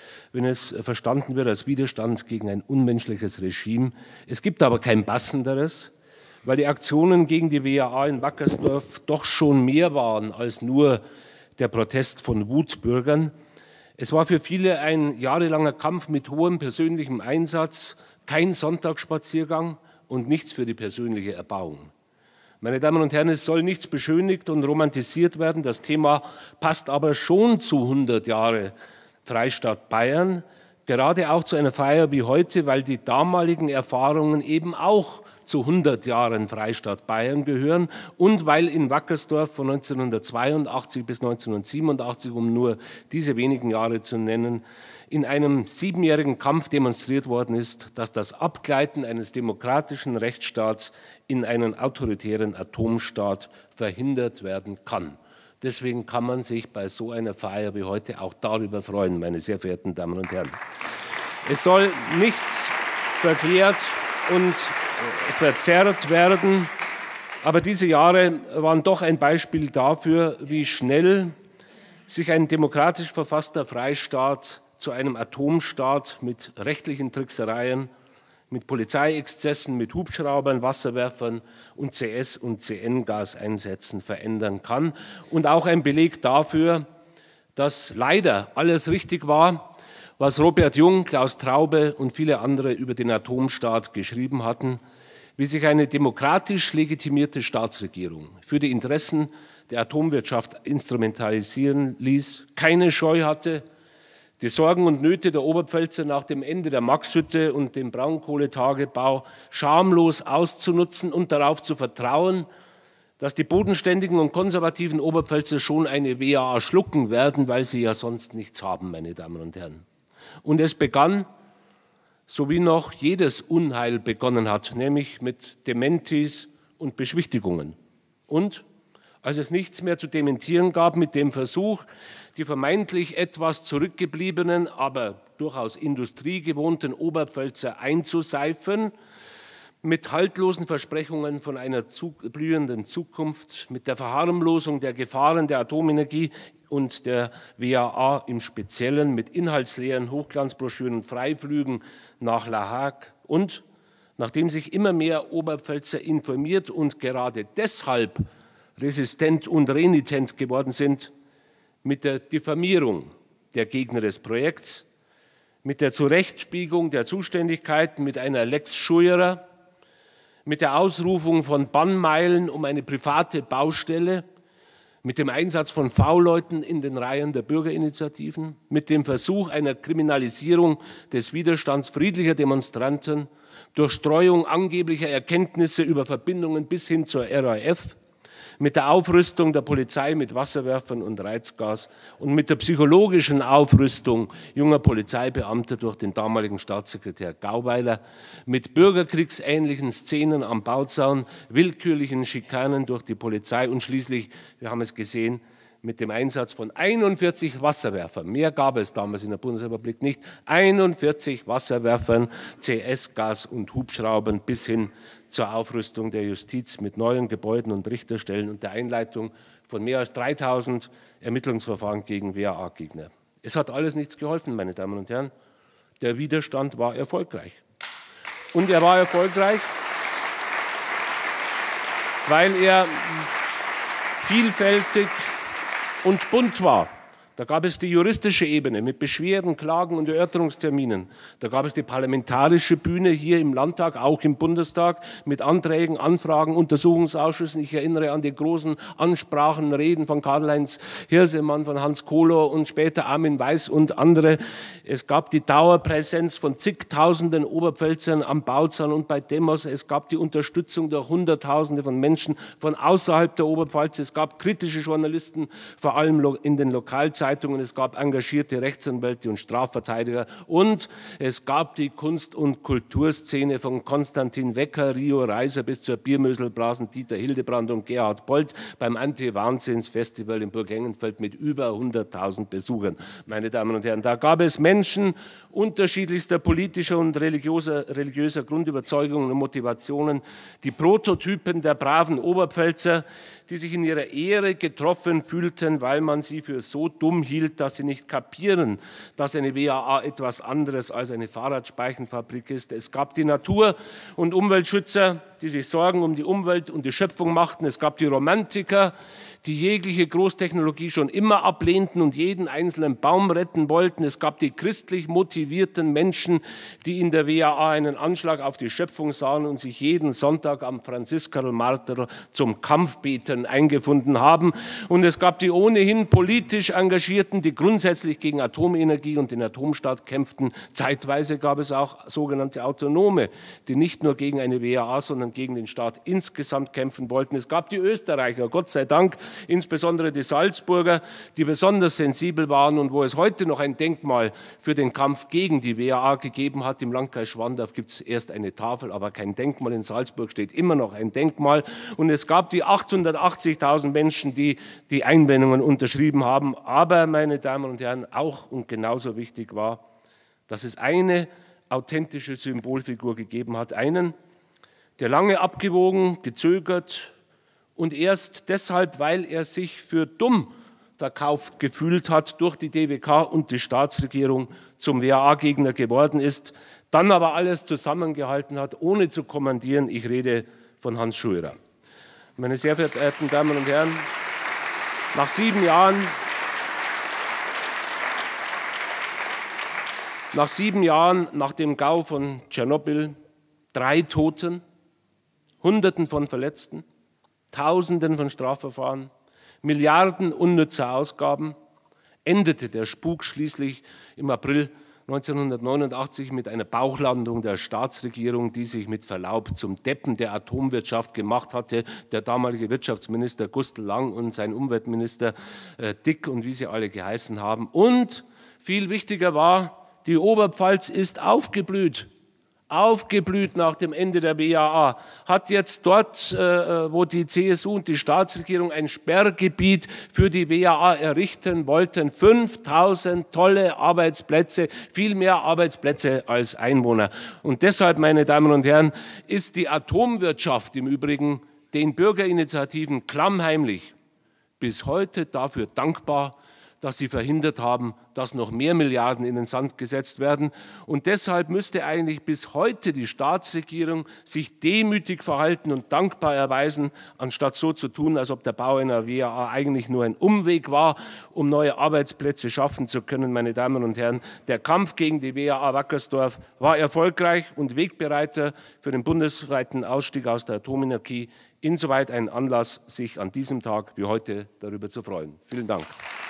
wenn es verstanden wird als Widerstand gegen ein unmenschliches Regime. Es gibt aber kein passenderes, weil die Aktionen gegen die W A A in Wackersdorf doch schon mehr waren als nur der Protest von Wutbürgern. Es war für viele ein jahrelanger Kampf mit hohem persönlichem Einsatz, kein Sonntagsspaziergang und nichts für die persönliche Erbauung. Meine Damen und Herren, es soll nichts beschönigt und romantisiert werden. Das Thema passt aber schon zu hundert Jahre Freistaat Bayern, gerade auch zu einer Feier wie heute, weil die damaligen Erfahrungen eben auch zu hundert Jahren Freistaat Bayern gehören und weil in Wackersdorf von neunzehnhundertzweiundachtzig bis neunzehnhundertsiebenundachtzig, um nur diese wenigen Jahre zu nennen, in einem siebenjährigen Kampf demonstriert worden ist, dass das Abgleiten eines demokratischen Rechtsstaats in einen autoritären Atomstaat verhindert werden kann. Deswegen kann man sich bei so einer Feier wie heute auch darüber freuen, meine sehr verehrten Damen und Herren. Es soll nichts verklärt und verzerrt werden, aber diese Jahre waren doch ein Beispiel dafür, wie schnell sich ein demokratisch verfasster Freistaat zu einem Atomstaat mit rechtlichen Tricksereien, mit Polizeiexzessen, mit Hubschraubern, Wasserwerfern und C S- und C N-Gaseinsätzen verändern kann. Und auch ein Beleg dafür, dass leider alles richtig war, was Robert Jung, Klaus Traube und viele andere über den Atomstaat geschrieben hatten, wie sich eine demokratisch legitimierte Staatsregierung für die Interessen der Atomwirtschaft instrumentalisieren ließ, keine Scheu hatte, die Sorgen und Nöte der Oberpfälzer nach dem Ende der Maxhütte und dem Braunkohletagebau schamlos auszunutzen und darauf zu vertrauen, dass die bodenständigen und konservativen Oberpfälzer schon eine W A A schlucken werden, weil sie ja sonst nichts haben, meine Damen und Herren. Und es begann, so wie noch jedes Unheil begonnen hat, nämlich mit Dementis und Beschwichtigungen. Und als es nichts mehr zu dementieren gab, mit dem Versuch, die vermeintlich etwas zurückgebliebenen, aber durchaus industriegewohnten Oberpfälzer einzuseifen, mit haltlosen Versprechungen von einer zu blühenden Zukunft, mit der Verharmlosung der Gefahren der Atomenergie und der W A A im Speziellen, mit inhaltsleeren Hochglanzbroschüren und Freiflügen nach La Hague und, nachdem sich immer mehr Oberpfälzer informiert und gerade deshalb resistent und renitent geworden sind, mit der Diffamierung der Gegner des Projekts, mit der Zurechtbiegung der Zuständigkeiten, mit einer Lex Schuerer, mit der Ausrufung von Bannmeilen um eine private Baustelle, mit dem Einsatz von V-Leuten in den Reihen der Bürgerinitiativen, mit dem Versuch einer Kriminalisierung des Widerstands friedlicher Demonstranten, durch Streuung angeblicher Erkenntnisse über Verbindungen bis hin zur R A F, mit der Aufrüstung der Polizei mit Wasserwerfern und Reizgas und mit der psychologischen Aufrüstung junger Polizeibeamter durch den damaligen Staatssekretär Gauweiler, mit bürgerkriegsähnlichen Szenen am Bauzaun, willkürlichen Schikanen durch die Polizei und schließlich, wir haben es gesehen, mit dem Einsatz von einundvierzig Wasserwerfern. Mehr gab es damals in der Bundesrepublik nicht. einundvierzig Wasserwerfern, C S-Gas und Hubschraubern bis hin zur Aufrüstung der Justiz mit neuen Gebäuden und Richterstellen und der Einleitung von mehr als dreitausend Ermittlungsverfahren gegen W A A-Gegner. Es hat alles nichts geholfen, meine Damen und Herren. Der Widerstand war erfolgreich. Und er war erfolgreich, weil er vielfältig und bunt war. Da gab es die juristische Ebene mit Beschwerden, Klagen und Erörterungsterminen. Da gab es die parlamentarische Bühne hier im Landtag, auch im Bundestag, mit Anträgen, Anfragen, Untersuchungsausschüssen. Ich erinnere an die großen Ansprachen, Reden von Karl-Heinz Hirsemann, von Hans Kohler und später Armin Weiß und andere. Es gab die Dauerpräsenz von zigtausenden Oberpfälzern am Bauzaun und bei Demos. Es gab die Unterstützung der Hunderttausende von Menschen von außerhalb der Oberpfalz. Es gab kritische Journalisten, vor allem in den Lokalzeitungen. Es gab engagierte Rechtsanwälte und Strafverteidiger und es gab die Kunst- und Kulturszene von Konstantin Wecker, Rio Reiser bis zur Biermöselblasen, Dieter Hildebrand und Gerhard Polt beim Anti-Wahnsinns-Festival in Burgengenfeld mit über hunderttausend Besuchern. Meine Damen und Herren, da gab es Menschen unterschiedlichster politischer und religiöser, religiöser Grundüberzeugungen und Motivationen, die Prototypen der braven Oberpfälzer, die sich in ihrer Ehre getroffen fühlten, weil man sie für so dumm stumm hielt, dass sie nicht kapieren, dass eine W A A etwas anderes als eine Fahrradspeichenfabrik ist. Es gab die Natur- und Umweltschützer, die sich Sorgen um die Umwelt und die Schöpfung machten. Es gab die Romantiker, die jegliche Großtechnologie schon immer ablehnten und jeden einzelnen Baum retten wollten. Es gab die christlich motivierten Menschen, die in der W A A einen Anschlag auf die Schöpfung sahen und sich jeden Sonntag am Franziskerl-Marterl zum Kampfbeten eingefunden haben. Und es gab die ohnehin politisch Engagierten, die grundsätzlich gegen Atomenergie und den Atomstaat kämpften. Zeitweise gab es auch sogenannte Autonome, die nicht nur gegen eine W A A, sondern gegen den Staat insgesamt kämpfen wollten. Es gab die Österreicher, Gott sei Dank, insbesondere die Salzburger, die besonders sensibel waren und wo es heute noch ein Denkmal für den Kampf gegen die W A A gegeben hat. Im Landkreis Schwandorf gibt es erst eine Tafel, aber kein Denkmal. In Salzburg steht immer noch ein Denkmal. Und es gab die achthundertachtzigtausend Menschen, die die Einwendungen unterschrieben haben. Aber, meine Damen und Herren, auch und genauso wichtig war, dass es eine authentische Symbolfigur gegeben hat. Einen, der lange abgewogen, gezögert und erst deshalb, weil er sich für dumm verkauft gefühlt hat, durch die D W K und die Staatsregierung zum W A A-Gegner geworden ist, dann aber alles zusammengehalten hat, ohne zu kommandieren. Ich rede von Hans Schuerer. Meine sehr verehrten Damen und Herren, nach sieben Jahren, nach sieben Jahren nach dem Gau von Tschernobyl, drei Toten, Hunderten von Verletzten, Tausenden von Strafverfahren, Milliarden unnützer Ausgaben, endete der Spuk schließlich im April neunzehnhundertneunundachtzig mit einer Bauchlandung der Staatsregierung, die sich mit Verlaub zum Deppen der Atomwirtschaft gemacht hatte. Der damalige Wirtschaftsminister Gustl Lang und sein Umweltminister äh, Dick und wie sie alle geheißen haben. Und viel wichtiger war, die Oberpfalz ist aufgeblüht. Aufgeblüht nach dem Ende der W A A, hat jetzt dort, äh, wo die C S U und die Staatsregierung ein Sperrgebiet für die W A A errichten wollten, fünftausend tolle Arbeitsplätze, viel mehr Arbeitsplätze als Einwohner. Und deshalb, meine Damen und Herren, ist die Atomwirtschaft im Übrigen den Bürgerinitiativen klammheimlich bis heute dafür dankbar, dass sie verhindert haben, dass noch mehr Milliarden in den Sand gesetzt werden. Und deshalb müsste eigentlich bis heute die Staatsregierung sich demütig verhalten und dankbar erweisen, anstatt so zu tun, als ob der Bau einer W A A eigentlich nur ein Umweg war, um neue Arbeitsplätze schaffen zu können. Meine Damen und Herren, der Kampf gegen die W A A Wackersdorf war erfolgreich und Wegbereiter für den bundesweiten Ausstieg aus der Atomenergie. Insoweit ein Anlass, sich an diesem Tag wie heute darüber zu freuen. Vielen Dank.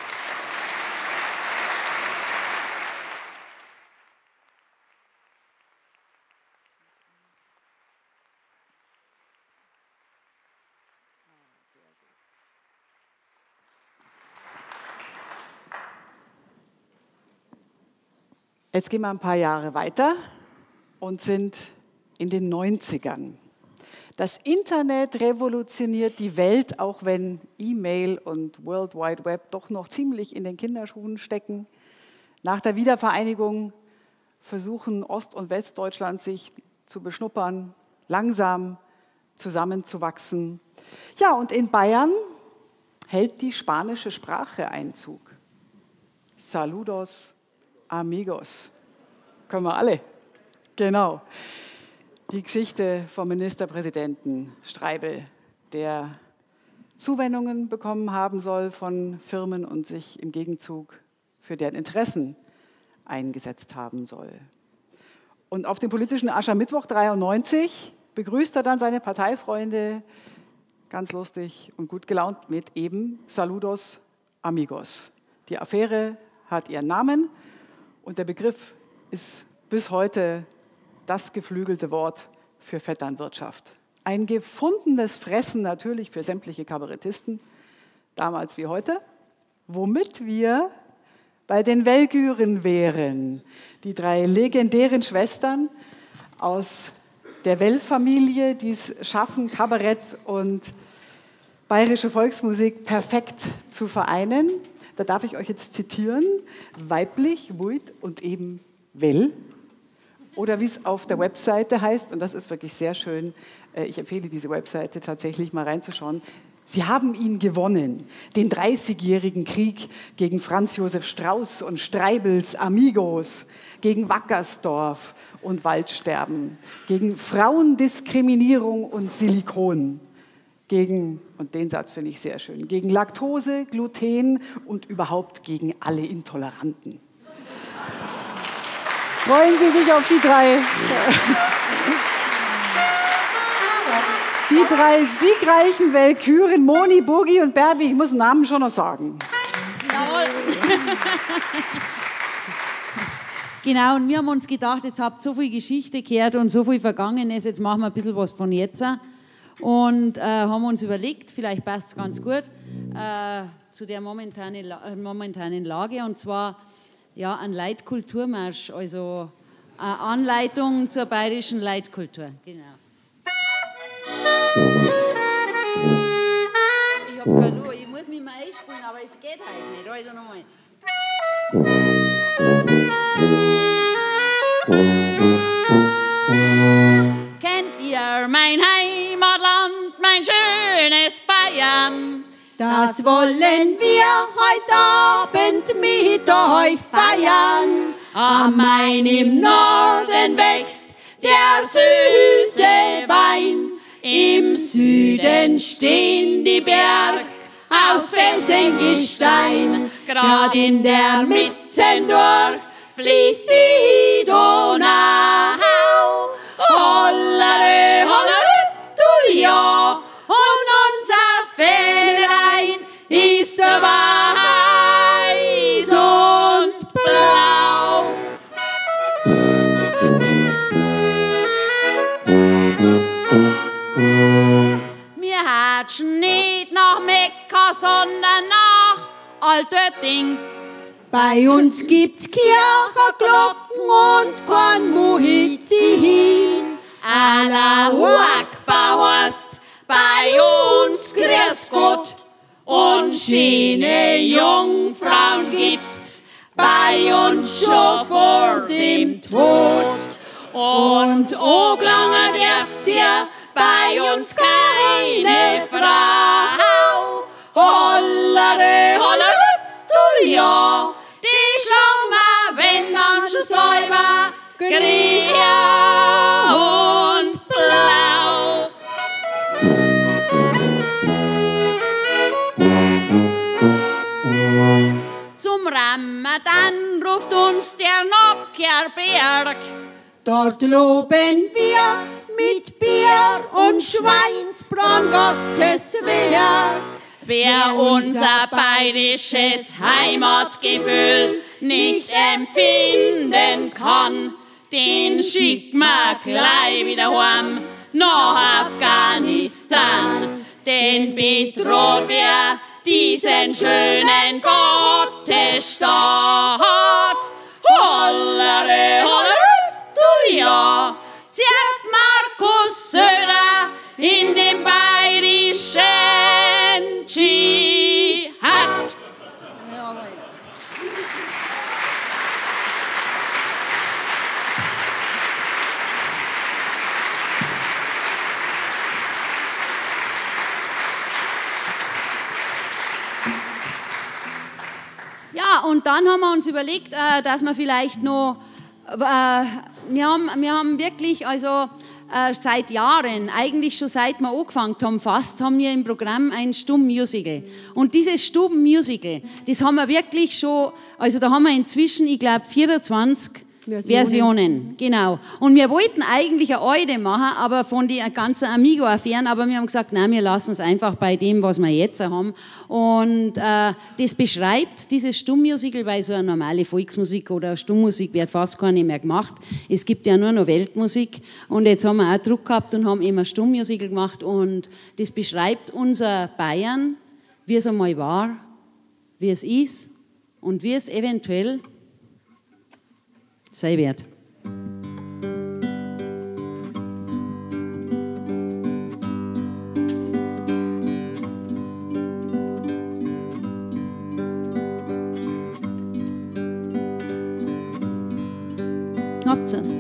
Jetzt gehen wir ein paar Jahre weiter und sind in den neunzigern. Das Internet revolutioniert die Welt, auch wenn E-Mail und World Wide Web doch noch ziemlich in den Kinderschuhen stecken. Nach der Wiedervereinigung versuchen Ost- und Westdeutschland sich zu beschnuppern, langsam zusammenzuwachsen. Ja, und in Bayern hält die spanische Sprache Einzug. Saludos, amigos. Können wir alle. Genau. Die Geschichte vom Ministerpräsidenten Streibel, der Zuwendungen bekommen haben soll von Firmen und sich im Gegenzug für deren Interessen eingesetzt haben soll. Und auf dem politischen Aschermittwoch dreiundneunzig begrüßt er dann seine Parteifreunde ganz lustig und gut gelaunt mit eben Saludos amigos. Die Affäre hat ihren Namen und der Begriff ist bis heute das geflügelte Wort für Vetternwirtschaft. Ein gefundenes Fressen natürlich für sämtliche Kabarettisten, damals wie heute, womit wir bei den Wellgüren wären. Die drei legendären Schwestern aus der Well-Familie, die es schaffen, Kabarett und bayerische Volksmusik perfekt zu vereinen. Da darf ich euch jetzt zitieren, weiblich, wuit und eben well. Oder wie es auf der Webseite heißt, und das ist wirklich sehr schön, ich empfehle diese Webseite tatsächlich mal reinzuschauen, Sie haben ihn gewonnen, den dreißigjährigen Krieg gegen Franz Josef Strauß und Streibels Amigos, gegen Wackersdorf und Waldsterben, gegen Frauendiskriminierung und Silikon, gegen, und den Satz finde ich sehr schön, gegen Laktose, Gluten und überhaupt gegen alle Intoleranten. Freuen Sie sich auf die drei. Die drei siegreichen Walküren, Moni, Burgi und Berbi. Ich muss den Namen schon noch sagen. Jawohl. Genau, und wir haben uns gedacht, jetzt habt ihr so viel Geschichte gehört und so viel Vergangenes, jetzt machen wir ein bisschen was von jetzt. Und äh, haben uns überlegt, vielleicht passt es ganz gut, äh, zu der momentanen, momentanen Lage, und zwar ja, ein Leitkulturmarsch, also eine Anleitung zur bayerischen Leitkultur. Genau. Ich hab verloren, ich muss mich mal einspielen, aber es geht halt nicht. Also nochmal. Kennt ihr mein Heimatland, mein schönes Bayern? Das wollen wir heute Abend mit euch feiern. Am Main im Norden wächst der süße Wein. Im Süden stehen die Berg aus Felsengestein. Grad in der Mitte durch fließt die Donau. Hollere, hollere, ja. Und unser Fähnlein ist weiß und blau. Wir hatschen nicht nach Mekka, sondern nach Altötting. Bei uns gibt's Kirchenglocken und kein Muezzin. Allahu Akbar heißt bei uns Grüß Gott. Und schöne Jungfrauen gibt's bei uns schon vor dem Tod. Und Oglanger dürft ihr bei uns keine Frau. Hollere, hollere, ja, die Schlange, wenn dann schon säuber, grün und blau. Zum Ramadan ruft uns der Nockerberg. Dort loben wir mit Bier und Schweinsbraten Gottes Werk. Wer unser bayerisches Heimatgefühl nicht empfinden kann, den schickt man gleich wieder heim nach Afghanistan. Denn bedroht wir diesen schönen Gottesstaat. Hollere, hollere, du ja, zirkt Markus Söder in den bayerischen Dschihad. Ja, und dann haben wir uns überlegt, äh, dass wir vielleicht noch, äh, wir, haben, wir haben wirklich, also äh, seit Jahren, eigentlich schon seit wir angefangen haben fast, haben wir im Programm ein Stummmusical. Und dieses Stummmusical, das haben wir wirklich schon, also da haben wir inzwischen, ich glaube, vierundzwanzig Versionen. Versionen, genau. Und wir wollten eigentlich eine alte machen, aber von den ganzen Amigo-Affären, aber wir haben gesagt, nein, wir lassen es einfach bei dem, was wir jetzt haben. Und äh, das beschreibt dieses Stummmusical, weil so eine normale Volksmusik oder Stummmusik wird fast gar nicht mehr gemacht. Es gibt ja nur noch Weltmusik. Und jetzt haben wir auch Druck gehabt und haben immer Stummmusical gemacht. Und das beschreibt unser Bayern, wie es einmal war, wie es ist und wie es eventuell sei wert. Habt ihr's?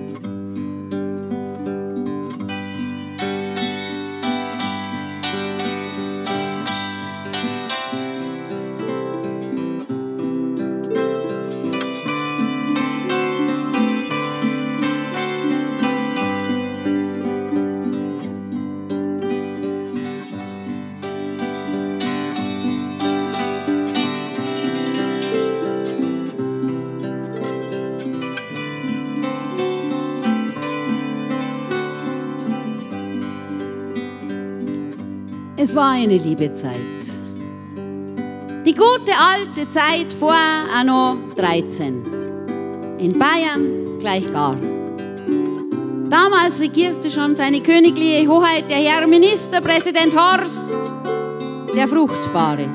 Es war eine liebe Zeit. Die gute alte Zeit vor Anno dreizehn. In Bayern gleich gar. Damals regierte schon seine königliche Hoheit der Herr Ministerpräsident Horst, der Fruchtbare.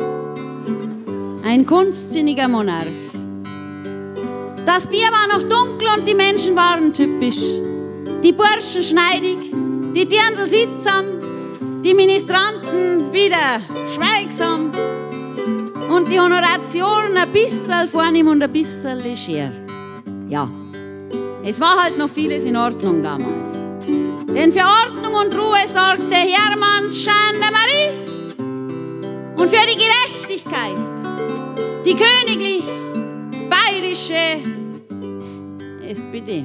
Ein kunstsinniger Monarch. Das Bier war noch dunkel und die Menschen waren typisch. Die Burschen schneidig, die Dirndl sittsam, die Ministranten wieder schweigsam und die Honoratioren ein bisschen vornehm und ein bisschen leger. Ja, es war halt noch vieles in Ordnung damals. Denn für Ordnung und Ruhe sorgte Hermanns Gendarmerie und für die Gerechtigkeit die königlich bayerische S P D.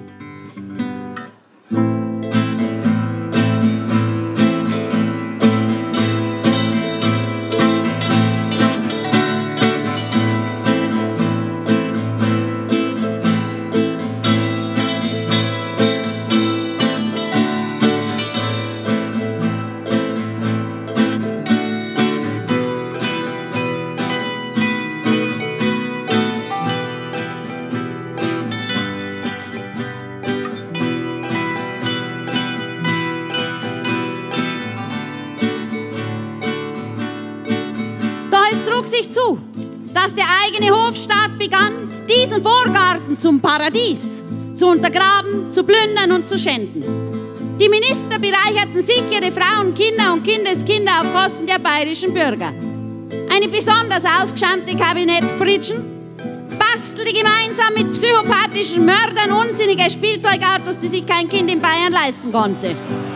Sich zu, dass der eigene Hofstaat begann, diesen Vorgarten zum Paradies zu untergraben, zu plündern und zu schänden. Die Minister bereicherten sich, ihre Frauen, Kinder und Kindeskinder auf Kosten der bayerischen Bürger. Eine besonders ausgeschämte Kabinettspritschen bastelte gemeinsam mit psychopathischen Mördern unsinnige Spielzeugautos, die sich kein Kind in Bayern leisten konnte.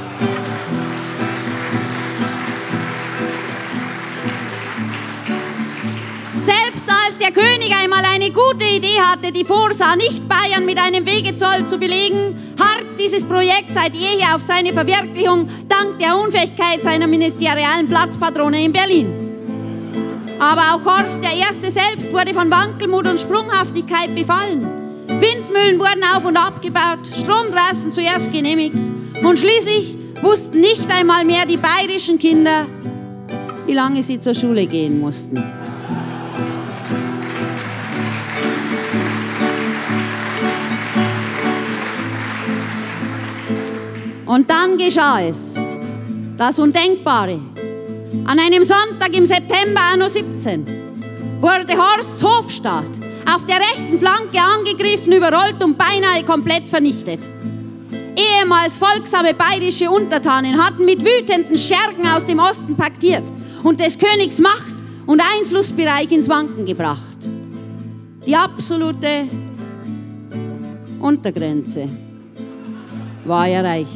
Selbst als der König einmal eine gute Idee hatte, die vorsah, nicht Bayern mit einem Wegezoll zu belegen, harrt dieses Projekt seit jeher auf seine Verwirklichung dank der Unfähigkeit seiner ministerialen Platzpatrone in Berlin. Aber auch Horst der Erste selbst wurde von Wankelmut und Sprunghaftigkeit befallen. Windmühlen wurden auf- und abgebaut, Stromtrassen zuerst genehmigt und schließlich wussten nicht einmal mehr die bayerischen Kinder, wie lange sie zur Schule gehen mussten. Und dann geschah es, das Undenkbare. An einem Sonntag im September anno siebzehn wurde Horsts Hofstaat auf der rechten Flanke angegriffen, überrollt und beinahe komplett vernichtet. Ehemals folgsame bayerische Untertanen hatten mit wütenden Schergen aus dem Osten paktiert und des Königs Macht und Einflussbereich ins Wanken gebracht. Die absolute Untergrenze war erreicht.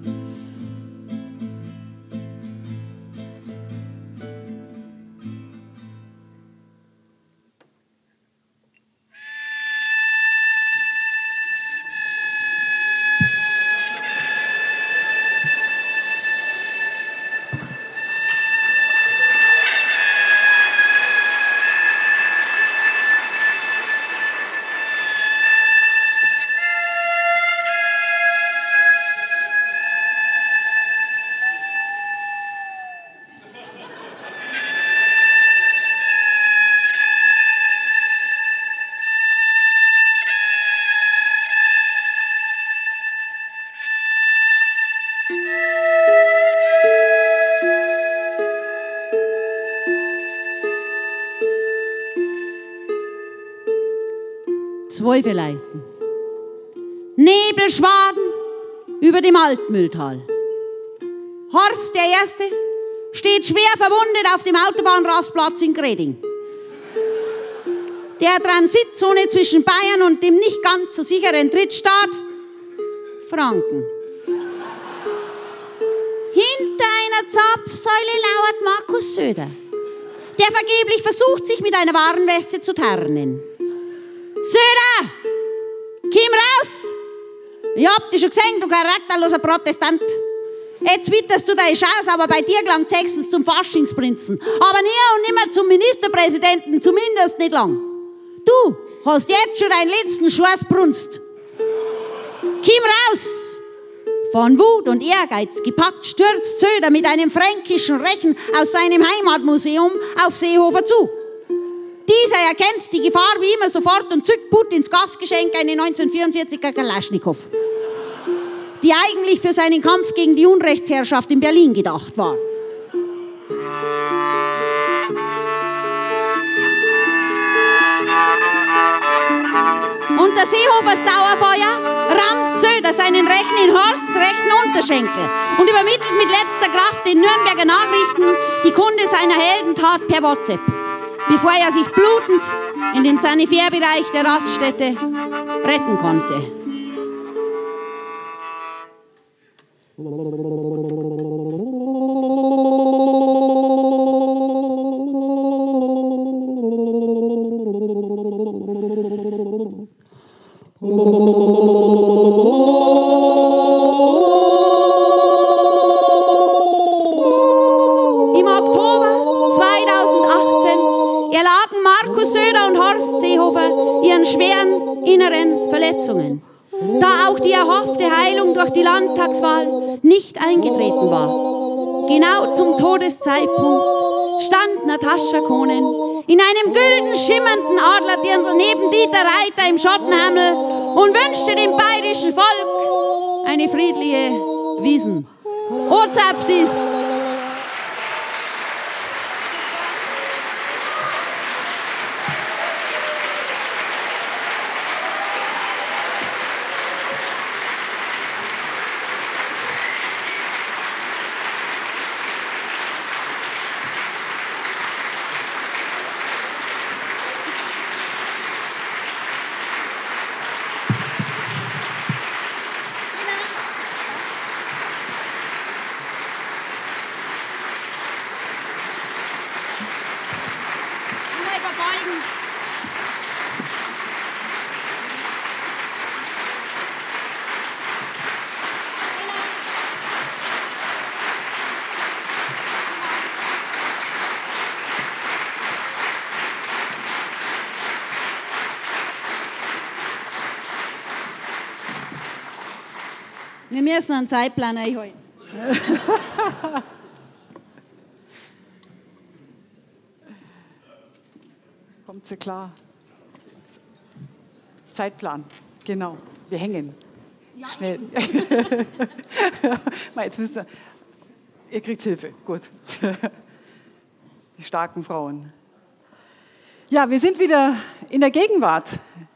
Zweifeleiten. Nebelschwaden über dem Altmühltal. Horst der Erste steht schwer verwundet auf dem Autobahnrastplatz in Greding. Der Transitzone zwischen Bayern und dem nicht ganz so sicheren Drittstaat Franken. Hinter einer Zapfsäule lauert Markus Söder, der vergeblich versucht, sich mit einer Warnweste zu tarnen. Söder, komm raus! Ich hab dich schon gesehen, du charakterloser Protestant. Jetzt witterst du deine Chance, aber bei dir gelangt es höchstens zum Faschingsprinzen. Aber nie und nimmer zum Ministerpräsidenten, zumindest nicht lang. Du hast jetzt schon deinen letzten Schuss brunst. Komm raus! Von Wut und Ehrgeiz gepackt stürzt Söder mit einem fränkischen Rechen aus seinem Heimatmuseum auf Seehofer zu. Dieser erkennt die Gefahr wie immer sofort und zückt Putins Gastgeschenk, eine neunzehnhundertvierundvierziger Kalaschnikow, die eigentlich für seinen Kampf gegen die Unrechtsherrschaft in Berlin gedacht war. Unter Seehofers Dauerfeuer rammt Söder seinen Rechen in Horsts rechten Unterschenkel und übermittelt mit letzter Kraft den Nürnberger Nachrichten die Kunde seiner Heldentat per WhatsApp, bevor er sich blutend in den Sanitärbereich der Raststätte retten konnte. Im Oktober zweitausendachtzehn erlagen Markus Söder und Horst Seehofer ihren schweren inneren Verletzungen, da auch die erhoffte Heilung durch die Landtagswahl nicht eingetreten war. Genau zum Todeszeitpunkt stand Natascha Kohnen in einem gülden schimmernden Adlerdirndl neben Dieter Reiter im Schottenhammel und wünschte dem bayerischen Volk eine friedliche Wiesn. Ozapft ist. Wir müssen einen Zeitplan einhalten. Kommt sie klar? Zeitplan, genau. Wir hängen. Ja. Schnell. Jetzt müsst ihr, ihr kriegt Hilfe, gut. Die starken Frauen. Ja, wir sind wieder in der Gegenwart.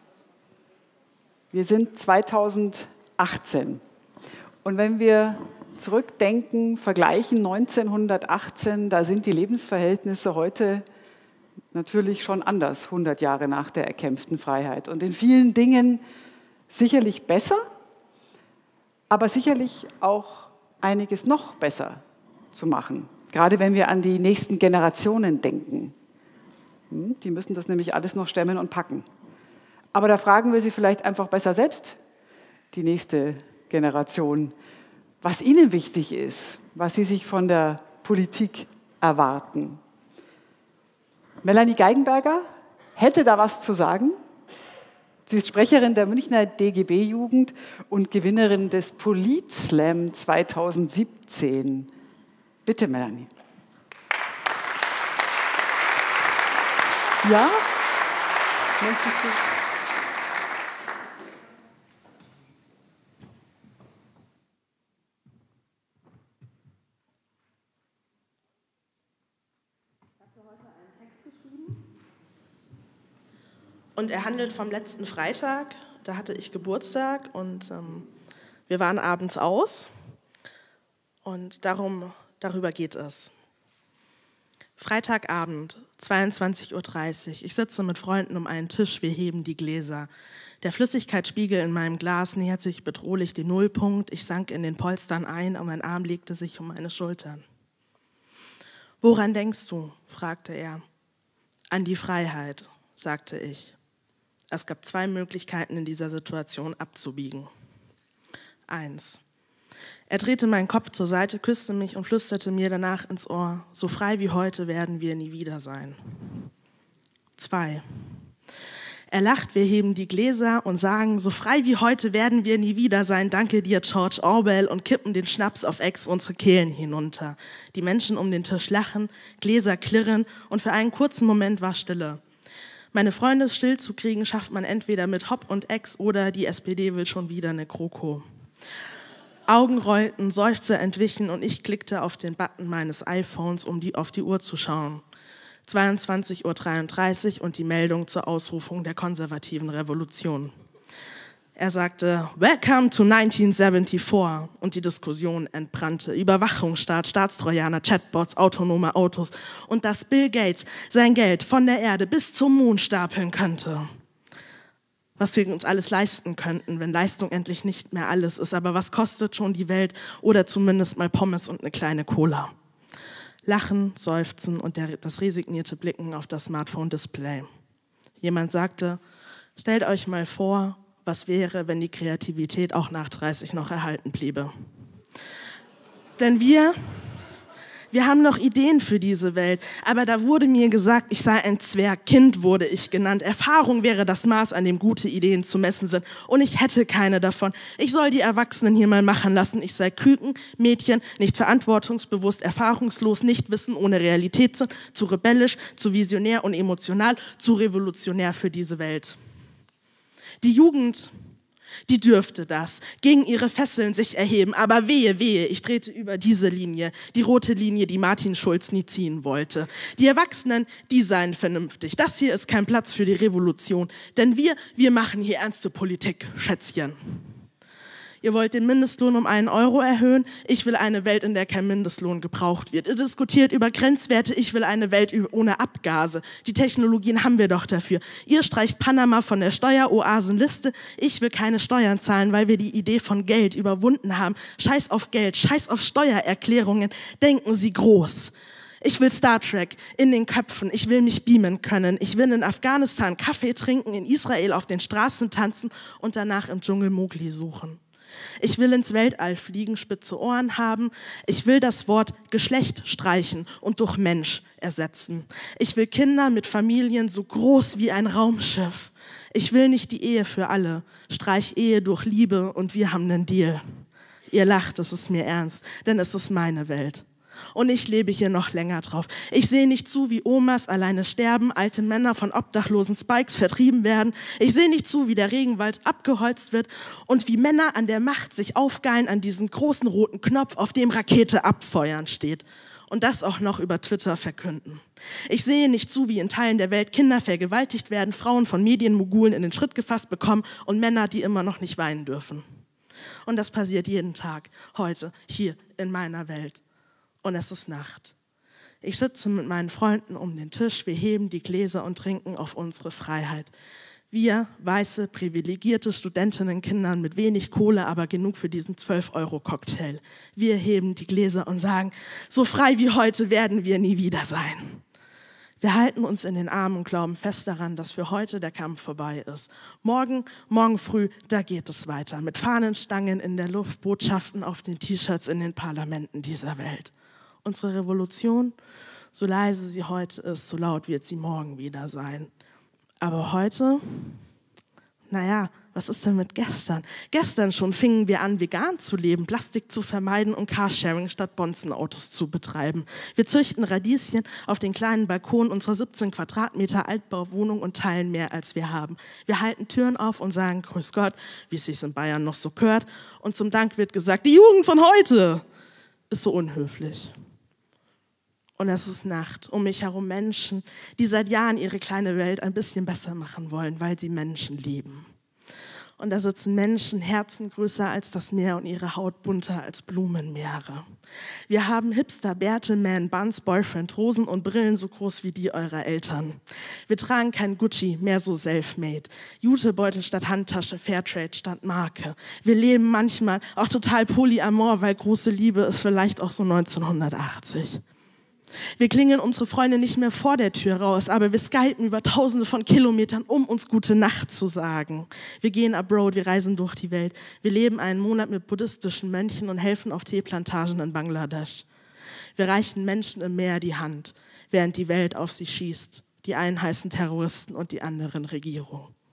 Wir sind zweitausendachtzehn. Und wenn wir zurückdenken, vergleichen neunzehnhundertachtzehn, da sind die Lebensverhältnisse heute natürlich schon anders, hundert Jahre nach der erkämpften Freiheit. Und in vielen Dingen sicherlich besser, aber sicherlich auch einiges noch besser zu machen. Gerade wenn wir an die nächsten Generationen denken. Die müssen das nämlich alles noch stemmen und packen. Aber da fragen wir sie vielleicht einfach besser selbst, die nächste Generation, was ihnen wichtig ist, was sie sich von der Politik erwarten. Melanie Geigenberger hätte da was zu sagen. Sie ist Sprecherin der Münchner D G B-Jugend und Gewinnerin des Polit-Slam zweitausendsiebzehn. Bitte, Melanie. Ja? Möchtest du? Und er handelt vom letzten Freitag, da hatte ich Geburtstag und ähm, wir waren abends aus und darum, darüber geht es. Freitagabend, zweiundzwanzig Uhr dreißig, ich sitze mit Freunden um einen Tisch, wir heben die Gläser. Der Flüssigkeitsspiegel in meinem Glas nähert sich bedrohlich dem Nullpunkt, ich sank in den Polstern ein und mein Arm legte sich um meine Schultern. »Woran denkst du?« fragte er. »An die Freiheit«, sagte ich. Es gab zwei Möglichkeiten, in dieser Situation abzubiegen. Eins. Er drehte meinen Kopf zur Seite, küsste mich und flüsterte mir danach ins Ohr, so frei wie heute werden wir nie wieder sein. Zwei. Er lacht, wir heben die Gläser und sagen, so frei wie heute werden wir nie wieder sein. Danke dir, George Orwell, und kippen den Schnaps auf Ex unsere Kehlen hinunter. Die Menschen um den Tisch lachen, Gläser klirren und für einen kurzen Moment war Stille. Meine Freunde still zu kriegen, schafft man entweder mit Hop und Ex oder die S P D will schon wieder eine GroKo. Augen rollten, Seufzer entwichen und ich klickte auf den Button meines iPhones, um die, auf die Uhr zu schauen. zweiundzwanzig Uhr dreiunddreißig und die Meldung zur Ausrufung der konservativen Revolution. Er sagte, Welcome to neunzehnhundertvierundsiebzig und die Diskussion entbrannte. Überwachungsstaat, Staatstrojaner, Chatbots, autonome Autos und dass Bill Gates sein Geld von der Erde bis zum Mond stapeln könnte. Was wir uns alles leisten könnten, wenn Leistung endlich nicht mehr alles ist. Aber was kostet schon die Welt oder zumindest mal Pommes und eine kleine Cola? Lachen, Seufzen und der, das resignierte Blicken auf das Smartphone-Display. Jemand sagte, stellt euch mal vor, was wäre, wenn die Kreativität auch nach dreißig noch erhalten bliebe. Denn wir, wir haben noch Ideen für diese Welt, aber da wurde mir gesagt, ich sei ein Zwerg, Kind wurde ich genannt. Erfahrung wäre das Maß, an dem gute Ideen zu messen sind und ich hätte keine davon. Ich soll die Erwachsenen hier mal machen lassen. Ich sei Küken, Mädchen, nicht verantwortungsbewusst, erfahrungslos, nicht wissen, ohne Realitätssinn, zu rebellisch, zu visionär und emotional, zu revolutionär für diese Welt. Die Jugend, die dürfte das, gegen ihre Fesseln sich erheben, aber wehe, wehe, ich trete über diese Linie, die rote Linie, die Martin Schulz nie ziehen wollte. Die Erwachsenen, die seien vernünftig. Das hier ist kein Platz für die Revolution, denn wir, wir machen hier ernste Politik, Schätzchen. Ihr wollt den Mindestlohn um einen Euro erhöhen. Ich will eine Welt, in der kein Mindestlohn gebraucht wird. Ihr diskutiert über Grenzwerte. Ich will eine Welt ohne Abgase. Die Technologien haben wir doch dafür. Ihr streicht Panama von der Steueroasenliste. Ich will keine Steuern zahlen, weil wir die Idee von Geld überwunden haben. Scheiß auf Geld, scheiß auf Steuererklärungen. Denken Sie groß. Ich will Star Trek in den Köpfen, ich will mich beamen können, ich will in Afghanistan Kaffee trinken, in Israel auf den Straßen tanzen und danach im Dschungel Mowgli suchen. Ich will ins Weltall fliegen, spitze Ohren haben. Ich will das Wort Geschlecht streichen und durch Mensch ersetzen. Ich will Kinder mit Familien so groß wie ein Raumschiff. Ich will nicht die Ehe für alle. Streich Ehe durch Liebe und wir haben einen Deal. Ihr lacht, es ist mir ernst, denn es ist meine Welt. Und ich lebe hier noch länger drauf. Ich sehe nicht zu, wie Omas alleine sterben, alte Männer von obdachlosen Spikes vertrieben werden. Ich sehe nicht zu, wie der Regenwald abgeholzt wird und wie Männer an der Macht sich aufgeilen an diesen großen roten Knopf, auf dem Rakete abfeuern steht. Und das auch noch über Twitter verkünden. Ich sehe nicht zu, wie in Teilen der Welt Kinder vergewaltigt werden, Frauen von Medienmogulen in den Schritt gefasst bekommen und Männer, die immer noch nicht weinen dürfen. Und das passiert jeden Tag, heute, hier in meiner Welt. Und es ist Nacht. Ich sitze mit meinen Freunden um den Tisch, wir heben die Gläser und trinken auf unsere Freiheit. Wir, weiße, privilegierte Studentinnenkinder mit wenig Kohle, aber genug für diesen zwölf Euro Cocktail. Wir heben die Gläser und sagen, so frei wie heute werden wir nie wieder sein. Wir halten uns in den Armen und glauben fest daran, dass für heute der Kampf vorbei ist. Morgen, morgen früh, da geht es weiter. Mit Fahnenstangen in der Luft, Botschaften auf den T-Shirts in den Parlamenten dieser Welt. Unsere Revolution, so leise sie heute ist, so laut wird sie morgen wieder sein. Aber heute, naja, was ist denn mit gestern? Gestern schon fingen wir an, vegan zu leben, Plastik zu vermeiden und Carsharing statt Bonzenautos zu betreiben. Wir züchten Radieschen auf den kleinen Balkon unserer siebzehn Quadratmeter Altbauwohnung und teilen mehr, als wir haben. Wir halten Türen auf und sagen, grüß Gott, wie es sich in Bayern noch so gehört. Und zum Dank wird gesagt, die Jugend von heute ist so unhöflich. Und es ist Nacht. Um mich herum Menschen, die seit Jahren ihre kleine Welt ein bisschen besser machen wollen, weil sie Menschen lieben. Und da sitzen Menschen, Herzen größer als das Meer und ihre Haut bunter als Blumenmeere. Wir haben Hipster, Bärte, Man, Buns, Boyfriend, Rosen und Brillen so groß wie die eurer Eltern. Wir tragen kein Gucci, mehr so self-made. Jutebeutel statt Handtasche, Fairtrade statt Marke. Wir leben manchmal auch total polyamor, weil große Liebe ist vielleicht auch so neunzehnhundertachtzig. Wir klingeln unsere Freunde nicht mehr vor der Tür raus, aber wir skypen über tausende von Kilometern, um uns gute Nacht zu sagen. Wir gehen abroad, wir reisen durch die Welt. Wir leben einen Monat mit buddhistischen Mönchen und helfen auf Teeplantagen in Bangladesch. Wir reichen Menschen im Meer die Hand, während die Welt auf sie schießt. Die einen heißen Terroristen und die anderen Regierung.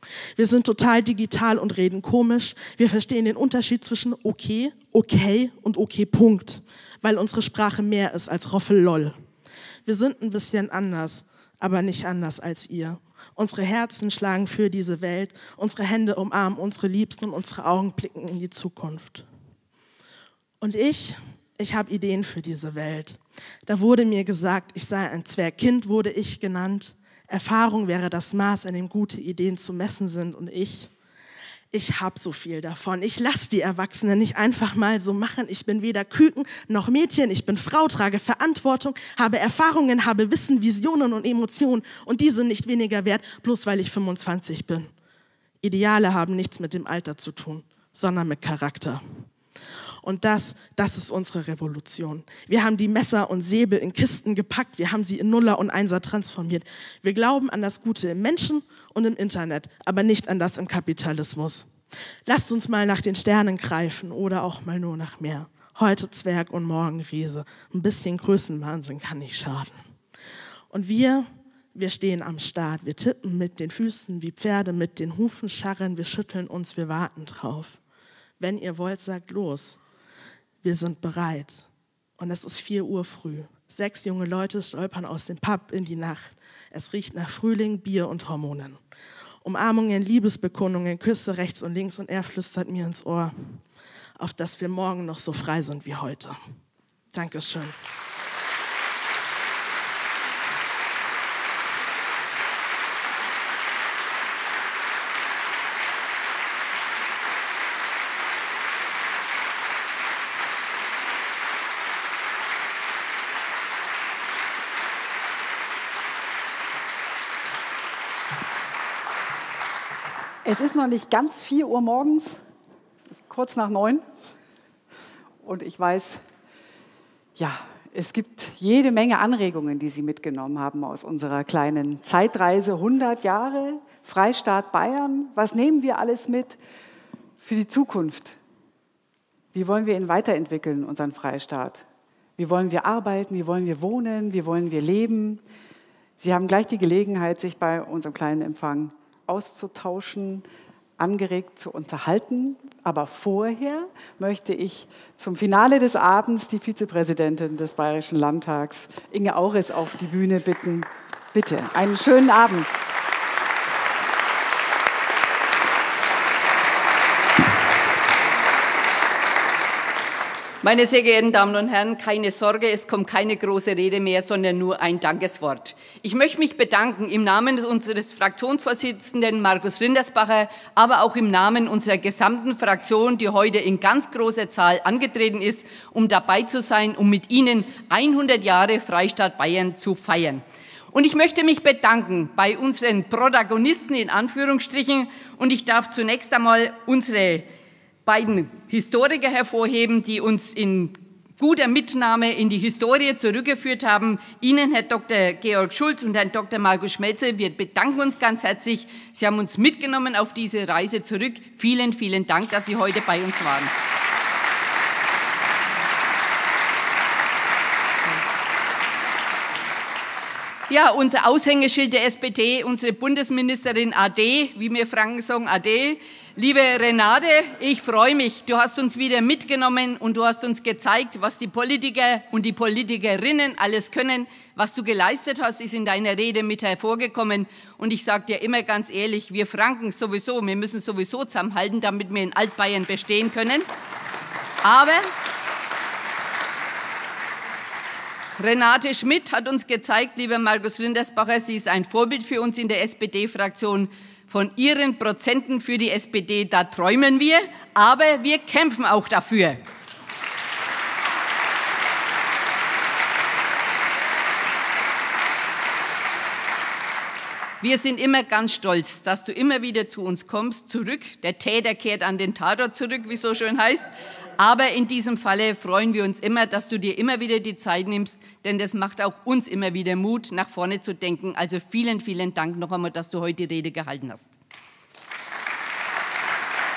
Wir sind total digital und reden komisch. Wir verstehen den Unterschied zwischen okay, okay und okay, Punkt, weil unsere Sprache mehr ist als Roffel lol. Wir sind ein bisschen anders, aber nicht anders als ihr. Unsere Herzen schlagen für diese Welt, unsere Hände umarmen unsere Liebsten und unsere Augen blicken in die Zukunft. Und ich, ich habe Ideen für diese Welt. Da wurde mir gesagt, ich sei ein Zwergkind, wurde ich genannt. Erfahrung wäre das Maß, an dem gute Ideen zu messen sind. Und ich, ich habe so viel davon. Ich lasse die Erwachsenen nicht einfach mal so machen. Ich bin weder Küken noch Mädchen. Ich bin Frau, trage Verantwortung, habe Erfahrungen, habe Wissen, Visionen und Emotionen. Und die sind nicht weniger wert, bloß weil ich fünfundzwanzig bin. Ideale haben nichts mit dem Alter zu tun, sondern mit Charakter. Und das, das ist unsere Revolution. Wir haben die Messer und Säbel in Kisten gepackt, wir haben sie in Nuller und Einser transformiert. Wir glauben an das Gute im Menschen und im Internet, aber nicht an das im Kapitalismus. Lasst uns mal nach den Sternen greifen oder auch mal nur nach mehr. Heute Zwerg und morgen Riese. Ein bisschen Größenwahnsinn kann nicht schaden. Und wir, wir stehen am Start. Wir tippen mit den Füßen wie Pferde, mit den Hufen scharren. Wir schütteln uns, wir warten drauf. Wenn ihr wollt, sagt los. Wir sind bereit. Und es ist vier Uhr früh. Sechs junge Leute stolpern aus dem Pub in die Nacht. Es riecht nach Frühling, Bier und Hormonen. Umarmungen, Liebesbekundungen, Küsse rechts und links und er flüstert mir ins Ohr, auf dass wir morgen noch so frei sind wie heute. Dankeschön. Es ist noch nicht ganz vier Uhr morgens, es ist kurz nach neun. Und ich weiß, ja, es gibt jede Menge Anregungen, die Sie mitgenommen haben aus unserer kleinen Zeitreise. hundert Jahre, Freistaat Bayern. Was nehmen wir alles mit für die Zukunft? Wie wollen wir ihn weiterentwickeln, unseren Freistaat? Wie wollen wir arbeiten? Wie wollen wir wohnen? Wie wollen wir leben? Sie haben gleich die Gelegenheit, sich bei unserem kleinen Empfang auszutauschen, angeregt zu unterhalten. Aber vorher möchte ich zum Finale des Abends die Vizepräsidentin des Bayerischen Landtags, Inge Auris, auf die Bühne bitten. Bitte, einen schönen Abend. Meine sehr geehrten Damen und Herren, keine Sorge, es kommt keine große Rede mehr, sondern nur ein Dankeswort. Ich möchte mich bedanken im Namen unseres Fraktionsvorsitzenden Markus Rindersbacher, aber auch im Namen unserer gesamten Fraktion, die heute in ganz großer Zahl angetreten ist, um dabei zu sein, um mit Ihnen hundert Jahre Freistaat Bayern zu feiern. Und ich möchte mich bedanken bei unseren Protagonisten in Anführungsstrichen und ich darf zunächst einmal unsere beiden Historiker hervorheben, die uns in guter Mitnahme in die Historie zurückgeführt haben. Ihnen, Herr Doktor Georg Schulz und Herrn Doktor Markus Schmelzel, wir bedanken uns ganz herzlich. Sie haben uns mitgenommen auf diese Reise zurück. Vielen, vielen Dank, dass Sie heute bei uns waren. Ja, unser Aushängeschild der S P D, unsere Bundesministerin A D, wie wir Franken sagen, A D. Liebe Renate, ich freue mich, du hast uns wieder mitgenommen und du hast uns gezeigt, was die Politiker und die Politikerinnen alles können. Was du geleistet hast, ist in deiner Rede mit hervorgekommen. Und ich sage dir immer ganz ehrlich, wir Franken sowieso, wir müssen sowieso zusammenhalten, damit wir in Altbayern bestehen können. Aber Renate Schmidt hat uns gezeigt, lieber Markus Rindersbacher, sie ist ein Vorbild für uns in der S P D-Fraktion. Von ihren Prozenten für die S P D, da träumen wir, aber wir kämpfen auch dafür. Wir sind immer ganz stolz, dass du immer wieder zu uns kommst, zurück. Der Täter kehrt an den Tatort zurück, wie es so schön heißt. Aber in diesem Falle freuen wir uns immer, dass du dir immer wieder die Zeit nimmst, denn das macht auch uns immer wieder Mut, nach vorne zu denken. Also vielen, vielen Dank noch einmal, dass du heute die Rede gehalten hast.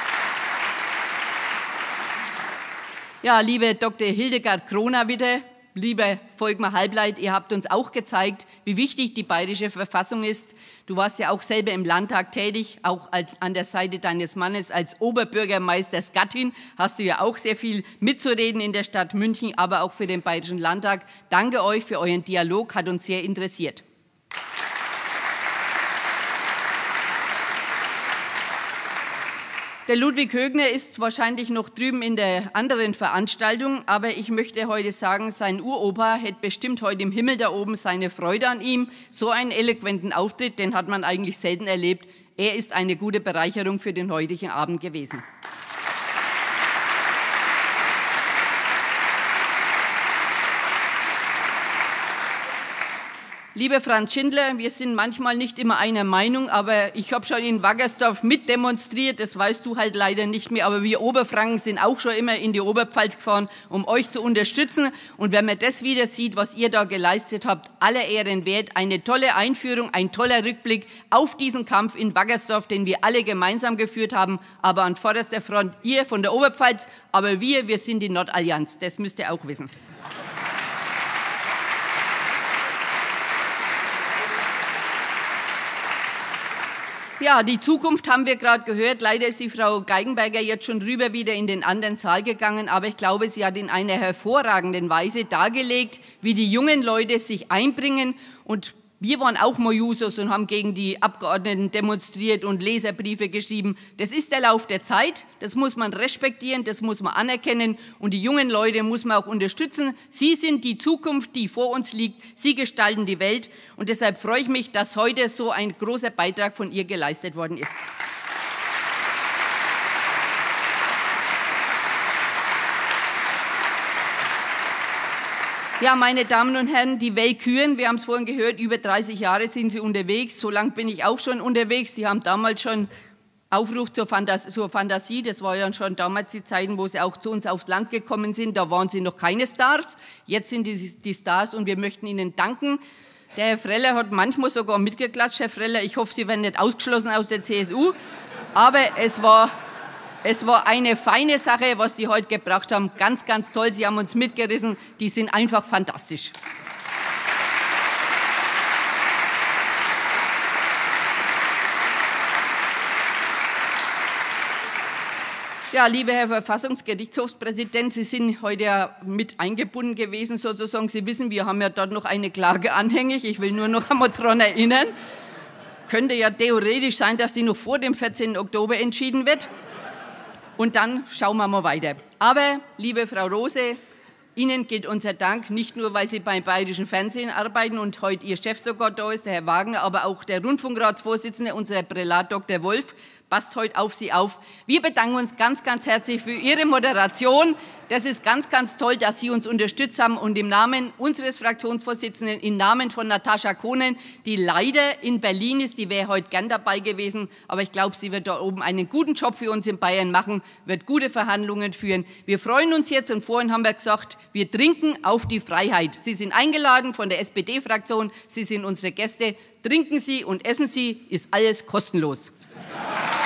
Ja, liebe Doktor Hildegard Kroner, bitte. lieber Volkmar Halbleit, ihr habt uns auch gezeigt, wie wichtig die bayerische Verfassung ist. Du warst ja auch selber im Landtag tätig, auch als, an der Seite deines Mannes als Oberbürgermeisters Gattin hast du ja auch sehr viel mitzureden in der Stadt München, aber auch für den Bayerischen Landtag. Danke euch für euren Dialog, hat uns sehr interessiert. Der Ludwig Högner ist wahrscheinlich noch drüben in der anderen Veranstaltung, aber ich möchte heute sagen, sein Uropa hätte bestimmt heute im Himmel da oben seine Freude an ihm. So einen eloquenten Auftritt, den hat man eigentlich selten erlebt. Er ist eine gute Bereicherung für den heutigen Abend gewesen. Lieber Franz Schindler, wir sind manchmal nicht immer einer Meinung, aber ich habe schon in Wackersdorf mitdemonstriert, das weißt du halt leider nicht mehr, aber wir Oberfranken sind auch schon immer in die Oberpfalz gefahren, um euch zu unterstützen. Und wenn man das wieder sieht, was ihr da geleistet habt, aller Ehren wert, eine tolle Einführung, ein toller Rückblick auf diesen Kampf in Wackersdorf, den wir alle gemeinsam geführt haben, aber an vorderster Front ihr von der Oberpfalz, aber wir, wir sind die Nordallianz, das müsst ihr auch wissen. Ja, die Zukunft haben wir gerade gehört. Leider ist die Frau Geigenberger jetzt schon rüber wieder in den anderen Saal gegangen, aber ich glaube, sie hat in einer hervorragenden Weise dargelegt, wie die jungen Leute sich einbringen. Und wir waren auch mal Jusos und haben gegen die Abgeordneten demonstriert und Leserbriefe geschrieben. Das ist der Lauf der Zeit, das muss man respektieren, das muss man anerkennen und die jungen Leute muss man auch unterstützen. Sie sind die Zukunft, die vor uns liegt, sie gestalten die Welt und deshalb freue ich mich, dass heute so ein großer Beitrag von ihr geleistet worden ist. Ja, meine Damen und Herren, die Walküren, wir haben es vorhin gehört, über dreißig Jahre sind sie unterwegs, so lange bin ich auch schon unterwegs. Die haben damals schon Aufruf zur, Fantas zur Fantasie, das war ja schon damals die Zeiten, wo sie auch zu uns aufs Land gekommen sind, da waren sie noch keine Stars, jetzt sind die, die Stars und wir möchten ihnen danken. Der Herr Freller hat manchmal sogar mitgeklatscht, Herr Freller, ich hoffe, Sie werden nicht ausgeschlossen aus der C S U, aber es war... Es war eine feine Sache, was die heute gebracht haben. Ganz, ganz toll. Sie haben uns mitgerissen. Die sind einfach fantastisch. Ja, lieber Herr Verfassungsgerichtshofspräsident, Sie sind heute ja mit eingebunden gewesen sozusagen. Sie wissen, wir haben ja dort noch eine Klage anhängig. Ich will nur noch einmal daran erinnern. Könnte ja theoretisch sein, dass die noch vor dem vierzehnten Oktober entschieden wird. Und dann schauen wir mal weiter. Aber, liebe Frau Rose, Ihnen geht unser Dank, nicht nur, weil Sie beim Bayerischen Fernsehen arbeiten und heute Ihr Chef sogar da ist, der Herr Wagner, aber auch der Rundfunkratsvorsitzende, unser Prälat Doktor Wolf, passt heute auf Sie auf. Wir bedanken uns ganz, ganz herzlich für Ihre Moderation. Das ist ganz, ganz toll, dass Sie uns unterstützt haben. Und im Namen unseres Fraktionsvorsitzenden, im Namen von Natascha Kohnen, die leider in Berlin ist, die wäre heute gern dabei gewesen, aber ich glaube, sie wird da oben einen guten Job für uns in Bayern machen, wird gute Verhandlungen führen. Wir freuen uns jetzt und vorhin haben wir gesagt, wir trinken auf die Freiheit. Sie sind eingeladen von der S P D-Fraktion, Sie sind unsere Gäste. Trinken Sie und essen Sie, ist alles kostenlos.